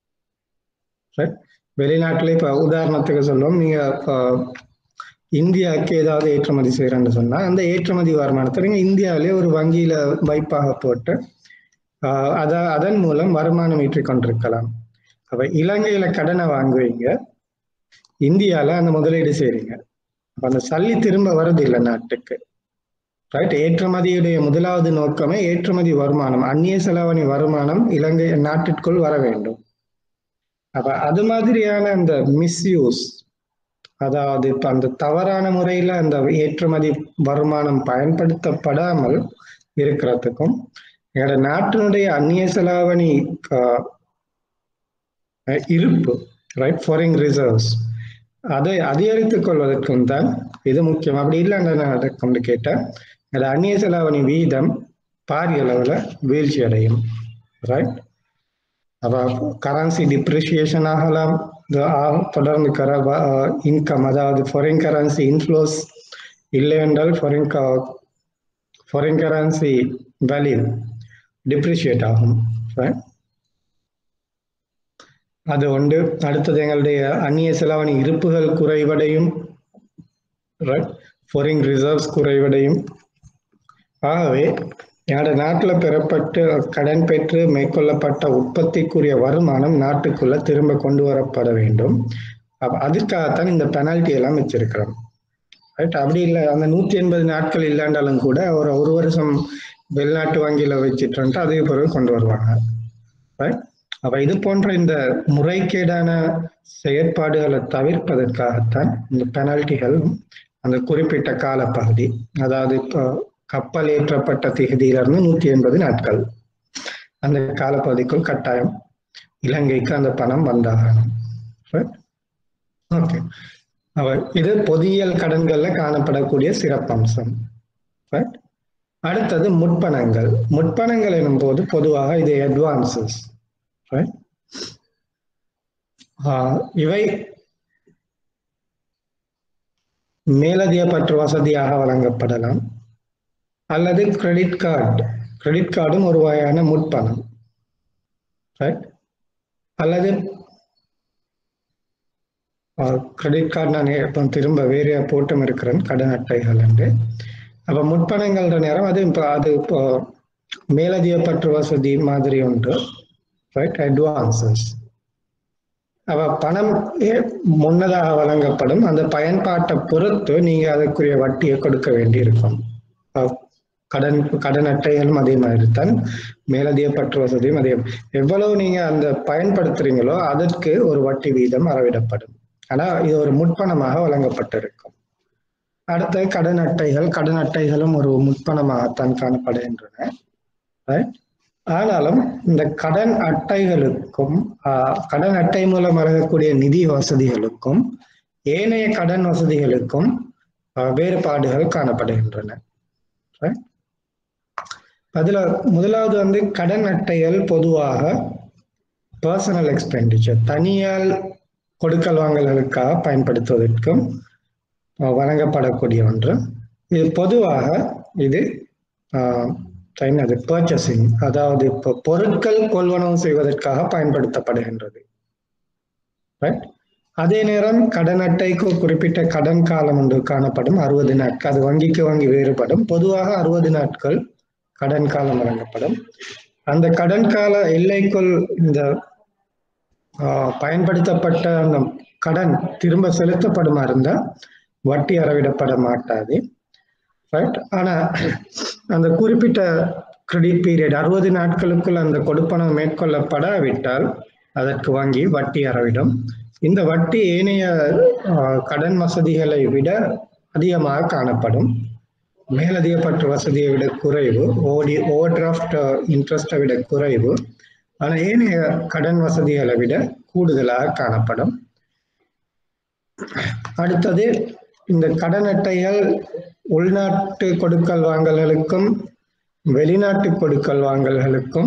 வெளிநாட்டிலே இப்ப உதாரணத்துக்கு சொல்லுவோம், நீங்க இந்தியாவுக்கு ஏதாவது ஏற்றுமதி செய்யறேன்னு சொன்னா அந்த ஏற்றுமதி வருமானத்தை நீங்க இந்தியாவிலே ஒரு வங்கியில வைப்பாக போட்டு ஆஹ் அத அதன் மூலம் வருமானம் ஈற்றிக் கொண்டிருக்கலாம். அப்ப இலங்கையில கடனை வாங்குவீங்க, இந்தியால அந்த முதலீடு செய்றீங்க, அப்ப அந்த சல்லி திரும்ப வருது இல்லை நாட்டுக்கு. ரைட், ஏற்றுமதியுடைய முதலாவது நோக்கமே ஏற்றுமதி வருமானம், அந்நிய செலாவணி வருமானம் இலங்கை நாட்டிற்குள் வர வேண்டும். அப்ப அது மாதிரியான அந்த மிஸ்யூஸ், அதாவது இப்ப அந்த தவறான முறையில அந்த ஏற்றுமதி வருமானம் பயன்படுத்தப்படாமல் இருக்கிறதுக்கும், எங்களோட நாட்டினுடைய அந்நிய செலாவணி இருப்பு, ரைட், ஃபாரின் ரிசர்வ்ஸ், அதை அதிகரித்துக் கொள்வதற்கும் தான் இது முக்கியம். அப்படி இல்லைன்னு நடக்கும் கேட்டா, அந்த அந்நிய செலாவணி வீதம் பாரிய அளவுல வீழ்ச்சி அடையும். ரைட், அப்ப கரன்சி டிப்ரிசியேஷன் ஆகலாம், தொடர்ந்து கர இன்கம், அதாவது ஃபாரின் கரன்சி இன்ஃப்ளோஸ் இல்லை என்றால் foreign foreign currency value depreciate ஆகும். அது ஒன்று. அடுத்தது எங்களுடைய அந்நிய செலாவணி இருப்புகள் குறைவடையும், ஃபாரின் ரிசர்வ்ஸ் குறைவடையும். ஆகவே என்னோட நாட்டில் பெறப்பட்டு கடன் பெற்று மேற்கொள்ளப்பட்ட உற்பத்திக்குரிய வருமானம் நாட்டுக்குள்ள திரும்ப கொண்டு வரப்பட வேண்டும். அதுக்காகத்தான் இந்த பெனால்டி எல்லாம் வச்சிருக்கிறோம். ரைட், அப்படி இல்லை அந்த நூத்தி எண்பது நாட்கள் இல்லாண்டாலும் கூட ஒரு ஒரு வருஷம் வெளிநாட்டு வங்கியில வச்சுட்டு அதே பிறகு கொண்டு வருவாங்க. ரைட், அப்ப இது போன்ற இந்த முறைகேடான செயற்பாடுகளை தவிர்ப்பதற்காகத்தான் இந்த பெனால்டிகள் அந்த குறிப்பிட்ட காலப்பகுதி, அதாவது இப்போ கப்பல் ஏற்றப்பட்ட திகதியிலிருந்து நூத்தி எண்பது நாட்கள் அந்த காலப்பகுதிக்குள் கட்டாயம் இலங்கைக்கு அந்த பணம் வந்தாகணும். ஓகே, இது பொதியியல் கடன்கள்ல காணப்படக்கூடிய சிறப்பம்சம். அடுத்தது முற்பணங்கள். முற்பணங்கள் எனும் போது பொதுவாக இது அட்வான்சஸ். இவை மேலதிக பற்று வசதியாக வழங்கப்படலாம், அல்லது கிரெடிட் கார்டு, கிரெடிட் கார்டும் ஒரு வகையான முற்பணம். அல்லது கிரெடிட் கார்டு நான் இப்போ திரும்ப வேற போட்டும் இருக்கிறேன், கடன் அட்டைகள் என்று. அப்ப முற்பணங்கள்ன்ற நேரம் அது இப்போ அது இப்போ மேலதிக பற்று வசதி மாதிரி ஒன்று. Right, advances. அப்ப பணம் முன்னதாக வழங்கப்படும், அந்த பயன்பாட்டை பொறுத்து நீங்க அதற்குரிய வட்டியை கொடுக்க வேண்டி இருக்கும். கடன் கடன் அட்டைகளும் அதே மாதிரி தான், மேலதிக பற்று வசதியும் அதே. எவ்வளவு நீங்க அந்த பயன்படுத்துறீங்களோ அதற்கு ஒரு வட்டி வீதம் அறவிடப்படும். ஆனா இது ஒரு முற்பணமாக வழங்கப்பட்டிருக்கும். அடுத்த கடன் அட்டைகள், கடன் அட்டைகளும் ஒரு முற்பணமாகத்தான் காணப்படுகின்றன. ஆனாலும் இந்த கடன் அட்டைகளுக்கும் கடன் அட்டை மூலம் வழங்கக்கூடிய நிதி வசதிகளுக்கும் ஏனைய கடன் வசதிகளுக்கும் வேறுபாடுகள் காணப்படுகின்றன. அதுல முதலாவது வந்து கடன் அட்டைகள் பொதுவாக பர்சனல் எக்ஸ்பெண்டிச்சர் தனியால் கொடுக்கல் வாங்கல்களுக்காக பயன்படுத்துவதற்கும் வழங்கப்படக்கூடிய ஒன்று. இது பொதுவாக இது பர்ச்சேசிங், அதாவது இப்போ பொருட்கள் கொள்வனவு செய்வதற்காக பயன்படுத்தப்படுகின்றது. அதே நேரம் கடன் அட்டைக்கு குறிப்பிட்ட கடன் காலம் ஒன்று காணப்படும், அறுபது நாட்கள். அது வங்கிக்கு வங்கி வேறுபடும். பொதுவாக அறுபது நாட்கள் கடன் காலம் வழங்கப்படும். அந்த கடன் கால எல்லைக்குள் இந்த பயன்படுத்தப்பட்ட அந்த கடன் திரும்ப செலுத்தப்படுமா இருந்தால் வட்டி அறவிடப்பட மாட்டாது. ரைட். ஆனா அந்த குறிப்பிட்ட கிரெடிட் பீரியட் அறுபது நாட்களுக்குள் அந்த கொடுப்பனம் மேற்கொள்ளப்படாவிட்டால் அதற்கு வங்கி வட்டி அறவிடும். இந்த வட்டி ஏனைய கடன் வசதிகளை விட அதிகமாக காணப்படும். மேலதிகப்பற்று வசதியை விட குறைவு, ஓடி ஓவர் டிராஃப்ட் இன்ட்ரெஸ்டை விட குறைவு. ஆனால் ஏனைய கடன் வசதிகளை விட கூடுதலாக காணப்படும். அடுத்தது இந்த கடன் அட்டைகள் உள்நாட்டு கொடுக்கல் வாங்கல்களுக்கும் வெளிநாட்டு கொடுக்கல் வாங்கல்களுக்கும்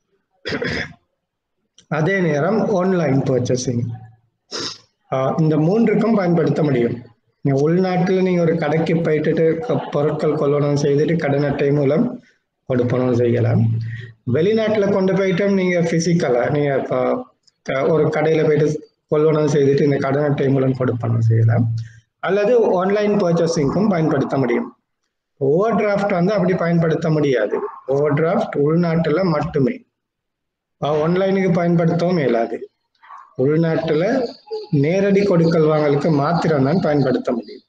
அதே நேரம் ஆன்லைன் பர்ச்சேசிங் இந்த மூன்றுக்கும் பயன்படுத்த முடியும். உள்நாட்டில் நீங்க ஒரு கடைக்கு போயிட்டு பொருட்கள் கொள்வனவு செய்துட்டு கடன் அட்டை மூலம் கொடுப்பனவு செய்யலாம். வெளிநாட்டுல கொண்டு போயிட்டு நீங்க பிசிக்கலா நீங்க ஒரு கடையில போயிட்டு கொள்வனவு செய்துட்டு இந்த கடன் அட்டை மூலம் கொடுப்பனவு செய்யலாம். அல்லது ஆன்லைன் பர்ச்சேசிங்கும் பயன்படுத்த முடியும். ஓவர் டிராஃப்ட் வந்து அப்படி பயன்படுத்த முடியாது. ஓவர் டிராஃப்ட் உள்நாட்டுல மட்டுமே, ஆன்லைனுக்கு பயன்படுத்தவும் இயலாது. உள்நாட்டுல நேரடி கொடுக்கல் வாங்கலுக்கு மாத்திரம்தான் பயன்படுத்த முடியும்.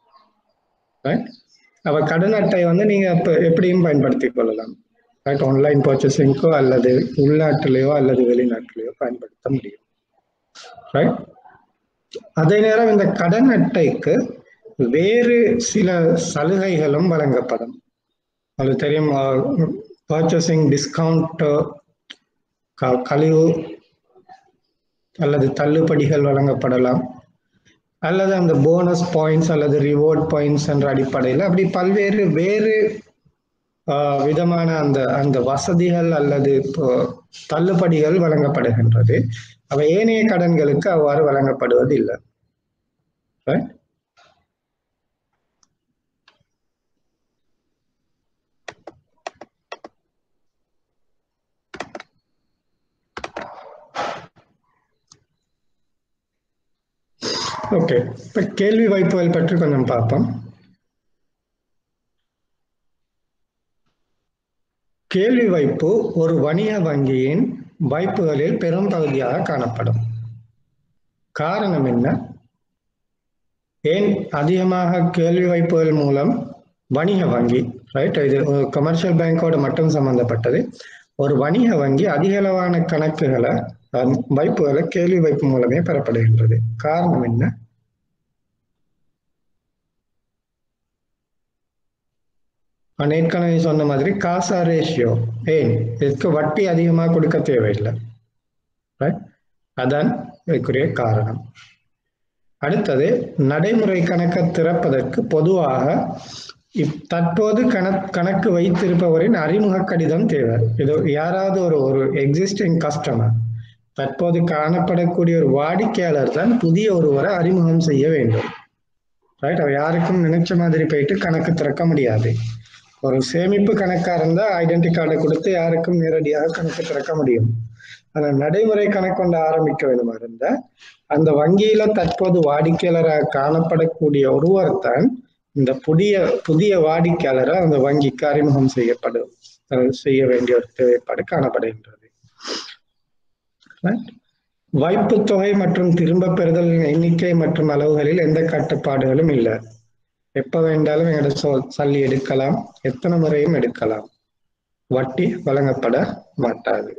அவ கடன் அட்டை வந்து நீங்க எப்படியும் பயன்படுத்தி கொள்ளலாம். ஆன்லைன் பர்ச்சேசிங்கோ அல்லது உள்நாட்டிலேயோ அல்லது வெளிநாட்டிலேயோ பயன்படுத்த முடியும். ரைட். அதே நேரம் இந்த கடன் அட்டைக்கு வேறு சில சலுகைகளும் வழங்கப்படும். அது தெரியும், பர்ச்சேசிங் டிஸ்கவுண்ட், கழிவு அல்லது தள்ளுபடிகள் வழங்கப்படலாம். அல்லது அந்த போனஸ் பாயிண்ட்ஸ் அல்லது ரிவார்ட் பாயிண்ட்ஸ் என்ற அடிப்படையில் அப்படி பல்வேறு வேறு விதமான அந்த அந்த வசதிகள் அல்லது தள்ளுபடிகள் வழங்கப்படுகின்றது. அவை ஏனைய கடன்களுக்கு அவ்வாறு வழங்கப்படுவது இல்லை. ஓகே, இப்ப கேள்வி வாய்ப்புகள் பற்றி கொஞ்சம் பார்ப்போம். கேள்வி வாய்ப்பு ஒரு வணிக வங்கியின் வாய்ப்புகளில் பெரும் பகுதியாக காணப்படும். காரணம் என்ன? ஏன் அதிகமாக கேள்வி வாய்ப்புகள் மூலம் வணிக வங்கி, ரைட், இது கமர்ஷியல் பேங்கோட மட்டும் சம்பந்தப்பட்டது. ஒரு வணிக வங்கி அதிக அளவான கணக்குகளை வாய்ப்புகளை கேள்வி வாய்ப்பு மூலமே பெறப்படுகின்றது. காரணம் என்ன? ஏற்கனவே சொன்ன மாதிரி காசா ரேஷியோ. ஏன் இதுக்கு வட்டி அதிகமாக கொடுக்க தேவையில்லை. அதான் இதுக்குரிய காரணம். அடுத்தது, நடைமுறை கணக்கை திறப்பதற்கு பொதுவாக தற்போது கணக்கு வைத்திருப்பவரின் அறிமுக கடிதம் தேவை. இது யாராவது ஒரு ஒரு எக்ஸிஸ்டிங் கஸ்டமர், தற்போது காணப்படக்கூடிய ஒரு வாடிக்கையாளர் தான் புதிய ஒருவரை அறிமுகம் செய்ய வேண்டும். ரைட். அவர் யாருக்கும் நினைச்ச மாதிரி போயிட்டு கணக்கு திறக்க முடியாது. ஒரு சேமிப்பு கணக்கா இருந்தா ஐடென்டி கார்டை கொடுத்து யாருக்கும் நேரடியாக கணக்கு திறக்க முடியும். ஆனா நடைமுறை கணக்கு கொண்டு ஆரம்பிக்க வேணுமா இருந்தா அந்த வங்கியில தற்போது வாடிக்கையாளராக காணப்படக்கூடிய ஒருவர் தான் இந்த புதிய புதிய வாடிக்கையாளரை அந்த வங்கிக்கு அறிமுகம் செய்யப்படும் செய்ய வேண்டிய ஒரு தேவைப்பாடு காணப்படுகின்றது. வைப்பு தொகை மற்றும் திரும்ப பெறுதல் எண்ணிக்கை மற்றும் அளவுகளில் எந்த கட்டுப்பாடுகளும் இல்லை. எப்ப வேண்டாலும் எங்களோட சொல் சல்லி எடுக்கலாம், எத்தனை முறையும் எடுக்கலாம். வட்டி வழங்கப்பட மாட்டாது.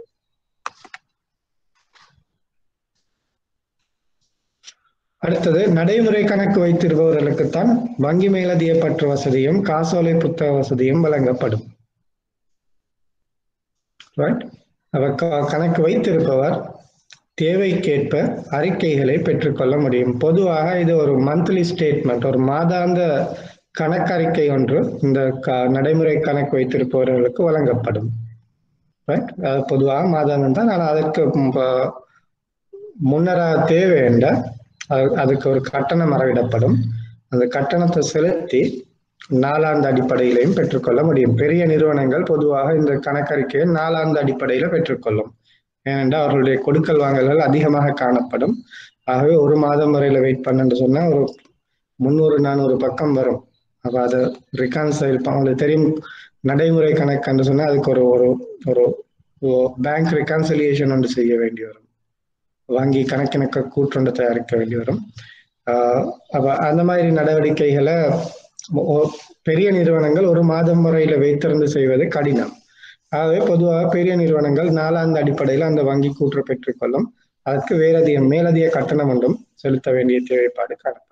அடுத்தது, நடைமுறை கணக்கு வைத்திருப்பவர்களுக்குத்தான் வங்கி மேலதிக பற்று வசதியும் காசோலை புத்தக வசதியும் வழங்கப்படும். ரைட். அவர் கணக்கு வைத்திருப்பவர் தேவைக்கேற்ப அறிக்கைகளை பெற்றுக்கொள்ள முடியும். பொதுவாக இது ஒரு மந்த்லி ஸ்டேட்மெண்ட், ஒரு மாதாந்த கணக்கறிக்கை ஒன்று இந்த நடைமுறை கணக்கு வைத்திருப்பவர்களுக்கு வழங்கப்படும். பொதுவாக மாதாந்தம் தான். ஆனால் அதற்கு முன்னராக தேவை என்ற அதுக்கு ஒரு கட்டணம் அறவிடப்படும். அந்த கட்டணத்தை செலுத்தி நாலாண்டு அடிப்படையிலையும் பெற்றுக்கொள்ள முடியும். பெரிய நிறுவனங்கள் பொதுவாக இந்த கணக்கறிக்கையை நாலாண்டு அடிப்படையில பெற்றுக்கொள்ளும். ஏனென்றால் அவர்களுடைய கொடுக்கல் வாங்கல்கள் அதிகமாக காணப்படும். ஆகவே ஒரு மாதம் வரையில வெயிட் பண்ணு சொன்னா ஒரு முன்னூறு நானூறு பக்கம் வரும். அப்ப அதை ரிகான்சைல் அவங்களுக்கு தெரியும். நடைமுறை கணக்குன்னு சொன்னா அதுக்கு ஒரு ஒரு ஒரு பேங்க் ரிகான்சிலியேஷன் ஒன்று செய்ய வேண்டி வரும். வங்கி கணக்கிணக்க கூற்றொன்று தயாரிக்க வேண்டி வரும். ஆஹ் அப்ப அந்த மாதிரி நடவடிக்கைகளை பெரிய நிறுவனங்கள் ஒரு மாதம் முறையில வைத்திருந்து செய்வது கடினம். ஆகவே பொதுவாக பெரிய நிறுவனங்கள் நாலாந்து அடிப்படையில் அந்த வங்கி கூற்று பெற்றுக்கொள்ளும். அதற்கு வேறதிக மேலதிக கட்டணம் ஒன்றும் செலுத்த வேண்டிய தேவைப்பாடு காணப்படும்.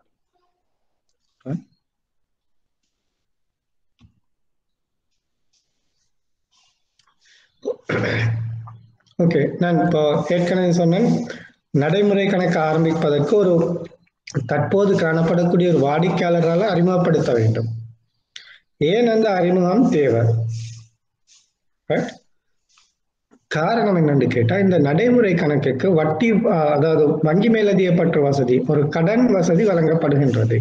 ஓகே, நான் இப்போ ஏற்கனவே சொன்னேன், நடைமுறை கணக்கு ஆரம்பிப்பதற்கு ஒரு தற்போது காணப்படக்கூடிய ஒரு வாடிக்கையாளரால் அறிமுகப்படுத்த வேண்டும். ஏன் அந்த அறிமுகம் தேவை? காரணம் என்னன்னு கேட்டா, இந்த நடைமுறை கணக்குக்கு வட்டி, அதாவது வங்கி மேலதிகப்பற்று வசதி, ஒரு கடன் வசதி வழங்கப்படுகின்றது.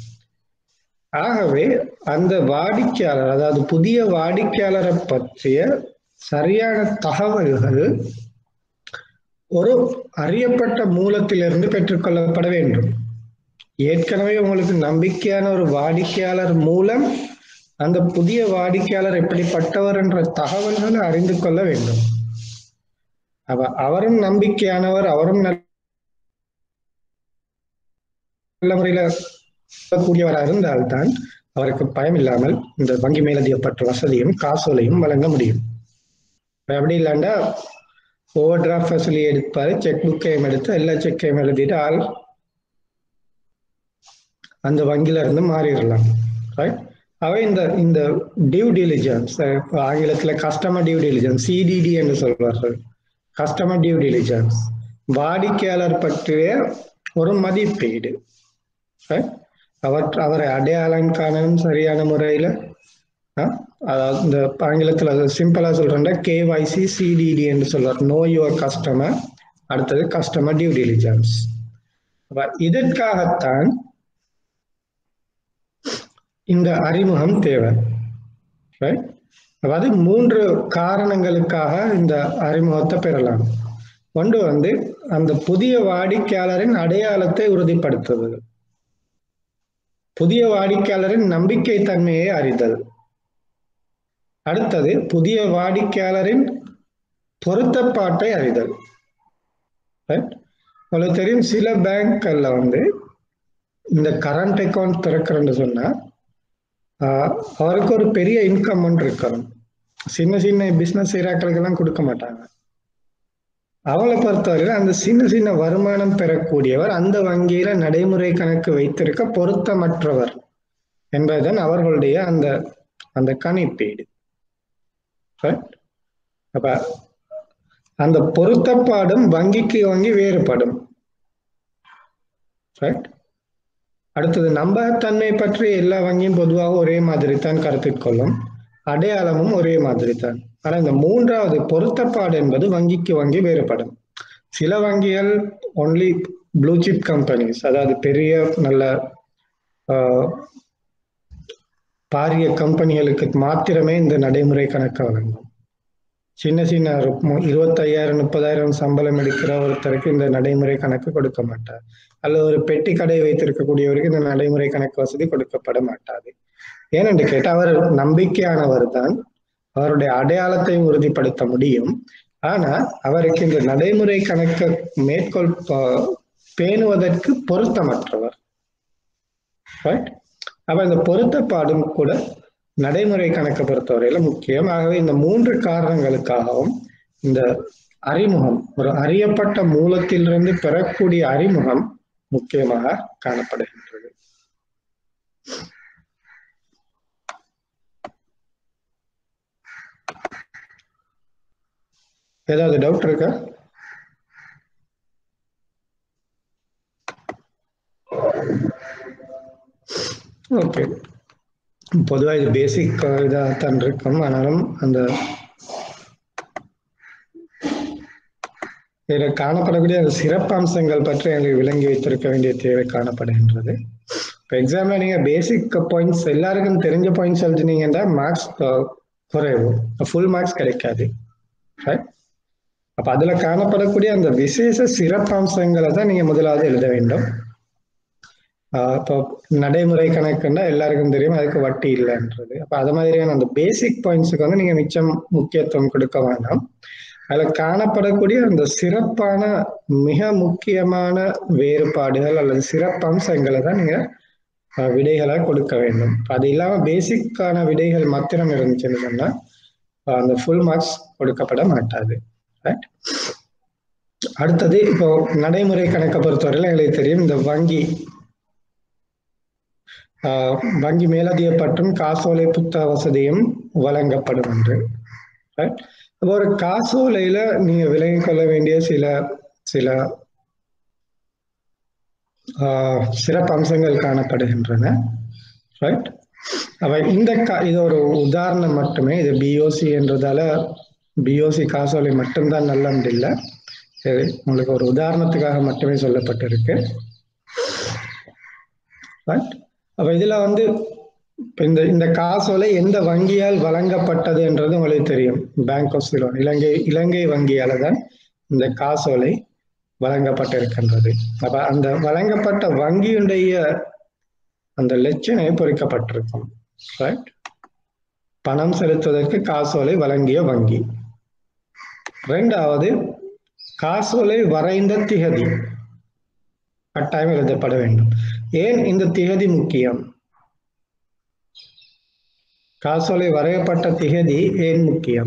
ஆகவே அந்த வாடிக்கையாளர், அதாவது புதிய வாடிக்கையாளரை பற்றிய சரியான தகவல்கள் ஒரு அறியப்பட்ட மூலத்திலிருந்து பெற்றுக்கொள்ளப்பட வேண்டும். ஏற்கனவே உங்களுக்கு நம்பிக்கையான ஒரு வாடிக்கையாளர் மூலம் அந்த புதிய வாடிக்கையாளர் எப்படிப்பட்டவர் என்ற தகவல்களை அறிந்து கொள்ள வேண்டும். அவ அவரும் நம்பிக்கையானவர், அவரும் நல்ல முறையில கூடியவராக இருந்தால்தான் அவருக்கு பயம் இல்லாமல் இந்த வங்கி மேலதிகப்பற்று வசதியும் காசோலையும் வழங்க முடியும். அப்படி இல்லாண்டா ஓவர் டிராஃப்ட் ஃபெசிலிட்டி எடுப்பாரு, செக் புக்கையும் எடுத்து எல்லா செக்கையும் எழுதிட்டு ஆள் அந்த வங்கியில இருந்து மாறிடலாம். ரைட்? அவை இந்த இந்த டியூ டிலிஜென்ஸ், ஆங்கிலத்துல கஸ்டமர் டியூ டிலிஜென்ஸ், சிடிடி என்று சொல்வார்கள். கஸ்டமர் டியூ டிலிஜென்ஸ் வாடிக்கையாளர் பற்றிய ஒரு மதிப்பீடு. அவர் அவரை அடையாளம் காணவும் சரியான முறையில, அதாவது இந்த ஆங்கிலத்துல சிம்பிளா சொல்றேன், கேஒய்சி சிடிடி என்று சொல்வார். நோ யுவர் கஸ்டமர், அடுத்தது கஸ்டமர் டியூ டிலிஜென்ஸ். இதற்காகத்தான் இந்த அறிமுகம் தேவை. அதாவது மூன்று காரணங்களுக்காக இந்த அறிமுகத்தை பெறலாம். ஒன்று வந்து அந்த புதிய வாடிக்கையாளரின் அடையாளத்தை உறுதிப்படுத்துவது, புதிய வாடிக்கையாளரின் நம்பிக்கை தன்மையை அறிதல், அடுத்தது புதிய வாடிக்கையாளரின் பொருத்தப்பாட்டை அறிதல். உங்களுக்கு தெரியும், சில பேங்க்ல வந்து இந்த கரண்ட் அக்கௌண்ட் திறக்கிறேன்னு சொன்னா அவருக்கு ஒரு பெரிய இன்கம் ஒன்று இருக்கணும். சின்ன சின்ன பிசினஸ் செய்யறாக்களுக்கெல்லாம் கொடுக்க மாட்டாங்க. அவளை பொறுத்தவரையில் அந்த சின்ன சின்ன வருமானம் பெறக்கூடியவர் அந்த வங்கியில நடைமுறை கணக்கு வைத்திருக்க பொருத்தமற்றவர் என்பதுதான் அவர்களுடைய அந்த அந்த கணிப்பீடு. அப்ப அந்த பொருத்தப்பாடும் வங்கிக்கு வங்கி வேறுபடும். அடுத்தது நம்பகத்தன்மை பற்றி எல்லா வங்கியும் பொதுவாக ஒரே மாதிரி தான் கருத்தில் கொள்ளும், அடையாளமும் ஒரே மாதிரி தான். ஆனா இந்த மூன்றாவது பொருத்தப்பாடு என்பது வங்கிக்கு வங்கி வேறுபடும். சில வங்கிகள் ஒன்லி ப்ளூ சிப் கம்பெனிஸ், அதாவது பெரிய நல்ல பாரிய கம்பெனிகளுக்கு மாத்திரமே இந்த நடைமுறை கணக்கு வழங்கும். சின்ன சின்ன இருபத்தையாயிரம் முப்பதாயிரம் சம்பளம் எடுக்கிற ஒருத்தருக்கு இந்த நடைமுறை கணக்கு கொடுக்க மாட்டார். அல்லது ஒரு பெட்டி கடை வைத்திருக்கக்கூடியவருக்கு இந்த நடைமுறை கணக்கு வசதி கொடுக்கப்பட மாட்டாது. ஏனென்று கேட்டால் அவர் நம்பிக்கையானவர் தான், அவருடைய அடையாளத்தை உறுதிப்படுத்த முடியும். ஆனா அவருக்கு இந்த நடைமுறை கணக்கை மேற்கொள் பேணுவதற்கு பொருத்தமற்றவர். அப்ப இந்த பொருத்தப்பாடும் கூட நடைமுறை கணக்கை பொறுத்தவரையில முக்கியம். ஆகவே இந்த மூன்று காரணங்களுக்காகவும் இந்த அறிமுகம், ஒரு அறியப்பட்ட மூலத்திலிருந்து பெறக்கூடிய அறிமுகம் முக்கியமாக காணப்படுகின்றது. ஏதாவது டவுட் இருக்கா? ஓகே, பொதுவாக இது பேசிக் இதாக தான் இருக்கும். ஆனாலும் அந்த இதில் காணப்படக்கூடிய அந்த சிறப்பம்சங்கள் பற்றி எங்களுக்கு விளங்கி வைத்திருக்க வேண்டிய தேவை காணப்படுகின்றது. இப்போ எக்ஸாமில் நீங்கள் பேசிக் பாயிண்ட்ஸ் எல்லாருக்கும் தெரிஞ்ச பாயிண்ட்ஸ் எழுதினீங்கன்னா மார்க்ஸ் குறைவு, ஃபுல் மார்க்ஸ் கிடைக்காது. ரைட்? அப்போ அதில் காணப்படக்கூடிய அந்த விசேஷ சிறப்பம்சங்களை தான் நீங்கள் முதலாவது எழுத வேண்டும். இப்போ நடைமுறை கணக்குன்னா எல்லாருக்கும் தெரியும், அதுக்கு வட்டி இல்லைன்றது. அப்போ அது மாதிரியான அந்த பேசிக் பாயிண்ட்ஸுக்கு வந்து நீங்கள் மிச்சம் முக்கியத்துவம் கொடுக்க வேண்டாம். அதில் காணப்படக்கூடிய அந்த சிறப்பான மிக முக்கியமான வேறுபாடுகள் அல்லது சிறப்பம்சங்களை தான் நீங்கள் விடைகளாக கொடுக்க வேண்டும். அது இல்லாமல் பேசிக்கான விடைகள் மாத்திரம் இருந்துச்சுன்னு சொன்னால் அந்த ஃபுல் மார்க்ஸ் கொடுக்கப்பட மாட்டாது. ரைட்? அடுத்தது இப்போ நடைமுறை கணக்கை பொறுத்தவரையில் எங்களுக்கு தெரியும், இந்த வங்கி வங்கி மேலதிக பற்றும் காசோலை புத்தக வசதியும் வழங்கப்படும் என்று. ஒரு காசோலையில நீங்க விலகிக் கொள்ள வேண்டிய சில சில சிறப்பு அம்சங்கள் காணப்படுகின்றன. ரைட்? அவ இந்த இது ஒரு உதாரணம் மட்டுமே. இது பிஓசி என்றதால பிஓசி காசோலை மட்டும்தான் நல்லது இல்லை, உங்களுக்கு ஒரு உதாரணத்துக்காக மட்டுமே சொல்லப்பட்டிருக்கு. ரைட்? அப்ப இதுல வந்து இந்த இந்த காசோலை எந்த வங்கியால் வழங்கப்பட்டது என்றது உங்களுக்கு தெரியும். பேங்க் ஆஃப் சிலோன், இலங்கை இலங்கை வங்கியால தான் இந்த காசோலை வழங்கப்பட்டிருக்கின்றது. அப்ப அந்த வழங்கப்பட்ட வங்கியுடைய அந்த லட்சணை பொறிக்கப்பட்டிருக்கும். ரைட்? பணம் செலுத்துவதற்கு காசோலை வழங்கிய வங்கி. இரண்டாவது, காசோலை வரைந்த திகதி கட்டாயம் எழுதப்பட வேண்டும். ஏன் இந்த திகதி முக்கியம்? காசோலை வரையப்பட்ட திகதி ஏன் முக்கியம்?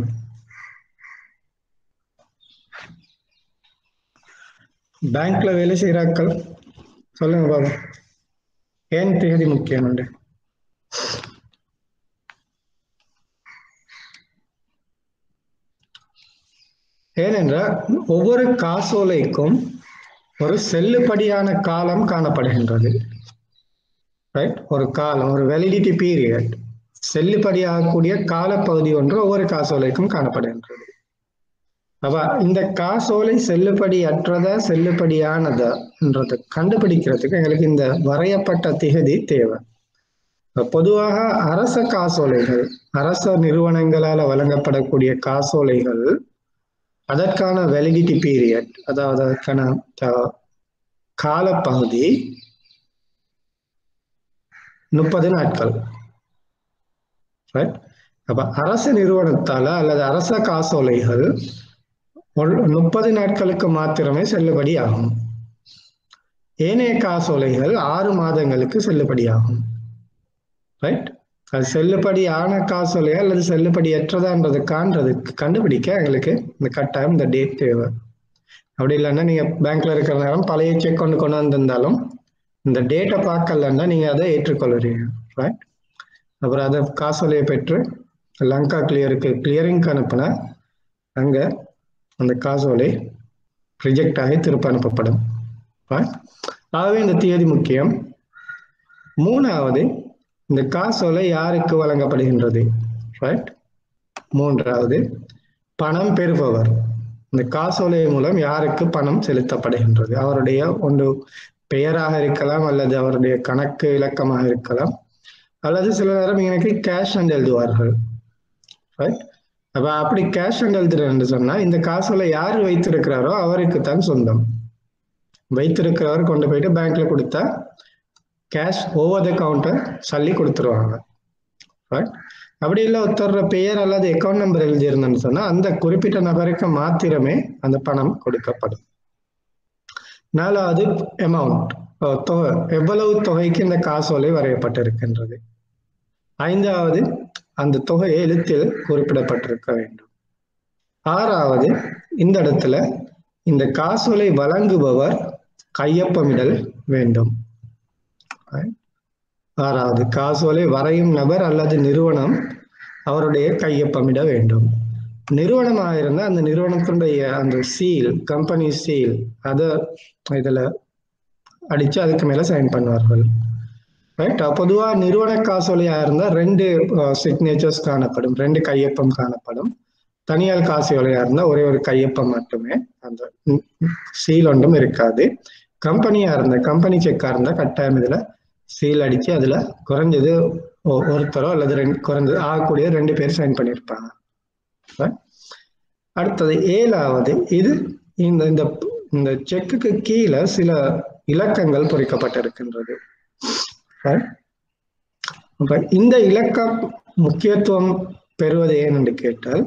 பேங்க்ல வேலை செய்கிறார்கள், சொல்லுங்க பாபா, ஏன் திகதி முக்கியம்? உண்டு ஏனென்றால் ஒவ்வொரு காசோலைக்கும் ஒரு செல்லுபடியான காலம் காணப்படுகின்றது. ரைட்? ஒரு காலம், ஒரு வேலிடிட்டி பீரியட், செல்லுபடியாகக்கூடிய காலப்பகுதி ஒன்று ஒவ்வொரு காசோலைக்கும் காணப்படுகின்றது. அப்ப இந்த காசோலை செல்லுபடி அற்றதா செல்லுபடியானதா என்றதை கண்டுபிடிக்கிறதுக்கு எங்களுக்கு இந்த வரையப்பட்ட திகதி தேவை. பொதுவாக அரச காசோலைகள், அரச நிறுவனங்களால் வழங்கப்படக்கூடிய காசோலைகள் அதற்கான வேலிடிட்டி பீரியட், அதாவது அதற்கான காலப்பகுதி முப்பது நாட்கள். அப்ப அரச நிறுவனத்தால அல்லது அரச காசோலைகள் முப்பது நாட்களுக்கு மாத்திரமே செல்லுபடி ஆகும். ஏனைய காசோலைகள் ஆறு மாதங்களுக்கு செல்லுபடி ஆகும். ரைட்? அது செல்லுபடி ஆன காசோலையா அல்லது செல்லுபடியற்றதான்றதை காண்றதுக்கு கண்டுபிடிக்க எங்களுக்கு இந்த கட்டாயம் இந்த டேட் தேவை. அப்படி இல்லைன்னா நீங்க பேங்க்ல இருக்கிற நேரம் பழைய செக் கொண்டு கொண்டு வந்திருந்தாலும் இந்த டேட்டை பார்க்கலன்னா நீங்க அதை ஏற்றுக்கொள்றீங்க. ரைட்? அப்புறம் அதை காசோலையை பெற்று லங்கா கிளியருக்கு கிளியரிங்க்கு அனுப்புனா அங்க அந்த காசோலை ரிஜெக்ட் ஆகி திருப்ப அனுப்பப்படும். ஆகவே இந்த தேதி முக்கியம். மூணாவது, இந்த காசோலை யாருக்கு வழங்கப்படுகின்றது? ரைட்? மூன்றாவது, பணம் பெறுபவர். இந்த காசோலை மூலம் யாருக்கு பணம் செலுத்தப்படுகின்றது? அவருடைய ஒன்று பெயராக இருக்கலாம், அல்லது அவருடைய கணக்கு இலக்கமாக இருக்கலாம், அல்லது சில நேரம் எனக்கு கேஷ் அண்ட் எழுதுவார்கள். ரைட்? அப்ப அப்படி கேஷ் அண்ட் எழுதுறேன்னு சொன்னா இந்த காசோலை யார் வைத்திருக்கிறாரோ அவருக்கு தான் சொந்தம். வைத்திருக்கிறவர் கொண்டு போயிட்டு பேங்க்ல கொடுத்தா கேஷ் ஓவர் த கவுண்டர் சொல்லி கொடுத்துருவாங்க. அப்படி இல்லை ஒருத்தர பெயர் அல்லது அக்கௌண்ட் நம்பர் எழுதியிருந்தேன்னு சொன்னா அந்த குறிப்பிட்ட நபருக்கு மாத்திரமே அந்த பணம் கொடுக்கப்படும். நாலாவது, அமௌண்ட், தொகை, எவ்வளவு தொகைக்கு இந்த காசோலை வரையப்பட்டிருக்கின்றது. ஐந்தாவது, அந்த தொகை எழுத்தில் குறிப்பிடப்பட்டிருக்க வேண்டும். ஆறாவது, இந்த இடத்துல இந்த காசோலை வழங்குபவர் கையொப்பமிடல் வேண்டும். ஆறாவது, காசோலை வரையும் நபர் அல்லது நிறுவனம் அவருடைய கையொப்பமிட வேண்டும். நிறுவனமாக இருந்தால் அந்த நிறுவனத்தினுடைய அந்த சீல், கம்பெனி சீல், அதை இதில் அடித்து அதுக்கு மேலே சைன் பண்ணுவார்கள். ரைட். பொதுவாக நிறுவன காசோலையாக இருந்தால் ரெண்டு சிக்னேச்சர்ஸ் காணப்படும், ரெண்டு கையொப்பம் காணப்படும். தனியார் காசோலையாக இருந்தால் ஒரே ஒரு கையொப்பம் மட்டுமே, அந்த சீல் ஒன்றும் இருக்காது. கம்பெனியாக இருந்தால், கம்பெனி செக்காக இருந்தால் கட்டாயம் இதில் சீல் அடித்து அதில் குறைஞ்சது ஒருத்தரோ அல்லது ரெண்டு குறைஞ்சது ஆகக்கூடிய ரெண்டு பேர் சைன் பண்ணியிருப்பாங்க. அடுத்தது ஏழாவது, இது இந்த இந்த செக்குக்கு கீழே சில இலக்கங்கள் பொறிக்கப்பட்டிருக்கின்றது. இந்த இலக்கம் முக்கியத்துவம் பெறுவது ஏன் என்று கேட்டால்,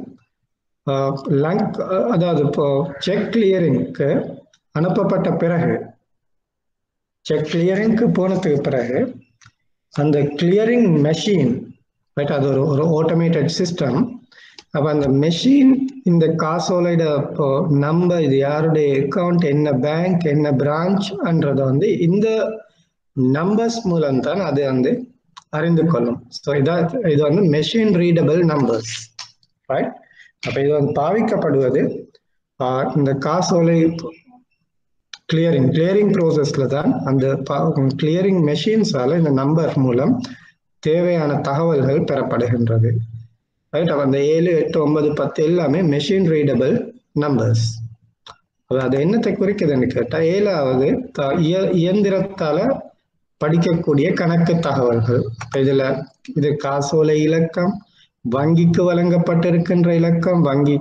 அதாவது இப்போ செக் கிளியரிங்க்கு அனுப்பப்பட்ட பிறகு, செக் கிளியரிங்க்கு போனதுக்கு பிறகு அந்த கிளியரிங் மெஷின், ரைட், அது ஒரு ஒரு ஆட்டோமேட்டட் சிஸ்டம். அப்போ அந்த மெஷின் இந்த காசோலையோட இப்போ நம்பர், இது யாருடைய அக்கௌண்ட், என்ன பேங்க், என்ன பிரான்ச்ன்றதை வந்து இந்த நம்பர்ஸ் மூலம் தான் அது வந்து அறிந்து கொள்ளும். ஸோ இதான் இது வந்து மெஷின் ரீடபிள் நம்பர்ஸ், ரைட். அப்போ இது வந்து பாவிக்கப்படுவது இந்த காசோலை கிளியரிங் கிளியரிங் ப்ரோசஸ்ல தான் அந்த கிளியரிங் மெஷின்ஸால இந்த நம்பர் மூலம் தேவையான தகவல்கள் பெறப்படுகின்றது, ரைட். அப்போ அந்த ஏழு, எட்டு, ஒன்பது, பத்து எல்லாமே மெஷின் ரீடபிள் நம்பர்ஸ். அது என்னத்தை குறிக்குதுன்னு கேட்டால், ஏழாவது இயந்திரத்தால படிக்கக்கூடிய கணக்கு தகவல்கள். இதுல இது காசோலை இலக்கம், வங்கிக்கு வழங்கப்பட்டிருக்கின்ற இலக்கம், வங்கி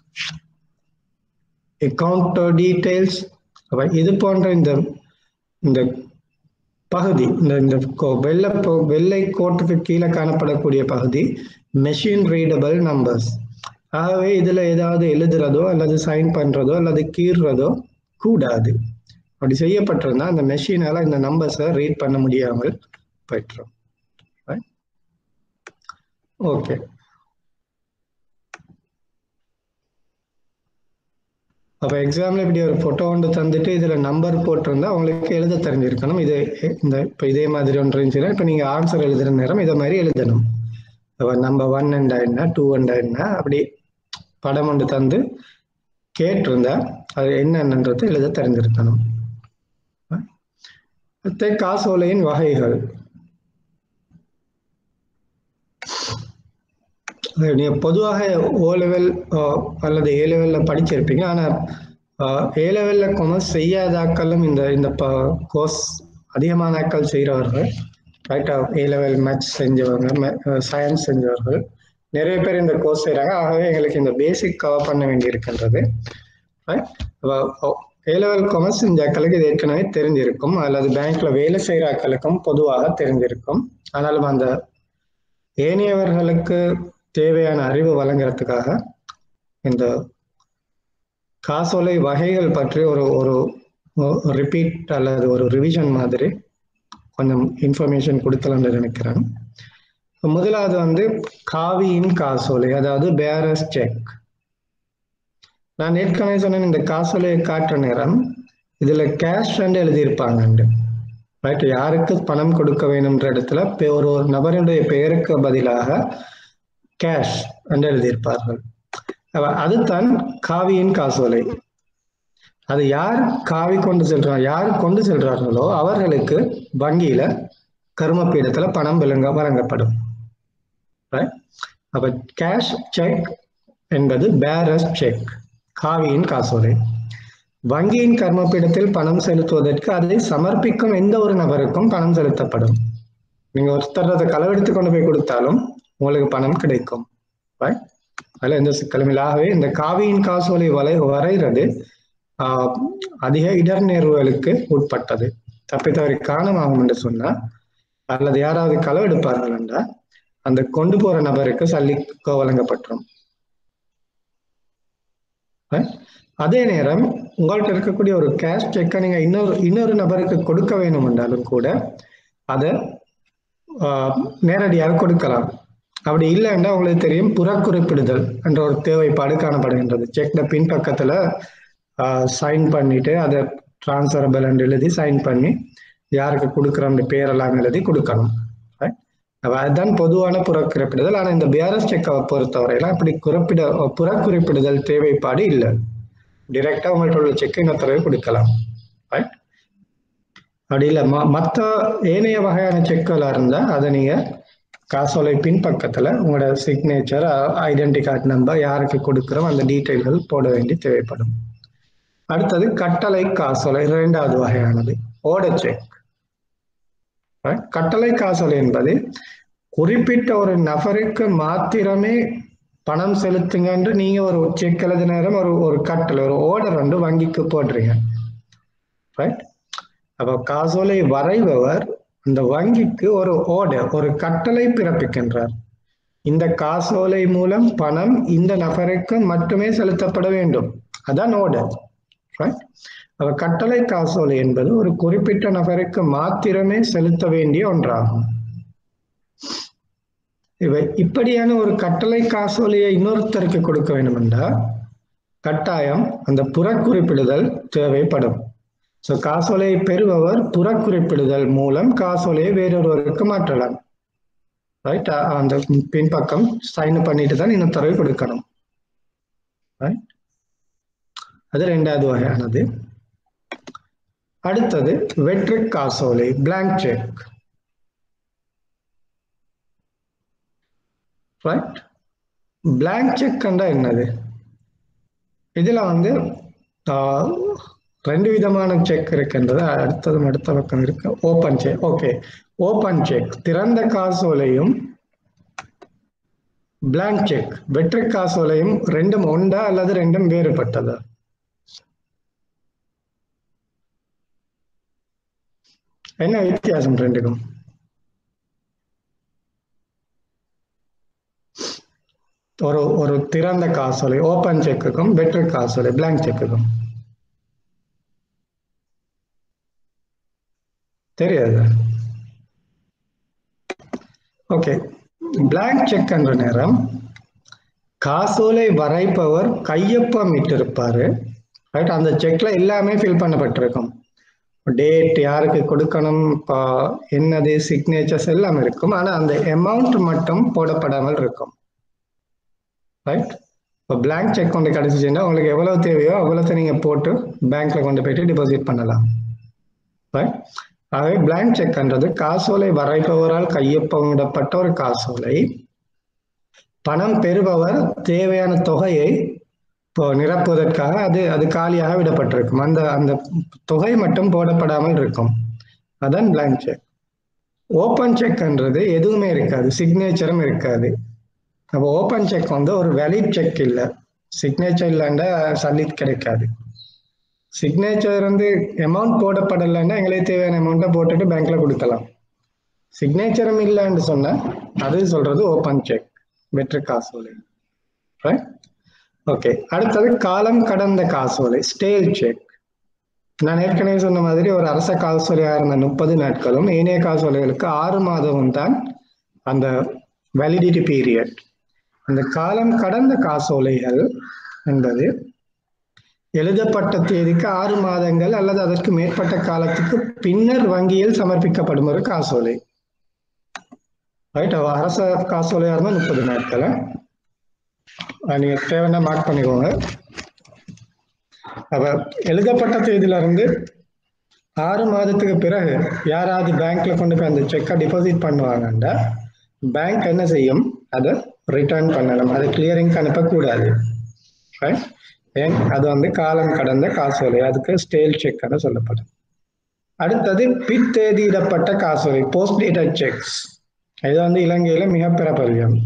அக்கவுண்ட் டீடைல்ஸ், இது போன்ற இந்த இந்த பகுதி, இந்த இந்த வெள்ளை வெள்ளை கோட்டுக்கு கீழே காணப்படக்கூடிய பகுதி மெஷின் ரீடபிள் நம்பர்ஸ். ஆகவே இதுல ஏதாவது எழுதுறதோ அல்லது சைன் பண்றதோ அல்லது கீறுறதோ கூடாது. அப்படி செய்யப்பட்டிருந்தா அந்த மெஷினால இந்த நம்பர்ஸை ரீட் பண்ண முடியாமல் போயிட்டுரும். ஓகே, அப்போ எக்ஸாம்பிள் இப்படி ஒரு ஃபோட்டோ ஒன்று தந்துட்டு இதில் நம்பர் போட்டிருந்தா அவங்களுக்கு எழுத தெரிஞ்சிருக்கணும். இது இந்த இப்போ இதே மாதிரி ஒன்று இருந்துச்சுன்னா இப்போ நீங்கள் ஆன்சர் எழுதுகிற நேரம் இதை மாதிரி எழுதணும். நம்பர் ஒன் அண்டா என்ன, டூ அண்டா என்ன, அப்படி படம் ஒன்று தந்து கேட்டிருந்தா அது என்னன்றது எழுத தெரிஞ்சிருக்கணும். காசோலையின் வகைகள், நீங்க பொதுவாக ஓ லெவல் அல்லது ஏ லெவல்ல படிச்சிருப்பீங்க. ஆனா ஏ லெவல்ல கொமர்ஸ் செய்யாதாக்களும் இந்த இந்த கோர்ஸ் அதிகமான ஆக்கள் செய்கிறவர்கள், ரைட்டா, ஏ லெவல் மேத்ஸ் செஞ்சவங்க, சயின்ஸ் செஞ்சவர்கள் நிறைய பேர் இந்த கோர்ஸ் செய்கிறாங்க. ஆகவே எங்களுக்கு இந்த பேசிக் கவர் பண்ண வேண்டி இருக்கின்றது. ஏ லெவல் கொமர்ஸ் செஞ்ச ஆக்களுக்கு இது ஏற்கனவே தெரிஞ்சிருக்கும், அல்லது பேங்க்ல வேலை செய்கிற ஆக்களுக்கும் பொதுவாக தெரிஞ்சிருக்கும். ஆனாலும் அந்த ஏனையவர்களுக்கு தேவையான அறிவு வழங்குறதுக்காக இந்த காசோலை வகைகள் பற்றி ஒரு ஒரு ரிப்பீட் அல்லது ஒரு ரிவிஷன் மாதிரி கொஞ்சம் இன்ஃபர்மேஷன் கொடுக்கலாம்னு நினைக்கிறேன். முதலாவது வந்து காவியின் காசோலை, அதாவது பேரஸ் செக். நான் ஏற்கனவே சொன்னேன், இந்த காசோலையை காட்டுற நேரம் இதுல கேஷ் ரெண்டு எழுதியிருப்பாங்க, ரைட். யாருக்கு பணம் கொடுக்க வேணும்ன்ற இடத்துல ஒரு ஒரு நபருடைய பெயருக்கு பதிலாக கேஷ் என்று எழுதியிருப்பார்கள். அதுதான் காவியின் காசோலை. அது யார் காவி கொண்டு செல்றார், யார் கொண்டு செல்றார்களோ அவர்களுக்கு வங்கியில கர்மபீடத்துல பணம் விளங்க வழங்கப்படும். அப்ப கேஷ் செக் என்பது பேரஸ் செக், காவியின் காசோலை. வங்கியின் கர்மபீடத்தில் பணம் செலுத்துவதற்கு அதை சமர்ப்பிக்கும் எந்த ஒரு நபருக்கும் பணம் செலுத்தப்படும். நீங்க ஒருத்தர் அதை களவெடுத்து கொண்டு போய் கொடுத்தாலும் உங்களுக்கு பணம் கிடைக்கும். அதுல எந்த சிக்கலும் இல்லாகவே இந்த காவியின் காசோலை வரை வரைகிறது ஆஹ் அதிக இடர்நேர்வுகளுக்கு உட்பட்டது. தப்பி தவறி காணமாகும் என்று சொன்னா அல்லது யாராவது களவெடுப்பார்கள் என்றால் அந்த கொண்டு போற நபருக்கு சல்லிக்கோ வழங்கப்பட்டுரும். அதே நேரம் உங்கள்கிட்ட இருக்கக்கூடிய ஒரு கேஷ் செக்கை நீங்க இன்னொரு இன்னொரு நபருக்கு கொடுக்க வேணும் என்றாலும் கூட அதை ஆஹ் நேரடியாக கொடுக்கலாம். அப்படி இல்லைன்னா உங்களுக்கு தெரியும், புறக்குறிப்பிடுதல் என்ற ஒரு தேவைப்பாடு காணப்படுகின்றது. செக்ல பின்பக்கத்துல சைன் பண்ணிட்டு அதை டிரான்ஸ்ஃபரபிள் என்று எழுதி சைன் பண்ணி யாருக்கு கொடுக்குறோம் பேரெல்லாம் எழுதி கொடுக்கணும். அதுதான் பொதுவான புறக்குறிப்பிடுதல். ஆனா இந்த பிஆர்எஸ் செக்கை பொறுத்தவரையில அப்படி குறிப்பிட புறக்குறிப்பிடுதல் தேவைப்பாடு இல்லை. டிரெக்டா உங்கள்ட்ட உள்ள செக் இன்னொருத்தரவை கொடுக்கலாம். ரைட்? அப்படி இல்லை மற்ற ஏனைய வகையான செக்குகளா இருந்தா அதை நீங்க காசோலை பின்பக்கத்துல உங்களோட சிக்னேச்சர், ஐடென்டி கார்டு நம்பர், யாருக்கு கொடுக்குறோம் அந்த டீட்டெயில்கள் போட வேண்டி தேவைப்படும். அடுத்தது கட்டளை காசோலை, இரண்டாவது வகையானது ஆர்டர் செக். கட்டளை காசோலை என்பது குறிப்பிட்ட ஒரு நபருக்கு மாத்திரமே பணம் செலுத்துங்க என்று நீங்க ஒரு செக் எழுத நேரம் ஒரு ஒரு கட்டளை ஒரு ஆர்டர் வந்து வங்கிக்கு போடுறீங்க. ரைட்? அப்ப காசோலை வரைபவர் இந்த வங்கிக்கு ஒரு ஆர்டர், ஒரு கட்டளை பிறப்பிக்கின்றார். இந்த காசோலை மூலம் பணம் இந்த நபருக்கு மட்டுமே செலுத்தப்பட வேண்டும். அதான் ஆர்டர். ரைட்? அப்ப கட்டளை காசோலை என்பது ஒரு குறிப்பிட்ட நபருக்கு மாத்திரமே செலுத்த வேண்டிய ஒன்றாகும். இவை இப்படியான ஒரு கட்டளை காசோலையை இன்னொருத்தருக்கு கொடுக்க வேண்டும் என்றால் கட்டாயம் அந்த புறக்குறிப்பிடுதல் தேவைப்படும். ஸோ காசோலையை பெறுபவர் புறக்குறிப்பிடுதல் மூலம் காசோலையை வேறொருவருக்கு மாற்றலாம். ரைட்? அந்த பின்பக்கம் சைன் பண்ணிட்டு தான் இன்னொருத்தரவை கொடுக்கணும். ரைட்? அது ரெண்டாவது வகையானது. அடுத்தது வெற்று காசோலை, blank cheque. Right? Blank cheque கண்டா என்னது? இதுல வந்து ரெண்டு விதமான செக் இருக்கின்றது. அடுத்ததும் அடுத்த பக்கம் இருக்கு open cheque. Okay, open cheque திறந்த காசோலையும் பிளாங்க் செக் வெற்று காசோலையும் ரெண்டும் உண்டா அல்லது ரெண்டும் வேறுபட்டதா? என்ன வித்தியாசம் ரெண்டுக்கும்? ஒரு ஒரு திறந்த காசோலை ஓபன் செக்குக்கும் வெற்று காசோலை பிளாங்க் செக்குக்கும் தெரியாது. ஓகே, பிளாங்க் செக் என்ற நேரம் காசோலை வரைப்பவர் கையொப்பம் இட்டிருப்பாரு. ரைட்? அந்த செக்ல எல்லாமே ஃபில் பண்ணப்பட்டிருக்கும். டேட், யாருக்கு கொடுக்கணும், என்னது, சிக்னேச்சர்ஸ் எல்லாம் இருக்கும். ஆனா அந்த அமௌண்ட் மட்டும் போடப்படாமல் இருக்கும். ரைட்? இப்போ பிளாங்க் செக் கொண்டு கிடைச்சிச்சுன்னா உங்களுக்கு எவ்வளவு தேவையோ அவ்வளவு நீங்க போட்டு பேங்க்ல கொண்டு போயிட்டு டிபாசிட் பண்ணலாம். ரைட்? ஆகவே பிளாங்க் செக்ன்றது காசோலை வரைப்பவரால் கையொப்பமிடப்பட்ட ஒரு காசோலை. பணம் பெறுபவர் தேவையான தொகையை இப்போ நிரப்புவதற்காக அது அது காலியாக விடப்பட்டிருக்கும். அந்த அந்த தொகை மட்டும் போடப்படாமல் இருக்கும். அதான் பிளாங்க் செக். ஓப்பன் செக்ன்றது எதுவுமே இருக்காது, சிக்னேச்சரும் இருக்காது. அப்போ ஓப்பன் செக் வந்து ஒரு வேலிட் செக் இல்லை. சிக்னேச்சர் இல்லைன்னா சல்லிட் கிடைக்காது. சிக்னேச்சர் வந்து அமௌண்ட் போடப்படலைன்னா எங்களுக்கு தேவையான அமௌண்ட்டை போட்டுட்டு பேங்க்ல கொடுக்கலாம். சிக்னேச்சரும் இல்லைன்னு சொன்னா அது சொல்றது ஓப்பன் செக், வெற்று காசோலை. ஓகே, அடுத்தது காலம் கடந்த காசோலை, ஸ்டேல் செக். நான் ஏற்கனவே சொன்ன மாதிரி ஒரு அரச காசோலையா இருந்த முப்பது நாட்களும் ஏனைய காசோலைகளுக்கு ஆறு மாதமும் தான் அந்த வேலிடிட்டி பீரியட். அந்த காலம் கடந்த காசோலைகள் என்பது எழுதப்பட்ட தேதிக்கு ஆறு மாதங்கள் அல்லது அதற்கு மேற்பட்ட காலத்துக்கு பின்னர் வங்கியில் சமர்ப்பிக்கப்படும் ஒரு காசோலை. ரைட்? அரச காசோலையா இருந்தா முப்பது நாட்கள். நீங்க தேவைன்னா மார்க் பண்ணிக்கோங்க. அப்ப எழுதப்பட்ட தேதியில இருந்து ஆறு மாதத்துக்கு பிறகு யாராவது பேங்க்ல கொண்டு போய் அந்த செக்கை டிபாசிட் பண்ணுவாங்கன்னா பேங்க் என்ன செய்யும், அதை ரிட்டர்ன் பண்ணணும். அதை கிளியரிங்க்கு அனுப்பக்கூடாது. ஏன்? அது வந்து காலம் கடந்த காசோலை, அதுக்கு ஸ்டேல் செக் சொல்லப்படும். அடுத்தது பிற்தேதியிடப்பட்ட காசோலை, போஸ்ட் டேட்டட் செக்ஸ். இது வந்து இலங்கையில மிக பிரபல்யம்.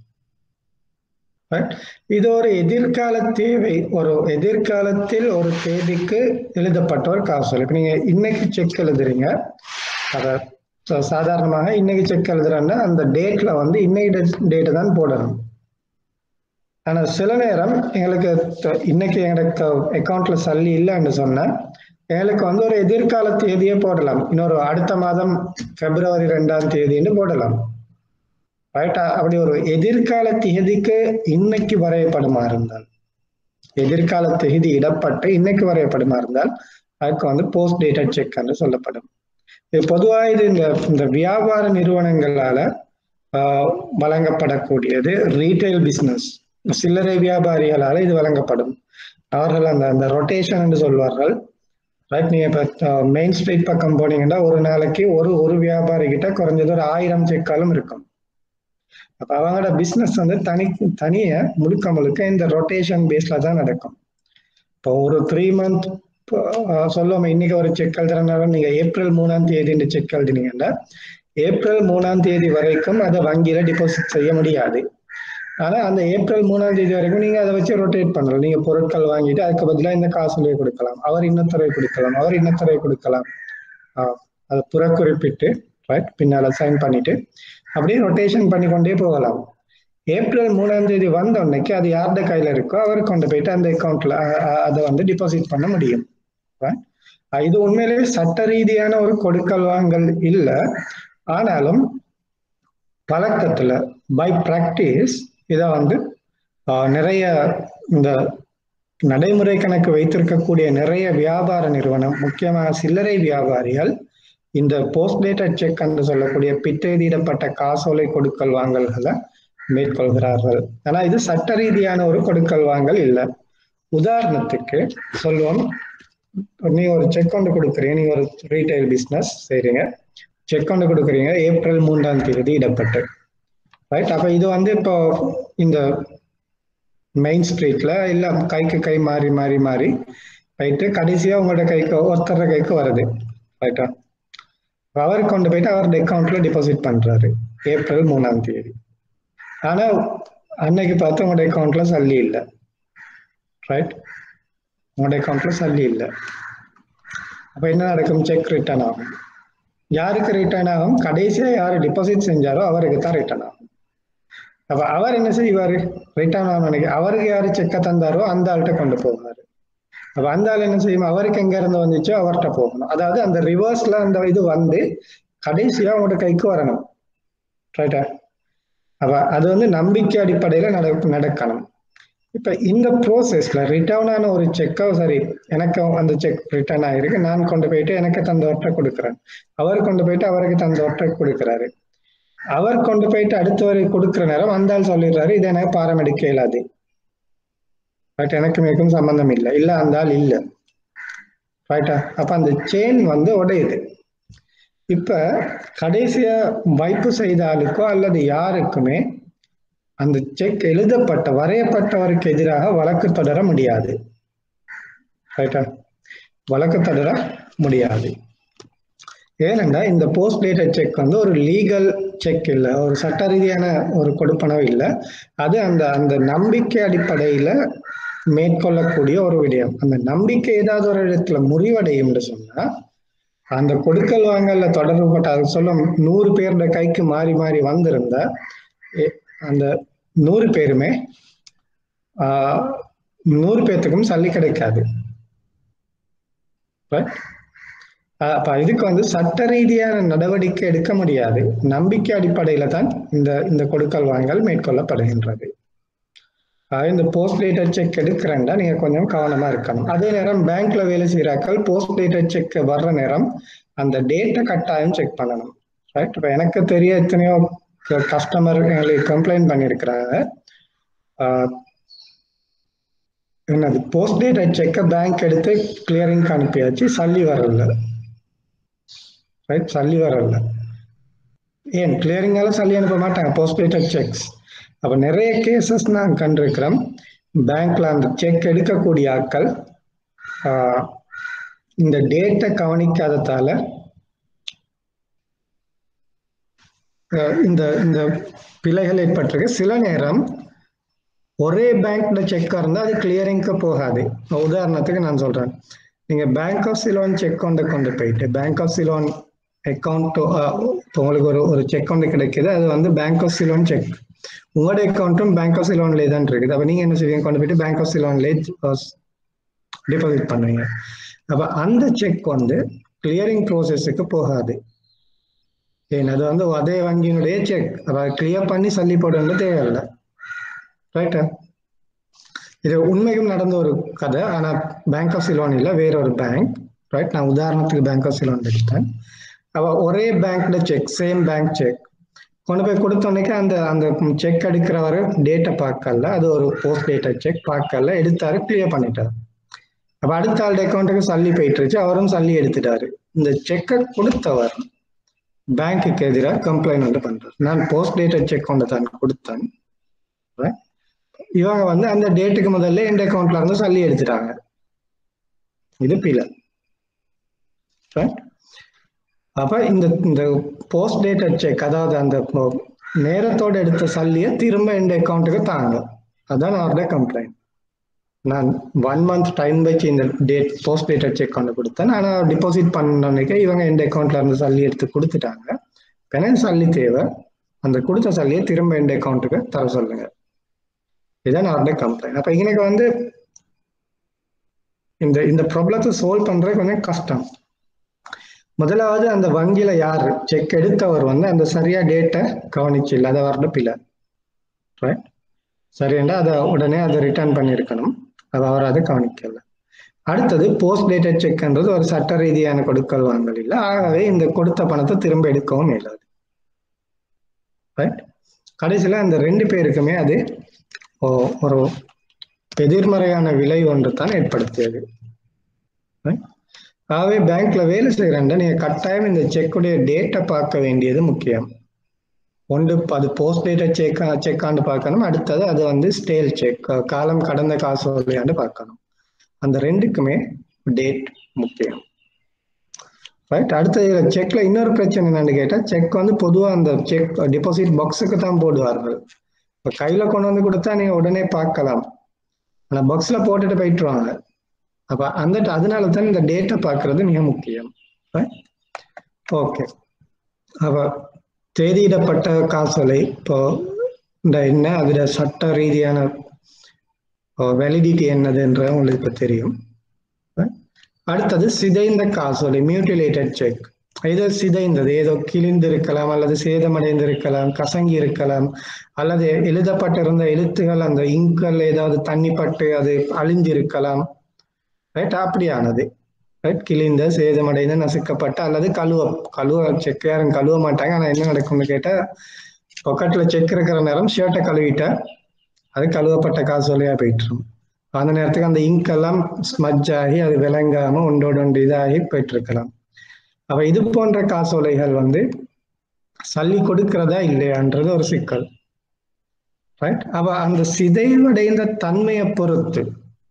இது ஒரு எதிர்கால தேவை, ஒரு எதிர்காலத்தில் ஒரு தேதிக்கு எழுதப்பட்ட ஒரு காசோலை. இப்ப நீங்க இன்னைக்கு செக் எழுதுறீங்க, அத சாதாரணமாக இன்னைக்கு செக் எழுதுறேன்னா அந்த டேட்ல வந்து இன்னைக்கு டேட்டை தான் போடணும். ஆனா சில நேரம் எங்களுக்கு இன்னைக்கு எங்களுக்கு அக்கௌண்ட்ல சல்லி இல்லைன்னு சொன்னா எங்களுக்கு வந்து ஒரு எதிர்கால தேதியே போடலாம். இன்னொரு அடுத்த மாதம் பிப்ரவரி ரெண்டாம் தேதின்னு போடலாம். ரைட்டா? அப்படி ஒரு எதிர்கால தேதிக்கு இன்னைக்கு வரையப்படுமா இருந்தால், எதிர்கால தேதி இடப்பட்டு இன்னைக்கு வரையப்படுமா இருந்தால் அதுக்கு வந்து போஸ்ட் டேட்டட் செக் என்று சொல்லப்படும். இது பொதுவாக இது இந்த இந்த வியாபார நிறுவனங்களால வழங்கப்படக்கூடியது ரீட்டைல் பிசினஸ், சில்லறை வியாபாரிகளால் இது வழங்கப்படும். அவர்கள் அந்த அந்த ரொட்டேஷன் என்று சொல்வார்கள். ரைட், நீங்க இப்போ மெயின் ஸ்ட்ரீட் பக்கம் போனீங்கன்னா ஒரு நாளைக்கு ஒரு ஒரு வியாபாரி கிட்ட குறைஞ்சது ஒரு ஆயிரம் செக்காலும் இருக்கும். அப்ப அவங்களோட பிசினஸ் வந்து தனி தனிய முழுக்க முழுக்க இந்த ரொட்டேஷன் பேஸ்ல தான் நடக்கும். இப்போ ஒரு த்ரீ மந்த் சொல்லுவோம், இன்னைக்கு ஒரு செக் எழுதுறதுனால நீங்க ஏப்ரல் மூணாம் தேதி இந்த செக் எழுதினீங்கன்னா ஏப்ரல் மூணாம் தேதி வரைக்கும் அதை வங்கியில டிபாசிட் செய்ய முடியாது. ஆனா அந்த ஏப்ரல் மூணாம் தேதி வரைக்கும் நீங்க அதை வச்சு ரொட்டேட் பண்ணலாம். நீங்க பொருட்கள் வாங்கிட்டு அதுக்கு பதிலாக இந்த காசுலேயே கொடுக்கலாம், அவர் இன்னத்தரை கொடுக்கலாம், அவர் இன்னத்தரை கொடுக்கலாம். ஆஹ் அதை புற குறிப்பிட்டு ரைட் பின்னால சைன் பண்ணிட்டு அப்படியே ரொட்டேஷன் பண்ணி கொண்டே போகலாம். ஏப்ரல் மூணாம் தேதி வந்த உடனேக்கு அது யார்கிட்ட கையில இருக்கோ அவர் கொண்டு போயிட்டு அந்த அக்கௌண்ட்ல அதை வந்து டிபாசிட் பண்ண முடியும். இது உண்மையிலேயே சட்ட ரீதியான ஒரு கொடுக்கல் வாங்கல் இல்லை. ஆனாலும் பழக்கத்துல பை பிராக்டிஸ் இதை வந்து நிறைய இந்த நடைமுறை கணக்கு வைத்திருக்கக்கூடிய நிறைய வியாபார நிறுவனம், முக்கியமாக சில்லறை வியாபாரிகள் இந்த போஸ்ட் டேட்டட் செக் என்று சொல்லக்கூடிய பிற்றேதியிடப்பட்ட காசோலை கொடுக்கல் வாங்கல்களை மேற்கொள்கிறார்கள். ஆனா இது சட்ட ரீதியான ஒரு கொடுக்கல் வாங்கல் இல்லை. உதாரணத்துக்கு சொல்லுவோம், நீ ஒரு செக் கொண்டு கொடுக்குறீங்க, நீங்க ஒரு ரீட்டைல் பிசினஸ் செய்றீங்க, செக் கொண்டு கொடுக்குறீங்க ஏப்ரல் மூன்றாம் தேதி இடப்பட்டு ரைட். அப்ப இது வந்து இப்போ இந்த மெயின் ஸ்ட்ரீட்ல இல்ல கைக்கு கை மாறி மாறி மாறி ரைட்டு கடைசியா உங்களோட கைக்கு ஒருத்தர கைக்கு வருது ரைட்டா. அவர் கொண்டு போயிட்டு அவரோட அக்கௌண்ட்ல டிபாசிட் பண்றாரு ஏப்ரல் மூணாம் தேதி. ஆனா அன்னைக்கு பார்த்து உங்களோட அக்கௌண்ட்ல சல்லி இல்லை ரைட், உங்களோட அக்கௌண்ட்ல சல்லி இல்லை. அப்ப என்ன நடக்கும்? செக் ரிட்டர்ன் ஆகும். யாருக்கு ரிட்டர்ன் ஆகும்? கடைசியா யாரு டிபாசிட் செஞ்சாரோ அவருக்கு தான் ரிட்டர்ன் ஆகும். அப்ப அவர் என்ன செய்வாரு? ரிட்டர்ன் ஆகும் நினைக்க அவருக்கு யாரு செக்கை தந்தாரோ அந்த ஆள்கிட்ட கொண்டு போவாரு. அப்ப அந்த ஆள் என்ன செய்யும்? அவருக்கு எங்க இருந்து வந்துச்சோ அவர்கிட்ட போகணும். அதாவது அந்த ரிவர்ஸ்ல அந்த இது வந்து கடைசியா உங்களோட கைக்கு வரணும் ரைட்டா. அப்ப அது வந்து நம்பிக்கை அடிப்படையில நட நடக்கணும். இப்ப இந்த ப்ரோசஸ்ல ரிட்டர்ன் ஆன ஒரு செக்கோ சரி, எனக்கு அந்த செக் ரிட்டர்ன் ஆகிருக்கு, நான் கொண்டு போயிட்டு எனக்கு தந்தவற்றை கொடுக்குறேன், அவர் கொண்டு போயிட்டு அவருக்கு தந்தவற்றை கொடுக்குறாரு. அவர் கொண்டு போயிட்டு அடுத்தவரை கொடுக்குற நேரம் அந்த ஆள் சொல்லிடுறாரு இது எனக்கு பாரம் எடுக்க இயலாது பட் எனக்கு மிகவும் சம்பந்தம் இல்லை, இல்ல அந்த ஆள் இல்லை ரைட்டா. அப்ப அந்த செயின் வந்து உடையுது. இப்ப கடைசியா வைப்பு செய்த ஆளுக்கோ அல்லது யாருக்குமே அந்த செக் எழுதப்பட்ட வரையப்பட்டவருக்கு எதிராக வழக்கு தொடர முடியாது ரைட்டா, வழக்கு தொடர முடியாது. ஏனென்றா இந்த போஸ்ட் டேட்டட் செக் வந்து ஒரு லீகல் செக் இல்லை, ஒரு சட்ட ரீதியான ஒரு கொடுப்பனவு இல்லை. அது அந்த அந்த நம்பிக்கை அடிப்படையில மேற்கொள்ளக்கூடிய ஒரு விடயம். அந்த நம்பிக்கை ஏதாவது ஒரு இடத்துல முறிவடையும் என்று சொன்னா அந்த கொடுக்கல் வாங்கல தொடர்பு பட்ட அது சொல்ல நூறு பேருடைய கைக்கு மாறி மாறி வந்திருந்தா அந்த நூறு பேருமே ஆஹ் நூறு பேர்த்துக்கும் சல்லி கிடைக்காது. அப்ப இதுக்கு வந்து சட்ட ரீதியான நடவடிக்கை எடுக்க முடியாது. நம்பிக்கை அடிப்படையில தான் இந்த இந்த கொடுக்கல் வாங்கல் மேற்கொள்ளப்படுகின்றது. இந்த போஸ்ட் டேட்டட் செக் எடுக்கிறேன்டா நீங்க கொஞ்சம் கவனமா இருக்கணும். அதே நேரம் பேங்க்ல வேலை செய்யறாக்கள் போஸ்ட் டேட்டட் செக் வர்ற நேரம் அந்த டேட்டை கட்டாயம் செக் பண்ணணும் ரைட். இப்ப எனக்கு தெரிய எத்தனையோ கஸ்டமர் எங்களுக்கு கம்ப்ளைண்ட் பண்ணியிருக்கிறாங்க, என்னது போஸ்ட் டேட்டட் செக்கை பேங்க் எடுத்து கிளியரிங் அனுப்பியாச்சு, சல்லி வரல ரைட், சல்லி வரல. ஏன் கிளியரிங்கால சல்லி அனுப்ப மாட்டாங்க போஸ்ட் டேட்டட் செக்ஸ். அப்ப நிறைய கேசஸ் நான் கண்டிருக்கிறோம், பேங்க்ல அந்த செக் எடுக்கக்கூடிய ஆட்கள் ஆஹ் இந்த டேட்டை கவனிக்காததால இந்த இந்த பிழைகள் ஏற்பட்டிருக்கு. சில நேரம் ஒரே பேங்க்ல செக்கா இருந்தா அது கிளியரிங்க்கு போகாது. உதாரணத்துக்கு நான் சொல்றேன், நீங்க பேங்க் ஆஃப் சிலோன் செக் கொண்டு கொண்டு போயிட்டு பேங்க் ஆஃப் சிலோன் அக்கௌண்ட் உங்களுக்கு ஒரு ஒரு செக் ஒன்று கிடைக்குது, அது வந்து பேங்க் ஆஃப் சிலோன் செக், உங்களோட அக்கௌண்ட்டும் பேங்க் ஆஃப் சிலோன்லேயே தான் இருக்குது. அப்ப நீங்க என்ன செய்வீங்க? கொண்டு போயிட்டு பேங்க் ஆஃப் சிலோன்லேயே டிபாசிட் பண்ணுவீங்க. அப்ப அந்த செக் வந்து கிளியரிங் ப்ரோசஸுக்கு போகாது. ஏன் அது வந்து அதே வங்கியினுடைய செக், அதை கிளியர் பண்ணி சல்லி போடணும்னு தேவையில்லை ரைட்டா. இது உண்மையும் நடந்த ஒரு கதை. ஆனா பேங்க் ஆஃப் சிலோன் இல்லை, வேற ஒரு பேங்க் ரைட். நான் உதாரணத்துக்கு பேங்க் ஆஃப் சிலோன் எடுத்தேன். அவ ஒரே பேங்க்ல செக், சேம் பேங்க் செக் கொண்டு போய் கொடுத்தோன்னே அந்த அந்த செக் எடுக்கிறவரு டேட்டை பார்க்கல, அது ஒரு போஸ்ட் டேட்டா செக் பார்க்கல, எடுத்தாரு, கிளியர் பண்ணிட்டாரு. அப்ப அடுத்த ஆளுடைய அக்கௌண்ட்டுக்கு சல்லி போயிட்டுருச்சு, அவரும் சல்லி எடுத்துட்டாரு. இந்த செக்கை கொடுத்தவர் பேங்க்குக்கு எதிராக கம்ப்ளைண்ட் வந்து பண்றாரு. நான் போஸ்ட் டேட்டா செக் கொண்டு தான் கொடுத்தேன், இவங்க வந்து அந்த டேட்டுக்கு முதல்ல எந்த அக்கௌண்ட்ல இருந்து சல்லி எடுத்துட்டாங்க. இது பிழை. அப்ப இந்த இந்த போஸ்ட் டேட்டா செக், அதாவது அந்த நேரத்தோட எடுத்த சல்லியை திரும்ப எந்த அக்கௌண்ட்டுக்கு தாங்க, அதான் அவருடைய கம்ப்ளைண்ட். நான் ஒன் மந்த் டைம் வச்சு இந்த டேட் போஸ்ட் டேட்டா செக் கொண்டு கொடுத்தேன். ஆனால் டிபாசிட் பண்ணனைக்கு இவங்க எந்த அக்கௌண்ட்ல இருந்து சல்லி எடுத்து கொடுத்துட்டாங்க. பெனல் சல்லி தேவை, அந்த கொடுத்த சல்லியை திரும்ப எந்த அக்கௌண்ட்டுக்கு தர சொல்லுங்க, இதுதான் அவருடைய கம்ப்ளைண்ட். அப்ப இன்னைக்கு வந்து இந்த இந்த ப்ராப்ளத்தை சால்வ் பண்றது கொஞ்சம் கஷ்டம். முதலாவது அந்த வங்கியில யாரு செக் எடுத்தவர் வந்து அந்த சரியா டேட்டை கவனிச்சு இல்லை, அதை வரணும் பிள்ளை ரைட் சரியா, அதை உடனே அதை ரிட்டர்ன் பண்ணியிருக்கணும், அது அவர் அதை கவனிக்கல. அடுத்தது போஸ்ட் டேட்டா செக்ன்றது ஒரு சட்ட ரீதியான கொடுக்கல் வாங்கல் இல்லை, ஆகவே இந்த கொடுத்த பணத்தை திரும்ப எடுக்கவும் இல்லாது. ரைட் கடைசியில அந்த ரெண்டு பேருக்குமே அது ஒரு எதிர்மறையான விலை ஒன்று தான் ஏற்படுத்தியது. ஆகவே பேங்க்ல வேலை செய்யறேன், நீங்க கட்டாயம் இந்த செக்குடைய டேட்டை பார்க்க வேண்டியது முக்கியம். ஒன்று அது போஸ்ட் டேட்டா செக் செக்காண்டு பார்க்கணும், அடுத்தது அது வந்து ஸ்டேல் செக், காலம் கடந்த காசு இல்லையாண்டு பார்க்கணும். அந்த ரெண்டுக்குமே டேட் முக்கியம். ரைட் அடுத்தது செக்ல இன்னொரு பிரச்சனை என்னன்னு கேட்டா, செக் வந்து பொதுவாக அந்த செக் டிபாசிட் பாக்ஸுக்கு தான் போடுவார்கள். இப்போ கையில கொண்டு வந்து கொடுத்தா நீங்க உடனே பார்க்கலாம், ஆனா பாக்ஸ்ல போட்டுட்டு போயிட்டுருவாங்க. அப்ப அந்த அதனால தான் இந்த டேட்டை பார்க்கறது மிக முக்கியம். ஓகே, அப்ப தேதியிடப்பட்ட காசோலை இப்போ இந்த என்ன அதுல சட்ட ரீதியான வேலிடிட்டி என்னதுன்ற உங்களுக்கு இப்ப தெரியும். அடுத்தது சிதைந்த காசோலை, மியூட்டிலேட்டட் செக். ஏதோ சிதைந்தது, ஏதோ கிழிந்து இருக்கலாம், அல்லது சேதமடைந்து இருக்கலாம், கசங்கி இருக்கலாம், அல்லது எழுதப்பட்டிருந்த எழுத்துகள் அந்த இங்கல் ஏதாவது தண்ணி பட்டு அது அழிஞ்சிருக்கலாம். ரைட் அப்படியானது ரைட் கிழிந்த, சேதமடைந்து, நசுக்கப்பட்ட அல்லது கழுவ கழுவ செக் யாரும் கழுவ மாட்டாங்க. ஆனா என்ன நடக்கும்னு கேட்டா, பொக்கெட்ல செக் இருக்கிற நேரம் ஷர்ட்டை கழுவிட்டா அது கழுவப்பட்ட காசோலையா போயிட்டுரும். அந்த நேரத்துக்கு அந்த இங்க் எல்லாம் ஸ்மஜ் ஆகி அது விளங்காம ஒன்றோடு ஒன்று இதாகி போயிட்டு இருக்கலாம். அப்ப இது போன்ற காசோலைகள் வந்து சல்லி கொடுக்கிறதா இல்லையான்றது ஒரு சிக்கல். ரைட் அப்ப அந்த சிதைவடைந்த தன்மையை பொறுத்து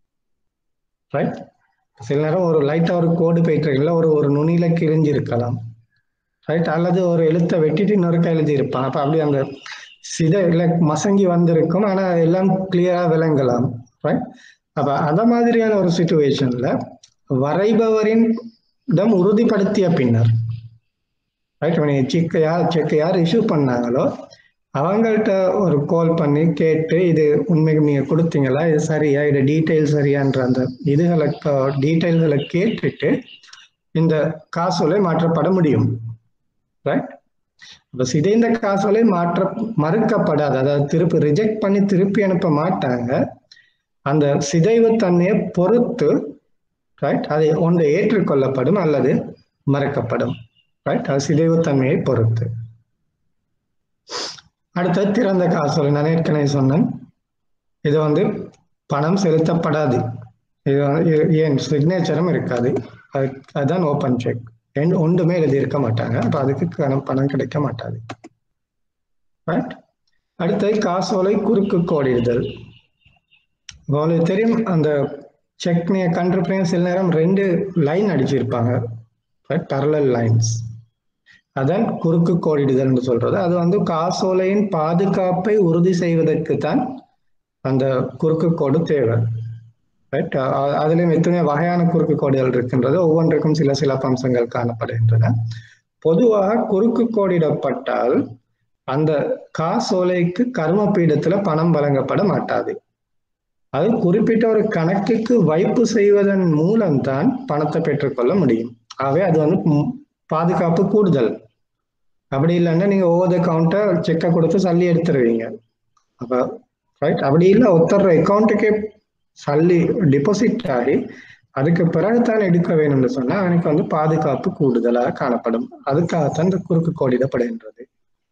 ரைட் சில நேரம் ஒரு லைட்டா ஒரு கோடு போயிட்டு இருக்கல, ஒரு ஒரு நுனியில கிழிஞ்சிருக்கலாம். ரைட் அல்லது ஒரு எழுத்தை வெட்டிட்டு இன்னொருக்கா எழுதி இருப்பான். அப்ப அப்படி அந்த சிதை இல்லை மசங்கி வந்திருக்கும், ஆனா எல்லாம் கிளியரா விளங்கலாம். ரைட் அப்ப அத மாதிரியான ஒரு சிச்சுவேஷன்ல வரைபவரின் இடம் உறுதிப்படுத்திய பின்னர் ரைட் செக் யார் செக் யார் இஷ்யூ பண்ணாங்களோ அவங்கள்ட்ட ஒரு கால் பண்ணி கேட்டு, இது உண்மைக்கு நீங்க கொடுத்தீங்களா, இது சரியா, இது டீட்டெயில் சரியான்ற அந்த இதுகளை டீட்டெயில்களை கேட்டுட்டு இந்த காசோலை மாற்றப்பட முடியும். ரைட் இப்ப சிதைந்த காசோலை மாற்ற மறுக்கப்படாது, அதாவது திருப்பி ரிஜெக்ட் பண்ணி திருப்பி அனுப்ப மாட்டாங்க. அந்த சிதைவு தன்மையை பொறுத்து ரைட் அதை ஒன்று ஏற்றுக்கொள்ளப்படும் அல்லது மறுக்கப்படும். ரைட் அது சிதைவு தன்மையை பொறுத்து. அடுத்த திறந்த காசோலை, நான் ஏற்கனவே சொன்னேன், இது வந்து பணம் செலுத்தப்படாது, இது ஏன் சிக்னேச்சரும் இருக்காது, அது அதுதான் ஓப்பன் செக், ஒன்றுமே எழுதியிருக்க மாட்டாங்க. அப்ப அதுக்கு பணம் கிடைக்க மாட்டாது. ரைட் அடுத்தது காசோலை குறுக்கு கோடிடுதல். உங்களுக்கு தெரியும், அந்த செக் நீங்க கண்டிருப்பீங்க, சில நேரம் ரெண்டு லைன் அடிச்சிருப்பாங்க, parallel லைன்ஸ், அதான் குறுக்கு கோடிடுதல் சொல்றது. அது வந்து காசோலையின் பாதுகாப்பை உறுதி செய்வதற்கு தான் அந்த குறுக்கு கோடு தேவை. ரைட் அதுலயும் எத்தனை வகையான குறுக்கு கோடுகள் இருக்கின்றது, ஒவ்வொன்றுக்கும் சில சில அம்சங்கள் காணப்படுகின்றன. பொதுவாக குறுக்கு கோடிடப்பட்டால் அந்த காசோலைக்கு கர்ம பீடத்துல பணம் வழங்கப்பட மாட்டாது. அது குறிப்பிட்ட ஒரு கணக்குக்கு வைப்பு செய்வதன் மூலம்தான் பணத்தை பெற்றுக்கொள்ள முடியும். ஆகவே அது வந்து பாதுகாப்பு கூடுதல். அப்படி இல்லைன்னா நீங்க ஓவர் த கவுண்டர் செக்கை கொடுத்து சல்லி எடுத்துருவீங்க. அப்ப ரைட் அப்படி இல்லை, ஒருத்தர் அக்கௌண்ட்டுக்கே சல்லி டிபாசிட் ஆகி அதுக்கு பிறகுதான் எடுக்க வேணும்னு சொன்னா அவனுக்கு வந்து பாதுகாப்பு கூடுதலாக காணப்படும். அதுக்காகத்தான் இந்த குறுக்கு கோடிடப்படுகின்றது.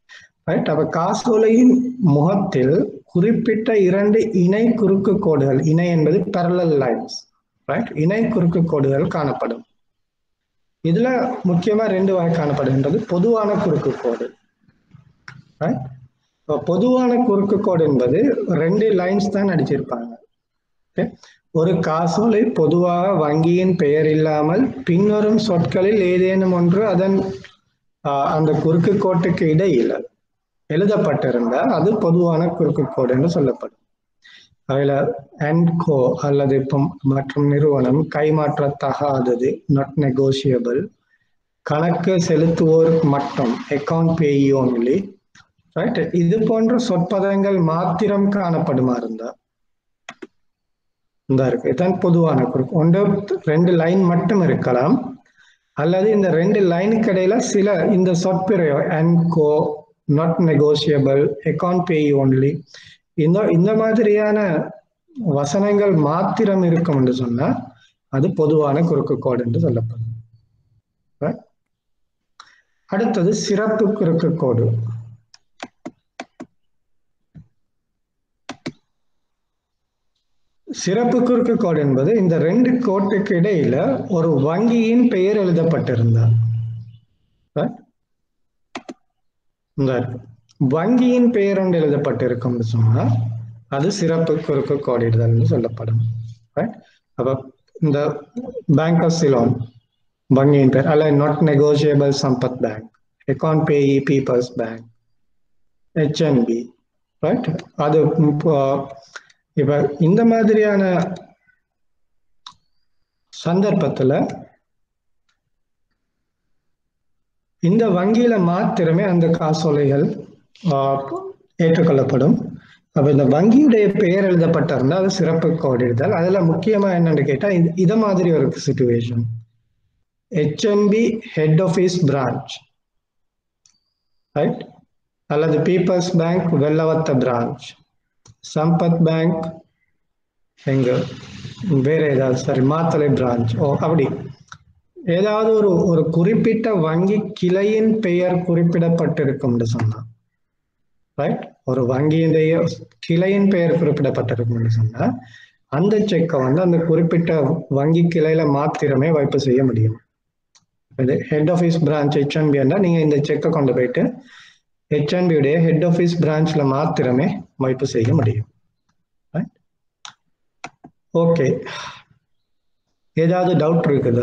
ரைட். அப்ப காசோலையின் முகத்தில் குறிப்பிட்ட இரண்டு இணை குறுக்கு கோடுகள், இணை என்பது parallel lines, ரைட், இணை குறுக்கு கோடுகள் காணப்படும். இதுல முக்கியமா ரெண்டு வகை காணப்படுகின்றது. பொதுவான குறுக்கு கோடு, ரைட். பொதுவான குறுக்கு கோடு என்பது ரெண்டு லைன்ஸ் தான் அடிச்சிருப்பாங்க. ஒரு காசோலை பொதுவாக வங்கியின் பெயர் இல்லாமல் பின்வரும் சொற்களில் ஏதேனும் ஒன்று அதன் அந்த குறுக்கு கோட்டுக்கு இடையில் எழுதப்பட்டிருந்தால் அது பொதுவான குறுக்கு கோடு என்று சொல்லப்படும். அதில் அண்ட் கோ அல்லது மற்றும் நிறுவனம், கைமாற்றத்தகாதது, நாட் நெகோசியபிள், கணக்கு செலுத்துவோர் மட்டும், அக்கவுண்ட் பேயி ஓன்லி, ரைட். இது போன்ற சொற்பதங்கள் மாத்திரம் காணப்படுமா இருந்தா இந்த இருக்கு. இதுதான் பொதுவான குறுக்கு. ஒன்று ரெண்டு லைன் மட்டும் இருக்கலாம், அல்லது இந்த ரெண்டு லைனுக்கு இடையில சில இந்த சொற்பிரையோ and co, not negotiable, account payee only, இந்த இந்த மாதிரியான வசனங்கள் மாத்திரம் இருக்கும் என்று சொன்னா அது பொதுவான குறுக்கு கோடு என்று சொல்லப்படும். அடுத்தது சிறப்பு குறுக்கு கோடு. சிறப்பு குறுக்கு கோடு என்பது இந்த ரெண்டு கோட்டுக்கு இடையில ஒரு வங்கியின் பெயர் எழுதப்பட்டிருந்தார், வங்கியின் பெயர் ஒன்று எழுதப்பட்டிருக்கும் சொன்னா அது சிறப்பு குறுக்கு கோடிடுதல் என்று சொல்லப்படும். அப்ப இந்த பேங்க் ஆஃப் சிலோன் வங்கியின் பெயர், அல்ல not negotiable Sampath bank, account payee people's bank, HNB, right. அது இப்ப இந்த மாதிரியான சந்தர்ப்பத்துல இந்த வங்கியில மாத்திரமே அந்த காசோலைகள் ஏற்றுக்கொள்ளப்படும். அப்ப இந்த வங்கியுடைய பெயர் எழுதப்பட்டிருந்தா அது சிறப்பு கோடிடுதல். அதுல முக்கியமா என்னன்னு கேட்டா இத மாதிரி ஒரு situation, HNB head office branch, right, அல்லது people's bank Wellawatte branch, Sampath bank எங்க வேற ஏதாவது சரி மாத்தலை பிரான்ச், ஓ அப்படி ஏதாவது ஒரு ஒரு குறிப்பிட்ட வங்கி கிளையின் பெயர் குறிப்பிடப்பட்டிருக்கும் என்று சொன்னா, ரைட், ஒரு வங்கியினுடைய கிளையின் பெயர் குறிப்பிடப்பட்டிருக்கும் என்று சொன்னா அந்த செக்கை வந்து அந்த குறிப்பிட்ட வங்கி கிளையில மாத்திரமே வைப்பு செய்ய முடியும். இது ஹெட் ஆஃபீஸ் பிரான்ச் ஹெச்என்பி என்றால் நீங்க இந்த செக்கை கொண்டு போயிட்டு ஹெச்என்பி உடைய ஹெட் ஆஃபீஸ் பிரான்ச்ல மாத்திரமே வைப்பு செய்ய முடியும். ஓகே, ஏதாவது டவுட் இருக்குதா?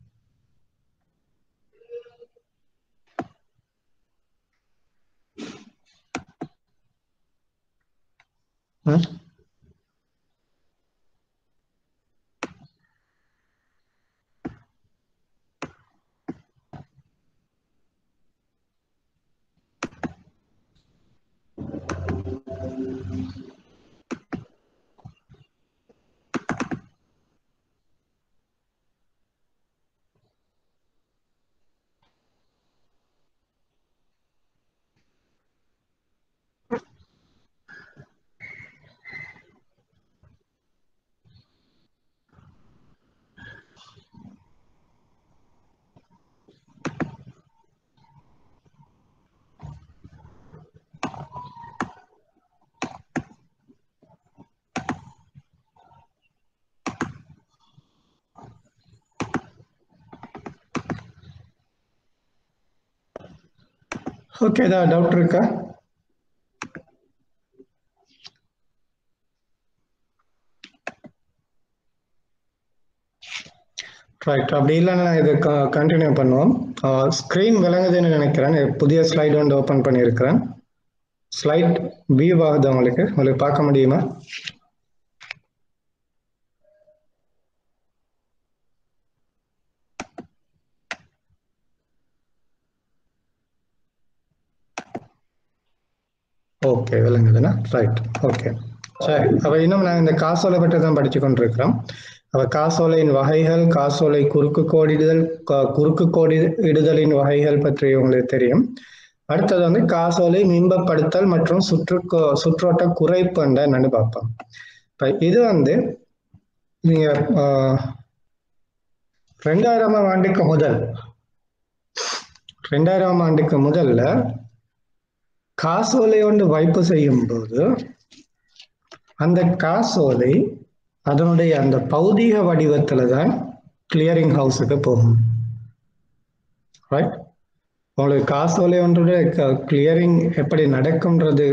ஓகே, ஏதாவது டவுட் இருக்கா? ரைட், அப்படி இல்லைன்னா இது கண்டினியூ பண்ணுவோம். ஸ்க்ரீன் விளங்குதுன்னு நினைக்கிறேன். புதிய ஸ்லைடு வந்து ஓப்பன் பண்ணியிருக்கிறேன். ஸ்லைட் வியூ ஆகுது உங்களுக்கு, உங்களுக்கு பார்க்க முடியுமா? Okay, விளங்குதுன்னா right. ஓகே, சரி. அப்ப இன்னும் நாங்கள் இந்த காசோலை பற்றி தான் படிச்சு கொண்டிருக்கிறோம். அப்ப காசோலையின் வகைகள், காசோலை குறுக்கு கோடிடுதல், குறுக்கு கோடி இடுதலின் வகைகள் பற்றி உங்களுக்கு தெரியும். அடுத்தது வந்து காசோலை மின்பப்படுத்தல் மற்றும் சுற்று சுற்றோட்ட குறைப்பு என்னன்னு பார்ப்போம். இப்ப இது வந்து நீங்க ரெண்டாயிரமாம் ஆண்டுக்கு முதல் ரெண்டாயிரம் ஆண்டுக்கு முதல்ல காசோலை ஒன்று வைப்பு செய்யும் போது அந்த காசோலை அதனுடைய அந்த பௌதீக வடிவத்துல தான் கிளியரிங் ஹவுஸுக்கு போகும். ரைட்? உங்களுக்கு காசோலை ஒன்றுடைய கிளியரிங் எப்படி நடக்கும்ன்றது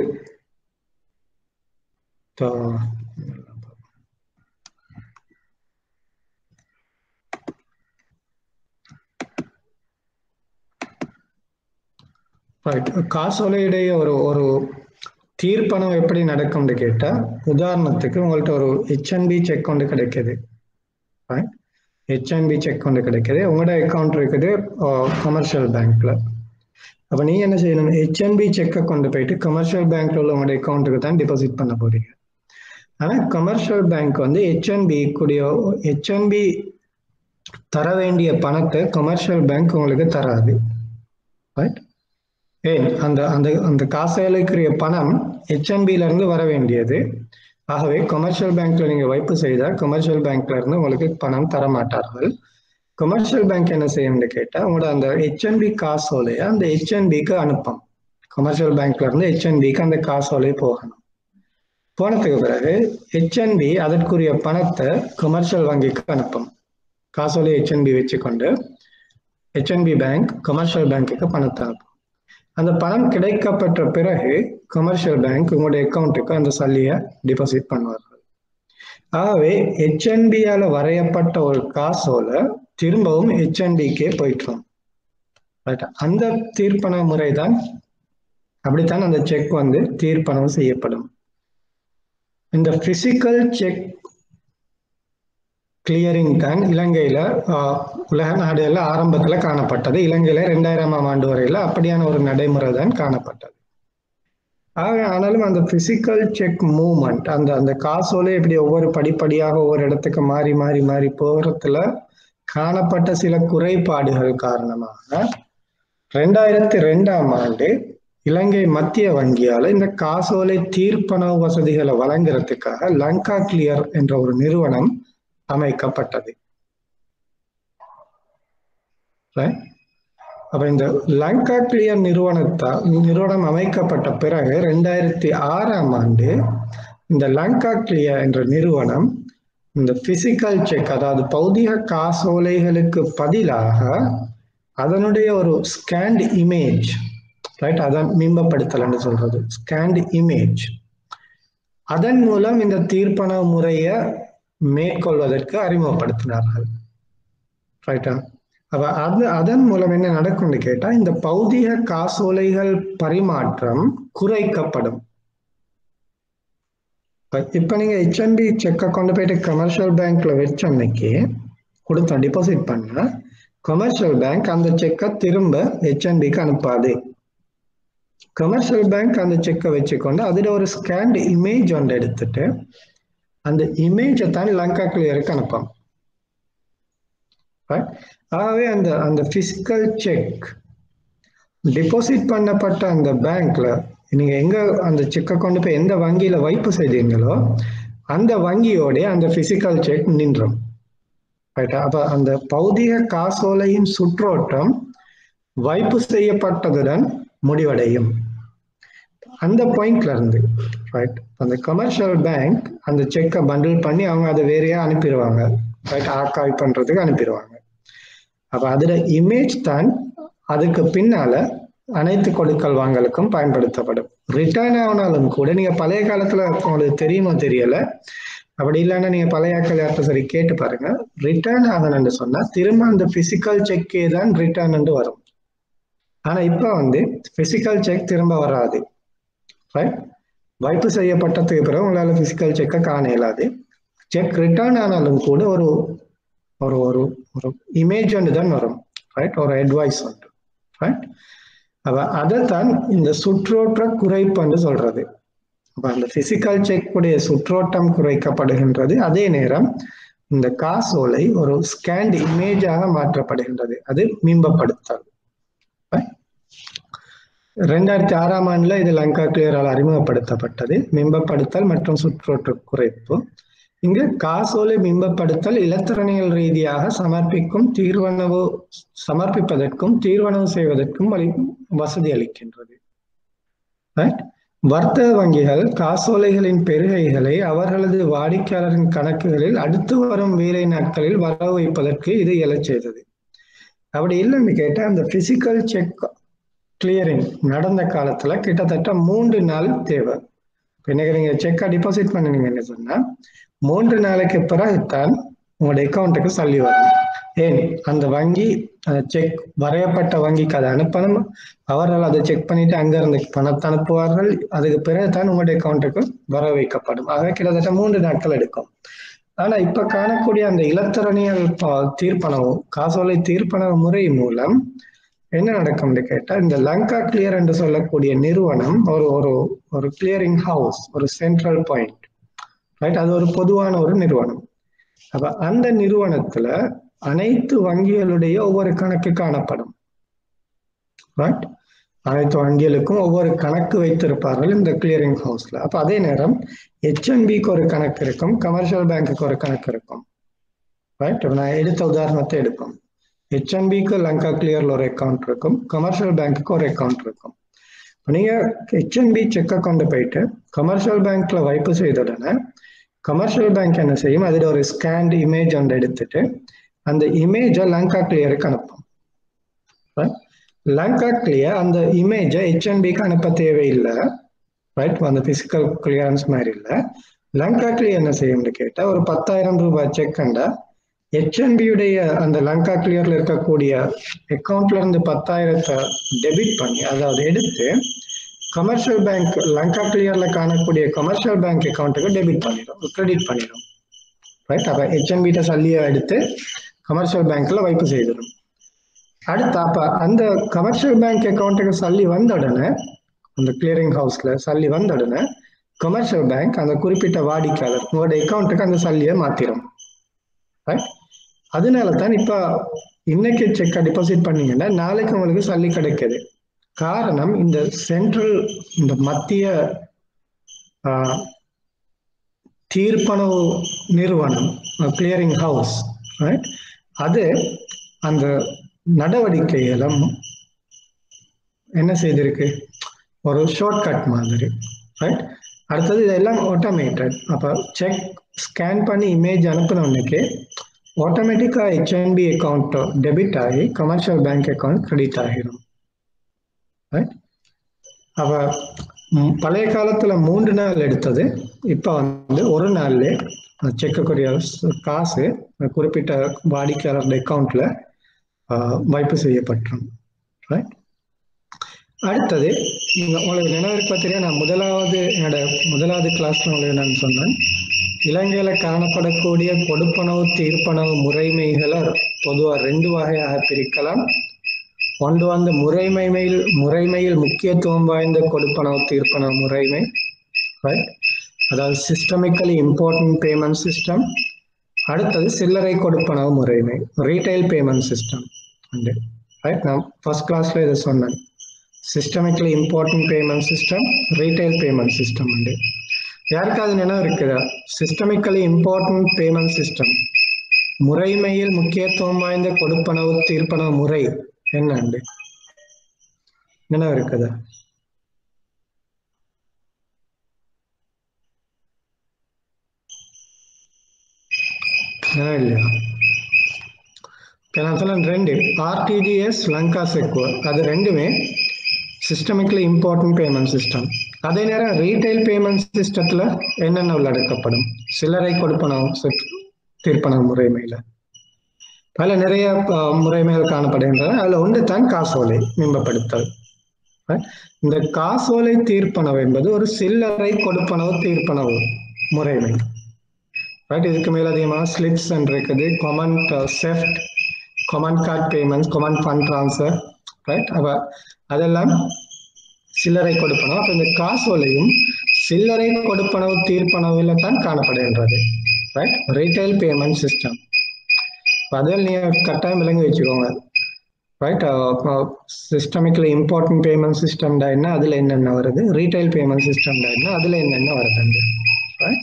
காசோலையுடைய ஒரு ஒரு தீர்ப்பணம் எப்படி நடக்கும்னு கேட்டா, உதாரணத்துக்கு உங்கள்ட்ட ஒரு ஹெச்என்பி செக் ஒன்று கிடைக்குது. ஹெச்என்பி செக் ஒன்று கிடைக்குது, உங்களோட அக்கௌண்ட் இருக்குது கமர்ஷியல் பேங்க்ல. அப்ப நீங்க என்ன செய்யணும், ஹெச்என்பி செக்கை கொண்டு போயிட்டு கமர்ஷியல் பேங்க்ல உள்ள உங்களோட அக்கௌண்ட்டுக்கு தான் டிபாசிட் பண்ண போறீங்க. ஆனா கமர்ஷியல் பேங்க் வந்து ஹெச்என்பி கூடிய ஹெச்என்பி தர வேண்டிய பணத்தை கமர்ஷியல் பேங்க் உங்களுக்கு தராது. ரைட்? ஏன் அந்த அந்த அந்த காசோலைக்குரிய பணம் ஹெச்என்பில இருந்து வர வேண்டியது. ஆகவே கமர்ஷியல் பேங்க்ல நீங்க வைப்பு செய்தால் கமர்ஷியல் பேங்க்ல இருந்து உங்களுக்கு பணம் தர மாட்டார்கள். கமர்ஷியல் பேங்க் என்ன செய்யணும்னு கேட்டா, உங்களோட அந்த ஹெச்என்பி காசோலைய அந்த ஹெச்என்பிக்கு அனுப்பும். கமர்ஷியல் பேங்க்ல இருந்து ஹெச்என்பிக்கு அந்த காசோலை போகணும். போனதுக்கு பிறகு ஹெச்என்பி அதற்குரிய பணத்தை கமர்ஷியல் வங்கிக்கு அனுப்பும். காசோலை ஹெச்என்பி வச்சுக்கொண்டு ஹெச்என்பி பேங்க் கமர்ஷியல் பேங்க்குக்கு பணத்தை அனுப்பும். அந்த பணம் கிடைக்கப்பட்ட பிறகு கமர்ஷியல் பேங்க் உங்களுடைய அக்கௌண்ட்டுக்கு அந்த சல்லியை டிபாசிட் பண்ணுவார்கள். ஆகவே ஹெச்என்பியால வரையப்பட்ட ஒரு காசோலை திரும்பவும் ஹெச்என்பிக்கே போயிட்டோம். அந்த தீர்ப்பண முறைதான், அப்படித்தான் அந்த செக் வந்து தீர்ப்பணம் செய்யப்படும். இந்த பிசிக்கல் செக் கிளியரிங் தான் இலங்கையில உலக நாடுகள்ல ஆரம்பத்துல காணப்பட்டது. இலங்கையில இரண்டாயிரமாம் ஆண்டு வரையில அப்படியான ஒரு நடைமுறை தான் காணப்பட்டது. ஆக ஆனாலும் அந்த பிசிக்கல் செக் மூவ்மெண்ட், அந்த அந்த காசோலை இப்படி ஒவ்வொரு படிப்படியாக ஒவ்வொரு இடத்துக்கு மாறி மாறி மாறி போகிறதுல காணப்பட்ட சில குறைபாடுகள் காரணமாக ரெண்டாயிரத்தி ரெண்டாம் ஆண்டு இலங்கை மத்திய வங்கியால இந்த காசோலை தீர்ப்பணவு வசதிகளை வழங்குறதுக்காக லங்கா கிளியர் என்ற ஒரு நிறுவனம் அமைக்கப்பட்டது. அப்ப இந்த லங்கா கிளியர் நிறுவனத்தால் நிறுவனம் அமைக்கப்பட்ட பிறகு ரெண்டாயிரத்தி ஆறாம் ஆண்டு இந்த லங்கா கிளியர் என்ற நிறுவனம் இந்த பிசிக்கல் செக், அதாவது பௌதிக காசோலைகளுக்கு பதிலாக அதனுடைய ஒரு ஸ்கேண்ட் இமேஜ், ரைட், அதான் மிம்பப்படுத்தல் சொல்றது, ஸ்கேண்ட் இமேஜ், அதன் மூலம் இந்த தீர்ப்பண முறையை மேற்கொள்வதற்கு அறிமுகப்படுத்தினார்கள். ரைட்டா? அப்ப அது அதன் மூலம் என்ன நடக்கும்னு கேட்டா, இந்த பௌதிக காசோலைகள் பரிமாற்றம் குறைக்கப்படும். இப்ப நீங்க ஹெச்என்பி செக்கை கொண்டு போயிட்டு கமர்ஷியல் பேங்க்ல வச்ச அன்னைக்கு கொடுத்த டிபாசிட் பண்ண கமர்ஷியல் பேங்க் அந்த செக்கை திரும்ப ஹெச்என்பிக்கு அனுப்பாது. கமர்ஷியல் பேங்க் அந்த செக்கை வச்சுக்கொண்டு அதுல ஒரு ஸ்கேண்ட் இமேஜ் ஒன்று எடுத்துட்டு அந்த இமேஜை தான் லங்கா கிளியருக்கு அனுப்பும். ஆகவே அந்த அந்த பிசிக்கல் செக் டிபாசிட் பண்ணப்பட்ட அந்த பேங்க்ல நீங்க எங்க அந்த செக்கை கொண்டு போய் எந்த வங்கியில வைப்பு செய்தீங்களோ அந்த வங்கியோட அந்த பிசிக்கல் செக் நின்றும். அப்ப அந்த பௌதிக காசோலையின் சுற்றோட்டம் வைப்பு செய்யப்பட்டதுடன் முடிவடையும். அந்த பாயிண்ட்ல இருந்து ரைட் அந்த கமர்ஷியல் பேங்க் அந்த செக்கை பண்டில் பண்ணி அவங்க அதை வேறையா அனுப்பிடுவாங்க, ரைட், ஆர்கைவ் பண்றதுக்கு அனுப்பிடுவாங்க. அப்ப அதுல இமேஜ் தான் அதுக்கு பின்னால அனைத்து கொடுக்கல் வாங்கலுக்கும் பயன்படுத்தப்படும். ரிட்டர்ன் ஆனாலும் கூட நீங்க பழைய காலத்துல உங்களுக்கு தெரியுமோ தெரியல, அப்படி இல்லைன்னா நீங்க பழைய ஆட்கள் சரி கேட்டு பாருங்க, ரிட்டர்ன் ஆகணும்னு சொன்னா திரும்ப அந்த பிசிக்கல் செக்கே தான் ரிட்டர்ன் வரும். ஆனா இப்ப வந்து பிசிக்கல் செக் திரும்ப வராது. வைப்பு செய்யப்பட்டதுக்கு பிறகு உங்களால பிசிக்கல் செக்கை காண இயலாது. செக் ரிட்டர்ன் ஆனாலும் கூட ஒரு ஒரு ஒரு இமேஜ் ஒன்று தான் வரும், ரைட், ஒரு அட்வைஸ் ஒன்று, ரைட். அப்ப அதைத்தான் இந்த சுற்றோட்ட குறைப்புன்னு சொல்றது. அப்ப அந்த பிசிக்கல் செக் உடைய சுற்றோட்டம் குறைக்கப்படுகின்றது, அதே நேரம் இந்த காசோலை ஒரு ஸ்கேண்ட் இமேஜாக மாற்றப்படுகின்றது, அது மிம்பப்படுத்தல். ரெண்டாயிரத்தி ஆறாம் ஆண்டுல இது லங்கா கிளியரால் அறிமுகப்படுத்தப்பட்டது, மிம்பப்படுத்தல் மற்றும் சுற்றோட்ட குறைப்பு. இங்கு காசோலை மிம்பப்படுத்தல் இலத்திரனியல் ரீதியாக சமர்ப்பிக்கும் தீர்வனவு சமர்ப்பிப்பதற்கும் தீர்வனவு செய்வதற்கும் வழி வசதி அளிக்கின்றது. ரைட். வர்த்தக வங்கிகள் காசோலைகளின் பெருகைகளை அவர்களது வாடிக்கையாளரின் கணக்குகளில் அடுத்து வரும் வேலை நாட்களில் வர வைப்பதற்கு இது எழச் செய்தது. அப்படி இல்லைன்னு கேட்டா அந்த பிசிக்கல் செக் கிளியரிங் நடந்த காலத்துல கிட்டத்தட்ட மூன்று நாள் தேவை. இன்னைக்கு நீங்க செக்கை டிபாசிட் பண்ணுனீங்கன்னு சொன்னா மூன்று நாளைக்கு பிறகுதான் உங்களோட அக்கௌண்ட்டுக்கு சல்லி வரும். ஏன் அந்த வங்கி செக் வரையப்பட்ட வங்கிக்கு அதை அனுப்பணும், அவர்கள் அதை செக் பண்ணிட்டு அங்க இருந்து பணத்தை அனுப்புவார்கள், அதுக்கு பிறகுதான் உங்களுடைய அக்கௌண்ட்டுக்கு வர வைக்கப்படும். ஆக கிட்டத்தட்ட மூன்று நாட்கள் எடுக்கும். ஆனா இப்ப காணக்கூடிய அந்த இலத்திரனியல் தீர்ப்பனவு காசோலை தீர்ப்பனவு முறை மூலம் என்ன நடக்கும்னு கேட்டா இந்த லங்கா கிளியர் என்று சொல்லக்கூடிய நிறுவனம் ஒரு ஒரு ஒரு கிளியரிங் ஹவுஸ், ஒரு சென்ட்ரல் பாயிண்ட், ரைட். அது ஒரு பொதுவான ஒரு நிறுவனம். அப்ப அந்த நிறுவனத்துல அனைத்து வங்கிகளுடைய ஒவ்வொரு கணக்கு காணப்படும், ரைட். அனைத்து வங்கிகளுக்கும் ஒவ்வொரு கணக்கு வைத்திருப்பார்கள் இந்த கிளியரிங் ஹவுஸ்ல. அப்ப அதே நேரம் ஹெச்என்பிக்கு ஒரு கணக்கு இருக்கும், கமர்ஷியல் பேங்குக்கு ஒரு கணக்கு இருக்கும், ரைட். நான் எடுத்த உதாரணத்தை எடுப்போம். ஹெச்என்பிக்கு லங்கா கிளியர்ல ஒரு அக்கௌண்ட் இருக்கும், கமர்ஷியல் பேங்குக்கு ஒரு அக்கௌண்ட் இருக்கும். நீங்க ஹெச்என்பி செக்கை கொண்டு போயிட்டு கமர்ஷியல் பேங்க்ல வைப்பு செய்த உடனே கமர்ஷியல் பேங்க் என்ன செய்யும், அதில் ஒரு ஸ்கேண்ட் இமேஜ் ஒன்று எடுத்துட்டு அந்த இமேஜை லங்கா கிளியருக்கு அனுப்பும். லங்கா கிளியர் அந்த இமேஜை ஹெச்என்பிக்கு அனுப்ப தேவையில்லை, ரைட். அந்த பிசிக்கல் கிளியரன்ஸ் மாதிரி இல்லை. லங்கா கிளியர் என்ன செய்யும்னு கேட்டால் ஒரு பத்தாயிரம் ரூபாய் செக் கண்டா ஹெச்என்பியுடைய அந்த லங்கா கிளியர்ல இருக்கக்கூடிய அக்கௌண்ட்ல இருந்து பத்தாயிரத்தை டெபிட் பண்ணி, அதாவது எடுத்து கமர்ஷியல் பேங்க் லங்கா கிளியர்ல காணக்கூடிய கமர்ஷியல் பேங்க் அக்கௌண்ட்டுக்கு டெபிட் பண்ணிடும், கிரெடிட் பண்ணிடும், ரைட். அப்ப ஹெச்என்பிட்ட சல்லியை எடுத்து கமர்ஷியல் பேங்க்ல வைப்பு செய்திடும். அடுத்து அப்ப அந்த கமர்ஷியல் பேங்க் அக்கௌண்ட்டுக்கு சல்லி வந்த உடனே அந்த கிளியரிங் ஹவுஸ்ல சல்லி வந்த உடனே கமர்ஷியல் பேங்க் அந்த குறிப்பிட்ட வாடிக்கையாளர் உங்களோட அக்கௌண்ட்டுக்கு அந்த சல்லியை மாத்திரும், ரைட். அதனால தான் இப்ப இன்னைக்கு செக்கை டிபாசிட் பண்ணீங்கன்னா நாளைக்கு உங்களுக்கு சல்லி கிடைக்குது. காரணம் இந்த சென்ட்ரல் இந்த மத்திய தீர்ப்பனவு நிறுவனம் கிளியரிங் ஹவுஸ், ரைட். அது அந்த நடவடிக்கைகளும் என்ன செய்திருக்கு, ஒரு ஷார்ட்கட் மாதிரி, ரைட். அடுத்தது இதெல்லாம் ஆட்டோமேட்டட். அப்ப செக் ஸ்கேன் பண்ணி இமேஜ் அனுப்பினோன்னுக்கு ஆட்டோமேட்டிக்கா ஹெச்என்பி அக்கௌண்ட் டெபிட் ஆகி கமர்ஷியல் பேங்க் அக்கௌண்ட் கிரெடிட் ஆகிடும், ரைட். அப்ப பழைய காலத்துல மூன்று நாள் எடுத்தது இப்ப வந்து ஒரு நாள்ல செக்குரிய காசு குறிப்பிட்ட வாடிக்கையாளர் அக்கௌண்ட்ல வைப்பு செய்யப்பட்டுரும், ரைட். அடுத்தது உங்களுக்கு நினைவிற்கு பத்திரியா நான் முதலாவது என்னோட முதலாவது கிளாஸ்ல உங்களுக்கு நான் சொன்னேன், இலங்கையில காணப்படக்கூடிய கொடுப்பனவு தீர்ப்பனவு முறைமைகளை பொதுவாக ரெண்டு வகையாக பிரிக்கலாம். ஒன்று வந்து முறைமையில் முறைமையில் முக்கியத்துவம் வாய்ந்த கொடுப்பனவு தீர்ப்பனவு முறைமை, ரைட். அதாவது சிஸ்டமிக்கலி இம்பார்ட்டன்ட் பேமெண்ட் சிஸ்டம். அடுத்தது சில்லறை கொடுப்பனவு முறைமை, ரீட்டைல் பேமெண்ட் சிஸ்டம், ரைட். நான் ஃபர்ஸ்ட் கிளாஸ்ல இதை சொன்னேன், systemically important payment system, retail payment system. யாருக்காவது நினைவு இருக்குதா? சிஸ்டமிக்கலி இம்பார்ட்டன்ட் பேமெண்ட் சிஸ்டம் முறைமையில் முக்கியத்துவம் வாய்ந்த கொடுப்பனவு தீர்ப்பனவு முறை என்னண்டு நினைவு இருக்குதா? நினைவு இல்லையா? நான் சொல்ல ரெண்டு ஆர்டிஜிஎஸ் லங்கா செக்யூர், அது ரெண்டுமே சிஸ்டமிக்கலி இம்பார்ட்டன்ட் பேமெண்ட் சிஸ்டம். அதே நேரம் ரீட்டைல் பேமெண்ட் சிஸ்டத்துல என்னென்ன உள்ளடக்கப்படும்? சில்லறை கொடுப்பனவு தீர்ப்பனவு முறைமையில பல நிறைய முறைமைகள் காணப்படுகின்றன. அதுல ஒன்று தான் காசோலை மேம்படுத்தல். இந்த காசோலை தீர்ப்பனவு என்பது ஒரு சில்லறை கொடுப்பனவு தீர்ப்பனவு முறைமை, ரைட். இதுக்கு மேல அதிகமாக ஸ்லிப்ஸ் இருக்குது, common CEFT, common card payment, common fund transfer, right. அப்ப அதெல்லாம் சில்லறை கொடுப்பனவு. அப்ப இந்த காசோலையும் சில்லறை கொடுப்பனவு தீர்ப்பனவுல தான் காணப்படுகின்றது, ரைட். ரீட்டைல் பேமெண்ட் சிஸ்டம் அதில் நீங்க கட்டாயம் விளங்கி வச்சுக்கோங்க, right. Systemically important payment system என்ன, அதுல என்னென்ன வருது, ரீட்டைல் பேமெண்ட் சிஸ்டம் என்ன, அதுல என்னென்ன வருது, ரைட்.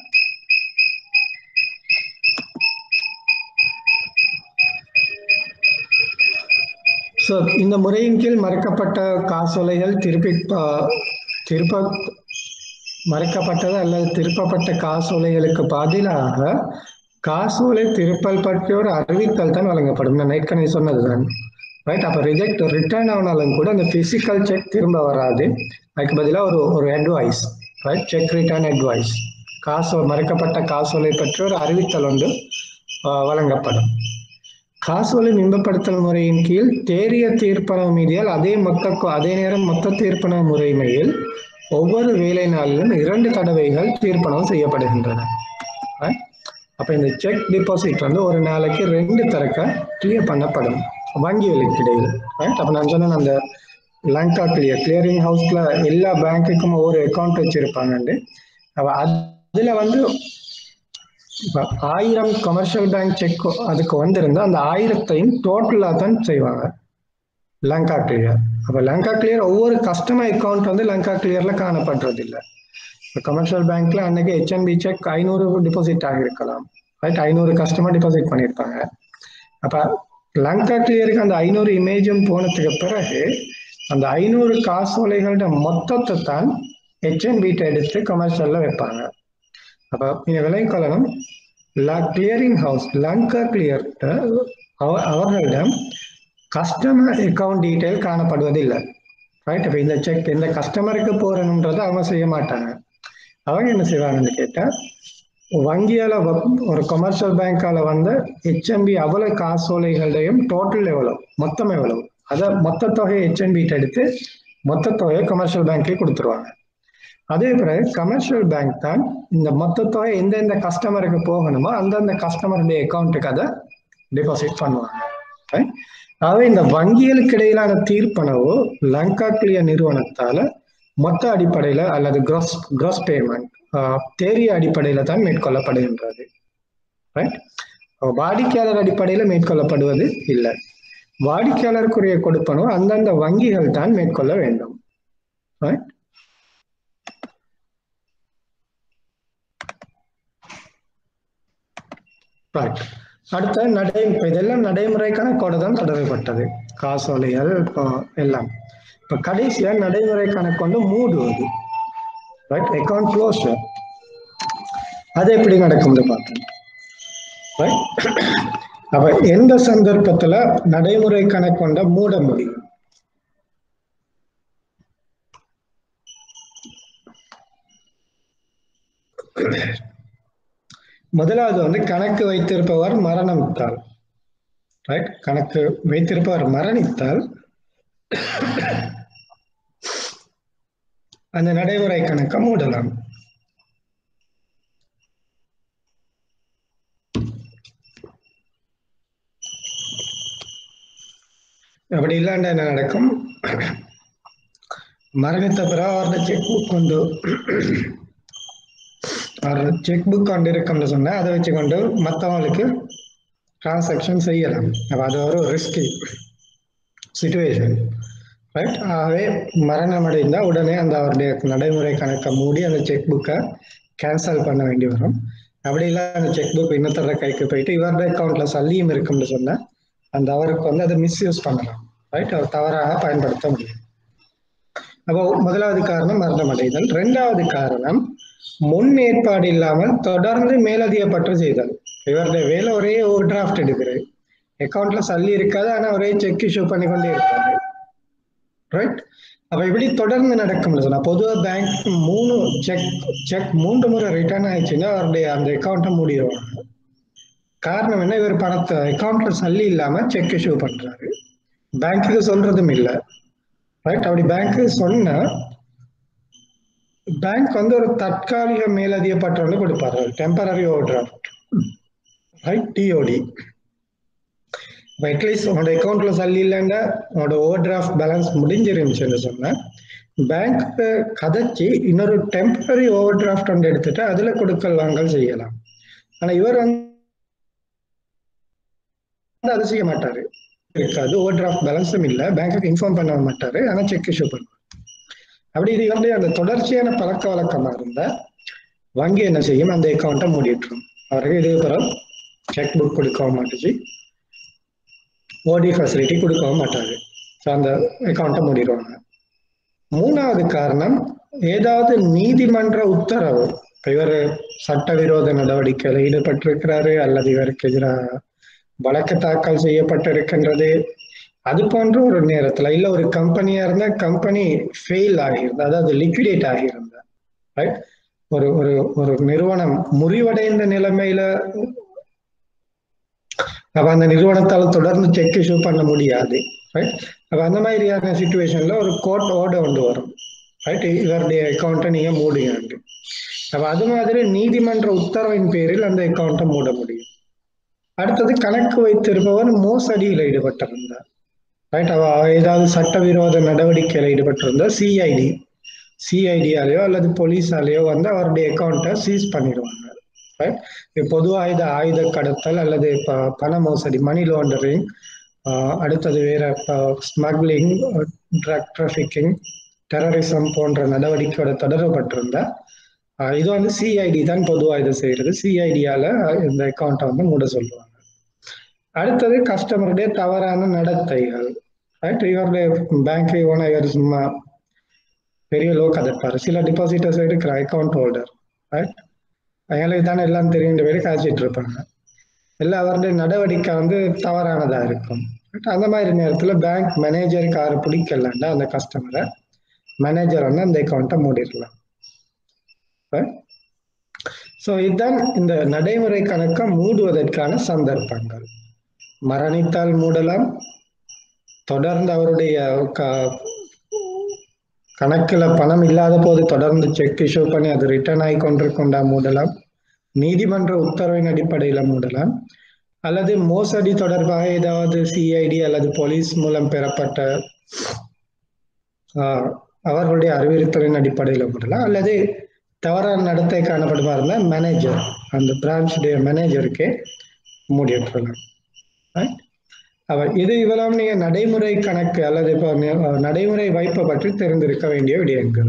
ஸோ இந்த முறையின் கீழ் மறைக்கப்பட்ட காசோலைகள் திருப்பி திருப்ப மறைக்கப்பட்டது அல்லது திருப்பப்பட்ட காசோலைகளுக்கு பதிலாக காசோலை திருப்பல் பற்றிய ஒரு அறிவித்தல் தான் வழங்கப்படும். நான் ஏற்கனவே சொன்னதுதான். ரைட். அப்ப ரிஜெக்ட் ரிட்டர்ன் ஆனாலும் கூட அந்த பிசிக்கல் செக் திரும்ப வராது. அதுக்கு பதிலாக ஒரு ஒரு advice, right, cheque return advice, காசோ மறைக்கப்பட்ட காசோலை பற்றி ஒரு அறிவித்தல் ஒன்று வழங்கப்படும். காசோலை மின்பப்படுத்தல் முறையின் கீழ் தேறிய தீர்ப்பன மீதியால் அதே மொத்த அதே நேரம் மொத்த தீர்ப்பன முறைமையில் ஒவ்வொரு வேலை நாளிலும் இரண்டு தடவைகள் தீர்ப்பனம் செய்யப்படுகின்றன. அப்ப இந்த செக் டிபாசிட் வந்து ஒரு நாளைக்கு ரெண்டு தரக்க கிளியர் பண்ணப்படும் வங்கிகளுக்கு இடையில். அப்ப நான் சொன்னேன் அந்த லங்கா கிளியர் கிளியரிங் ஹவுஸ்ல எல்லா பேங்க்குக்கும் ஒவ்வொரு அக்கௌண்ட் வச்சிருப்பாங்க. அதுல வந்து ஆயிரம் கமர்ஷியல் பேங்க் செக் அதுக்கு வந்திருந்தா அந்த ஆயிரத்தையும் டோட்டலா தான் செய்வாங்க லங்கா கிளியர். அப்ப லங்கா கிளியர் ஒவ்வொரு கஸ்டமர் அக்கௌண்ட் வந்து லங்கா கிளியர்ல காணப்படுறது இல்லை. கமர்ஷியல் பேங்க்ல அன்னைக்கு ஹெச்என்பி செக் ஐநூறு டிபாசிட் ஆகிருக்கலாம். ரைட், ஐநூறு கஸ்டமர் டிபாசிட் பண்ணியிருப்பாங்க. அப்ப லங்கா கிளியருக்கு அந்த ஐநூறு இமேஜும் போனதுக்கு பிறகு அந்த ஐநூறு காசோலைகளோட மொத்தத்தை தான் ஹெச்என்பிட்ட எடுத்து கமர்ஷியல்ல வைப்பாங்க. அப்ப நீங்க விலைக்கொள்ளணும் கிளியரிங் ஹவுஸ் லங்கா கிளியர் அவர்களிடம் கஸ்டமர் அக்கௌண்ட் டீடைல் காணப்படுவதில்லை. ரைட். அப்ப இந்த செக் இந்த கஸ்டமருக்கு போறணுன்றதை அவங்க செய்ய மாட்டாங்க. அவங்க என்ன செய்வாங்கன்னு கேட்டா வங்கியால ஒரு கமர்ஷியல் பேங்கால வந்து ஹெச்என்பி அவ்வளவு காசோலைகளையும் டோட்டல் எவ்வளவு மொத்தம் எவ்வளவு அதை மொத்த தொகையை ஹெச்என்பி எடுத்து மொத்த தொகையை கமர்ஷியல் பேங்கே கொடுத்துருவாங்க. அதே பிறகு கமர்ஷியல் பேங்க் தான் இந்த மொத்த தொகை எந்தெந்த கஸ்டமருக்கு போகணுமோ அந்தந்த கஸ்டமருடைய அக்கௌண்ட்டுக்கு அதை டிபாசிட் பண்ணுவாங்க. ஆகவே இந்த வங்கிகளுக்கு இடையிலான தீர்ப்பனவு லங்கா கிளியர் நிறுவனத்தால மொத்த அடிப்படையில அல்லது கிராஸ் கிராஸ் பேமெண்ட் தேரிய அடிப்படையில தான் மேற்கொள்ளப்படுகின்றது. வாடிக்கையாளர் அடிப்படையில மேற்கொள்ளப்படுவது இல்லை. வாடிக்கையாளருக்குரிய கொடுப்பனவு அந்தந்த வங்கிகள் தான் மேற்கொள்ள வேண்டும். அடுத்த நடை இதெல்லாம் நடைமுறை கணக்கோடு தான் தொடரப்பட்டது, காசோலைகள் எல்லாம். இப்ப கடைசியா நடைமுறை கணக்கொண்டு மூடுவது, அக்கௌண்ட் க்ளோஷர், அது எப்படி நடக்கும்னு பார்த்தோம். அப்ப எந்த சந்தர்ப்பத்துல நடைமுறை கணக்கொண்ட மூட முடியும்? முதலாவது வந்து கணக்கு வைத்திருப்பவர் மரணித்தால், ரைட், கணக்கு வைத்திருப்பவர் மரணித்தால் அந்த நடைமுறை கணக்கை மூடலாம். அப்படி இல்லாண்ட என்ன நடக்கும்? மரணித்த பிறகு அவருடைய செக் புக் கொண்டு செக் புக் கொண்டு இருக்கும்னு சொன்னா அதை வச்சு கொண்டு மற்றவங்களுக்கு டிரான்சாக்ஷன் செய்யலாம். அப்ப அது ஒரு ரிஸ்கி சிச்சுவேஷன், ரைட். ஆகவே மரணம் அடைந்தால் உடனே அந்த அவருடைய நடைமுறை கணக்கை மூடி அந்த செக் புக்கை கேன்சல் பண்ண வேண்டி வரும். அப்படி இல்லை அந்த செக் புக் இன்னொருத்தர கைக்கு போயிட்டு இவருடைய அக்கௌண்ட்ல சல்லியும் இருக்கும்னு சொன்னா அந்த அவருக்கு வந்து அதை மிஸ்யூஸ் பண்ணலாம், ரைட், அவர் தவறாக பயன்படுத்த முடியும். அப்போ முதலாவது காரணம் மரணம் அடைதல். ரெண்டாவது காரணம் முன் ஏற்பாடு இல்லாமல் தொடர்ந்து மேலதிகப்பற்று செய்தல். இவருடைய வேலை ஒரே ஓவர் டிராஃப்ட் எடுக்கிறது, அக்கௌண்ட்ல சல்லி இருக்காது, ஆனா ஒரே செக் இஷ்யூ பண்ணி கொண்டே இருப்பாரு, ரைட். அப்ப இப்படி தொடர்ந்து நடக்கும்னு சொன்னா பொதுவாக பேங்க் மூணு செக் செக் மூன்று முறை ரிட்டர்ன் ஆயிடுச்சுன்னா அவருடைய அந்த அக்கௌண்ட்டை மூடிடுவாங்க. காரணம் என்ன? இவர் பணத்தை அக்கௌண்ட்ல சல்லி இல்லாம செக் இஷ்யூ பண்றாரு, பேங்க்குக்கு சொல்றதும் இல்லை, ரைட். அப்படி பேங்க்கு சொன்னா பேங்க் வந்து ஒரு தற்காலிக மேலதிக பற்று கொடுப்பாரு, temporary overdraft, right, TOD. At least உங்களோட அக்கௌண்ட்ல சல்லி இல்லைன்னா உங்களோட ஓவர் டிராஃப்ட் பேலன்ஸ் முடிஞ்சிருந்துச்சுன்னு சொன்னா பேங்க்கு கதைச்சி இன்னொரு டெம்பரரி ஓவர் டிராஃப்ட் ஒன்று எடுத்துட்டு அதுல கொடுக்கல் வாங்கல் செய்யலாம். ஆனா இவர் வந்து அது செய்ய மாட்டாரு, இருக்காது, ஓவர் டிராஃப்ட் பேலன்ஸும் இல்லை, பேங்க்குக்கு இன்ஃபார்ம் பண்ண மாட்டாரு, ஆனா செக் இஷ்யூ பண்ணுவார். அப்படி இது வந்து அந்த தொடர்ச்சியான பழக்க வழக்கமா இருந்தா வங்கி என்ன செய்யும்? அந்த அக்கௌண்ட்டை மூடிட்டுரும். அவருக்கு இதே பிறகு செக் புக் கொடுக்கவும் மாட்டுச்சு, ஓடி ஃபெசிலிட்டி கொடுக்கவும் மாட்டாரு, அந்த அக்கௌண்ட்டை மூடிடுவாங்க. மூணாவது காரணம் ஏதாவது நீதிமன்ற உத்தரவு, இவர் சட்டவிரோத நடவடிக்கையில் ஈடுபட்டிருக்கிறாரு அல்லது இவருக்கு எதிராக வழக்கு தாக்கல் செய்யப்பட்டிருக்கின்றது, அது போன்ற ஒரு நேரத்துல இல்ல ஒரு கம்பெனியா இருந்தா கம்பெனி ஃபெயில் ஆகியிருந்தா, அதாவது லிக்விடேட் ஆகியிருந்தா, ரைட், ஒரு ஒரு ஒரு நிறுவனம் முறிவடைந்த நிலைமையில அப்ப அந்த நிறுவனத்தால் தொடர்ந்து செக் இஷ்யூ பண்ண முடியாது, ரைட். அப்ப அந்த மாதிரியான சிச்சுவேஷன்ல ஒரு கோர்ட் ஆர்டர் கொண்டு வரும், ரைட், இவருடைய அக்கௌண்ட்டை நீங்க மூடுங்க. அப்ப அது மாதிரி நீதிமன்ற உத்தரவின் பேரில் அந்த அக்கௌண்ட்டை மூட முடியும். அடுத்தது கணக்கு வைத்திருப்பவர் மோசடியில் ஈடுபட்டிருந்தார், ரைட், அவ ஏதாவது சட்டவிரோத நடவடிக்கையில் ஈடுபட்டிருந்தா சிஐடி சிஐடியாலேயோ அல்லது போலீஸாலேயோ வந்து அவருடைய அக்கௌண்ட்டை சீஸ் பண்ணிடுவாங்க, ரைட். பொது ஆயுத ஆயுத கடத்தல் அல்லது பண மோசடி, மணி லாண்டரிங், அடுத்தது வேற ஸ்மக்லிங், ட்ரக் டிராஃபிக்கிங், டெரரிசம் போன்ற நடவடிக்கையோட தொடர்பட்டிருந்தா இது வந்து சிஐடி தான் பொதுவாக இதை செய்யறது. சிஐடியால இந்த அக்கௌண்ட்டை வந்து மூட சொல்லுவாங்க. அடுத்தது கஸ்டமருடைய தவறான நடத்தைகள், ரைட். இவருடைய பேங்க் ஓன இவர் சும்மா பெரிய லோ கதைப்பாரு. சில டிபாசிட்டர்ஸ் இருக்கிற அக்கௌண்ட் ஹோல்டர், ரைட், அவங்களுக்கு தானே எல்லாம் தெரியுன்ற பேரு காய்ச்சிட்டு இருப்பாங்க. இல்லை அவருடைய நடவடிக்கை வந்து தவறானதா இருக்கும். அந்த மாதிரி நேரத்துல பேங்க் மேனேஜருக்கு யாரு பிடிக்கலன்னா அந்த கஸ்டமரை மேனேஜர் வந்து அந்த அக்கௌண்ட்டை மூடிடலாம். ஸோ இதுதான் இந்த நடைமுறை கணக்கை மூடுவதற்கான சந்தர்ப்பங்கள். மரணித்தால் மூடலாம், தொடர்ந்து அவருடைய கணக்குல பணம் இல்லாத போது தொடர்ந்து செக் இஷ்யூ பண்ணி அது ரிட்டர்ன் ஆகி கொண்டிருக்கொண்டா மூடலாம், நீதிமன்ற உத்தரவின் அடிப்படையில மூடலாம், அல்லது மோசடி தொடர்பாக ஏதாவது சிஐடி அல்லது போலீஸ் மூலம் பெறப்பட்ட அவர்களுடைய அறிவுறுத்தலின் அடிப்படையில் மூடலாம், அல்லது தவறான நடத்தை காணப்படுமா இருந்தால் மேனேஜர் அந்த பிரான்ச்சுடைய மேனேஜருக்கே மூடி விட்டுறலாம். இது இவ்வளவு நீங்க நடைமுறை கணக்கு அல்லது இப்போ நடைமுறை வைப்பை பற்றி தெரிந்திருக்க வேண்டிய விடயங்கள்.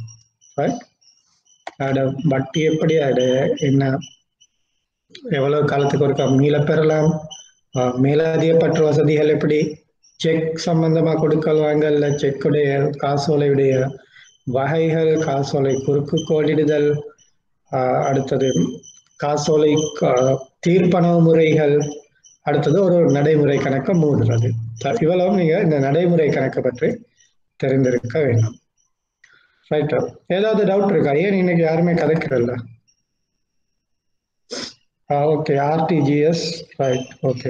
வட்டி எப்படி, அது என்ன, எவ்வளவு காலத்துக்கு ஒரு மீள பெறலாம், மேலதிகப்பற்ற வசதிகள் எப்படி, செக் சம்பந்தமா கொடுக்கல் வாங்கல, செக்குடைய காசோலையுடைய வகைகள், காசோலை குறுக்கு கோடிடுதல், அடுத்தது காசோலை தீர்ப்பணவு முறைகள், அடுத்தது ஒரு நடைமுறை கணக்கை மூடுறது. இவ்வளவு நீங்க இந்த நடைமுறை கணக்கை பற்றி தெரிந்திருக்க வேண்டும். ரைட்டா? ஏதாவது டவுட் இருக்கா? ஏன் இன்னைக்கு யாருமே கதைக்கிறல்ல? Okay, RTGS, right, okay.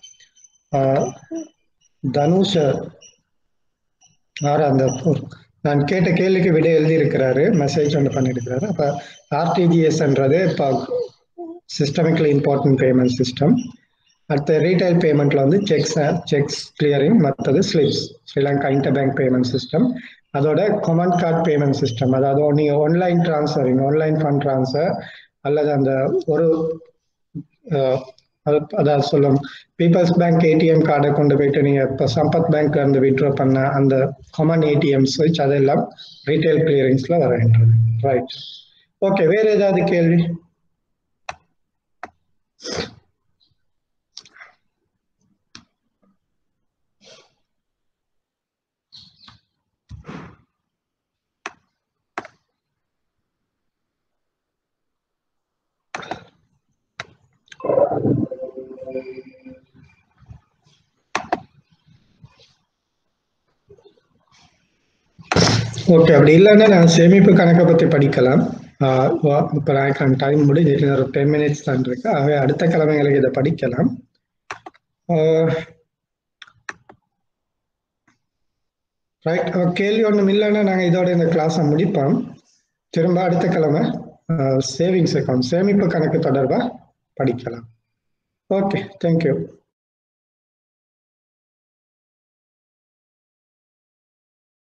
Dhanush அந்த நான் கேட்ட கேள்விக்கு விட எழுதி இருக்கிறாரு, மெசேஜ் ஒன்று பண்ணிருக்கிறாரு. அப்ப ஆர்டிஜிஎஸ்ன்றது இப்போ சிஸ்டமிக்கலி இம்பார்ட்டன்ட் பேமெண்ட் சிஸ்டம். அடுத்த ரீட்டைல் பேமெண்ட்ல வந்து செக்ஸ் செக்ஸ் கிளியரிங், மற்றது slips, Sri Lanka inter bank payment system. அதோட கமாண்ட் கார்டு பேமெண்ட் சிஸ்டம், அதாவது நீங்க online transferring, online fund transfer அல்லது அந்த ஒரு அதாவது சொல்லும் பீப்புள்ஸ் பேங்க் ஏடிஎம் கார்டை கொண்டு போயிட்டு நீங்க இப்போ சம்பத் பேங்க்ல இருந்து வித்ட்ரா பண்ண அந்த காமன் ஏடிஎம் ஸ்விட்ச் அதெல்லாம் ரீட்டைல் கிளியரிங்ஸ்ல வருகின்றது. Right, okay. வேற ஏதாவது கேள்வி? ஓகே, அப்படி இல்லைன்னா நான் சேமிப்பு கணக்கை பற்றி படிக்கலாம். இப்போ நான் டைம் முடிஞ்சு ஒரு டென் மினிட்ஸ் தான் இருக்கு, ஆகவே அடுத்த கிழமைகளுக்கு இதை படிக்கலாம். ரைட், கேள்வி ஒன்றும் இல்லைன்னா நாங்கள் இதோட இந்த கிளாஸை முடிப்போம். திரும்ப அடுத்த கிழமை சேவிங்ஸ் அக்கௌண்ட், சேமிப்பு கணக்கு தொடர்பாக படிக்கலாம். Okay, thank you.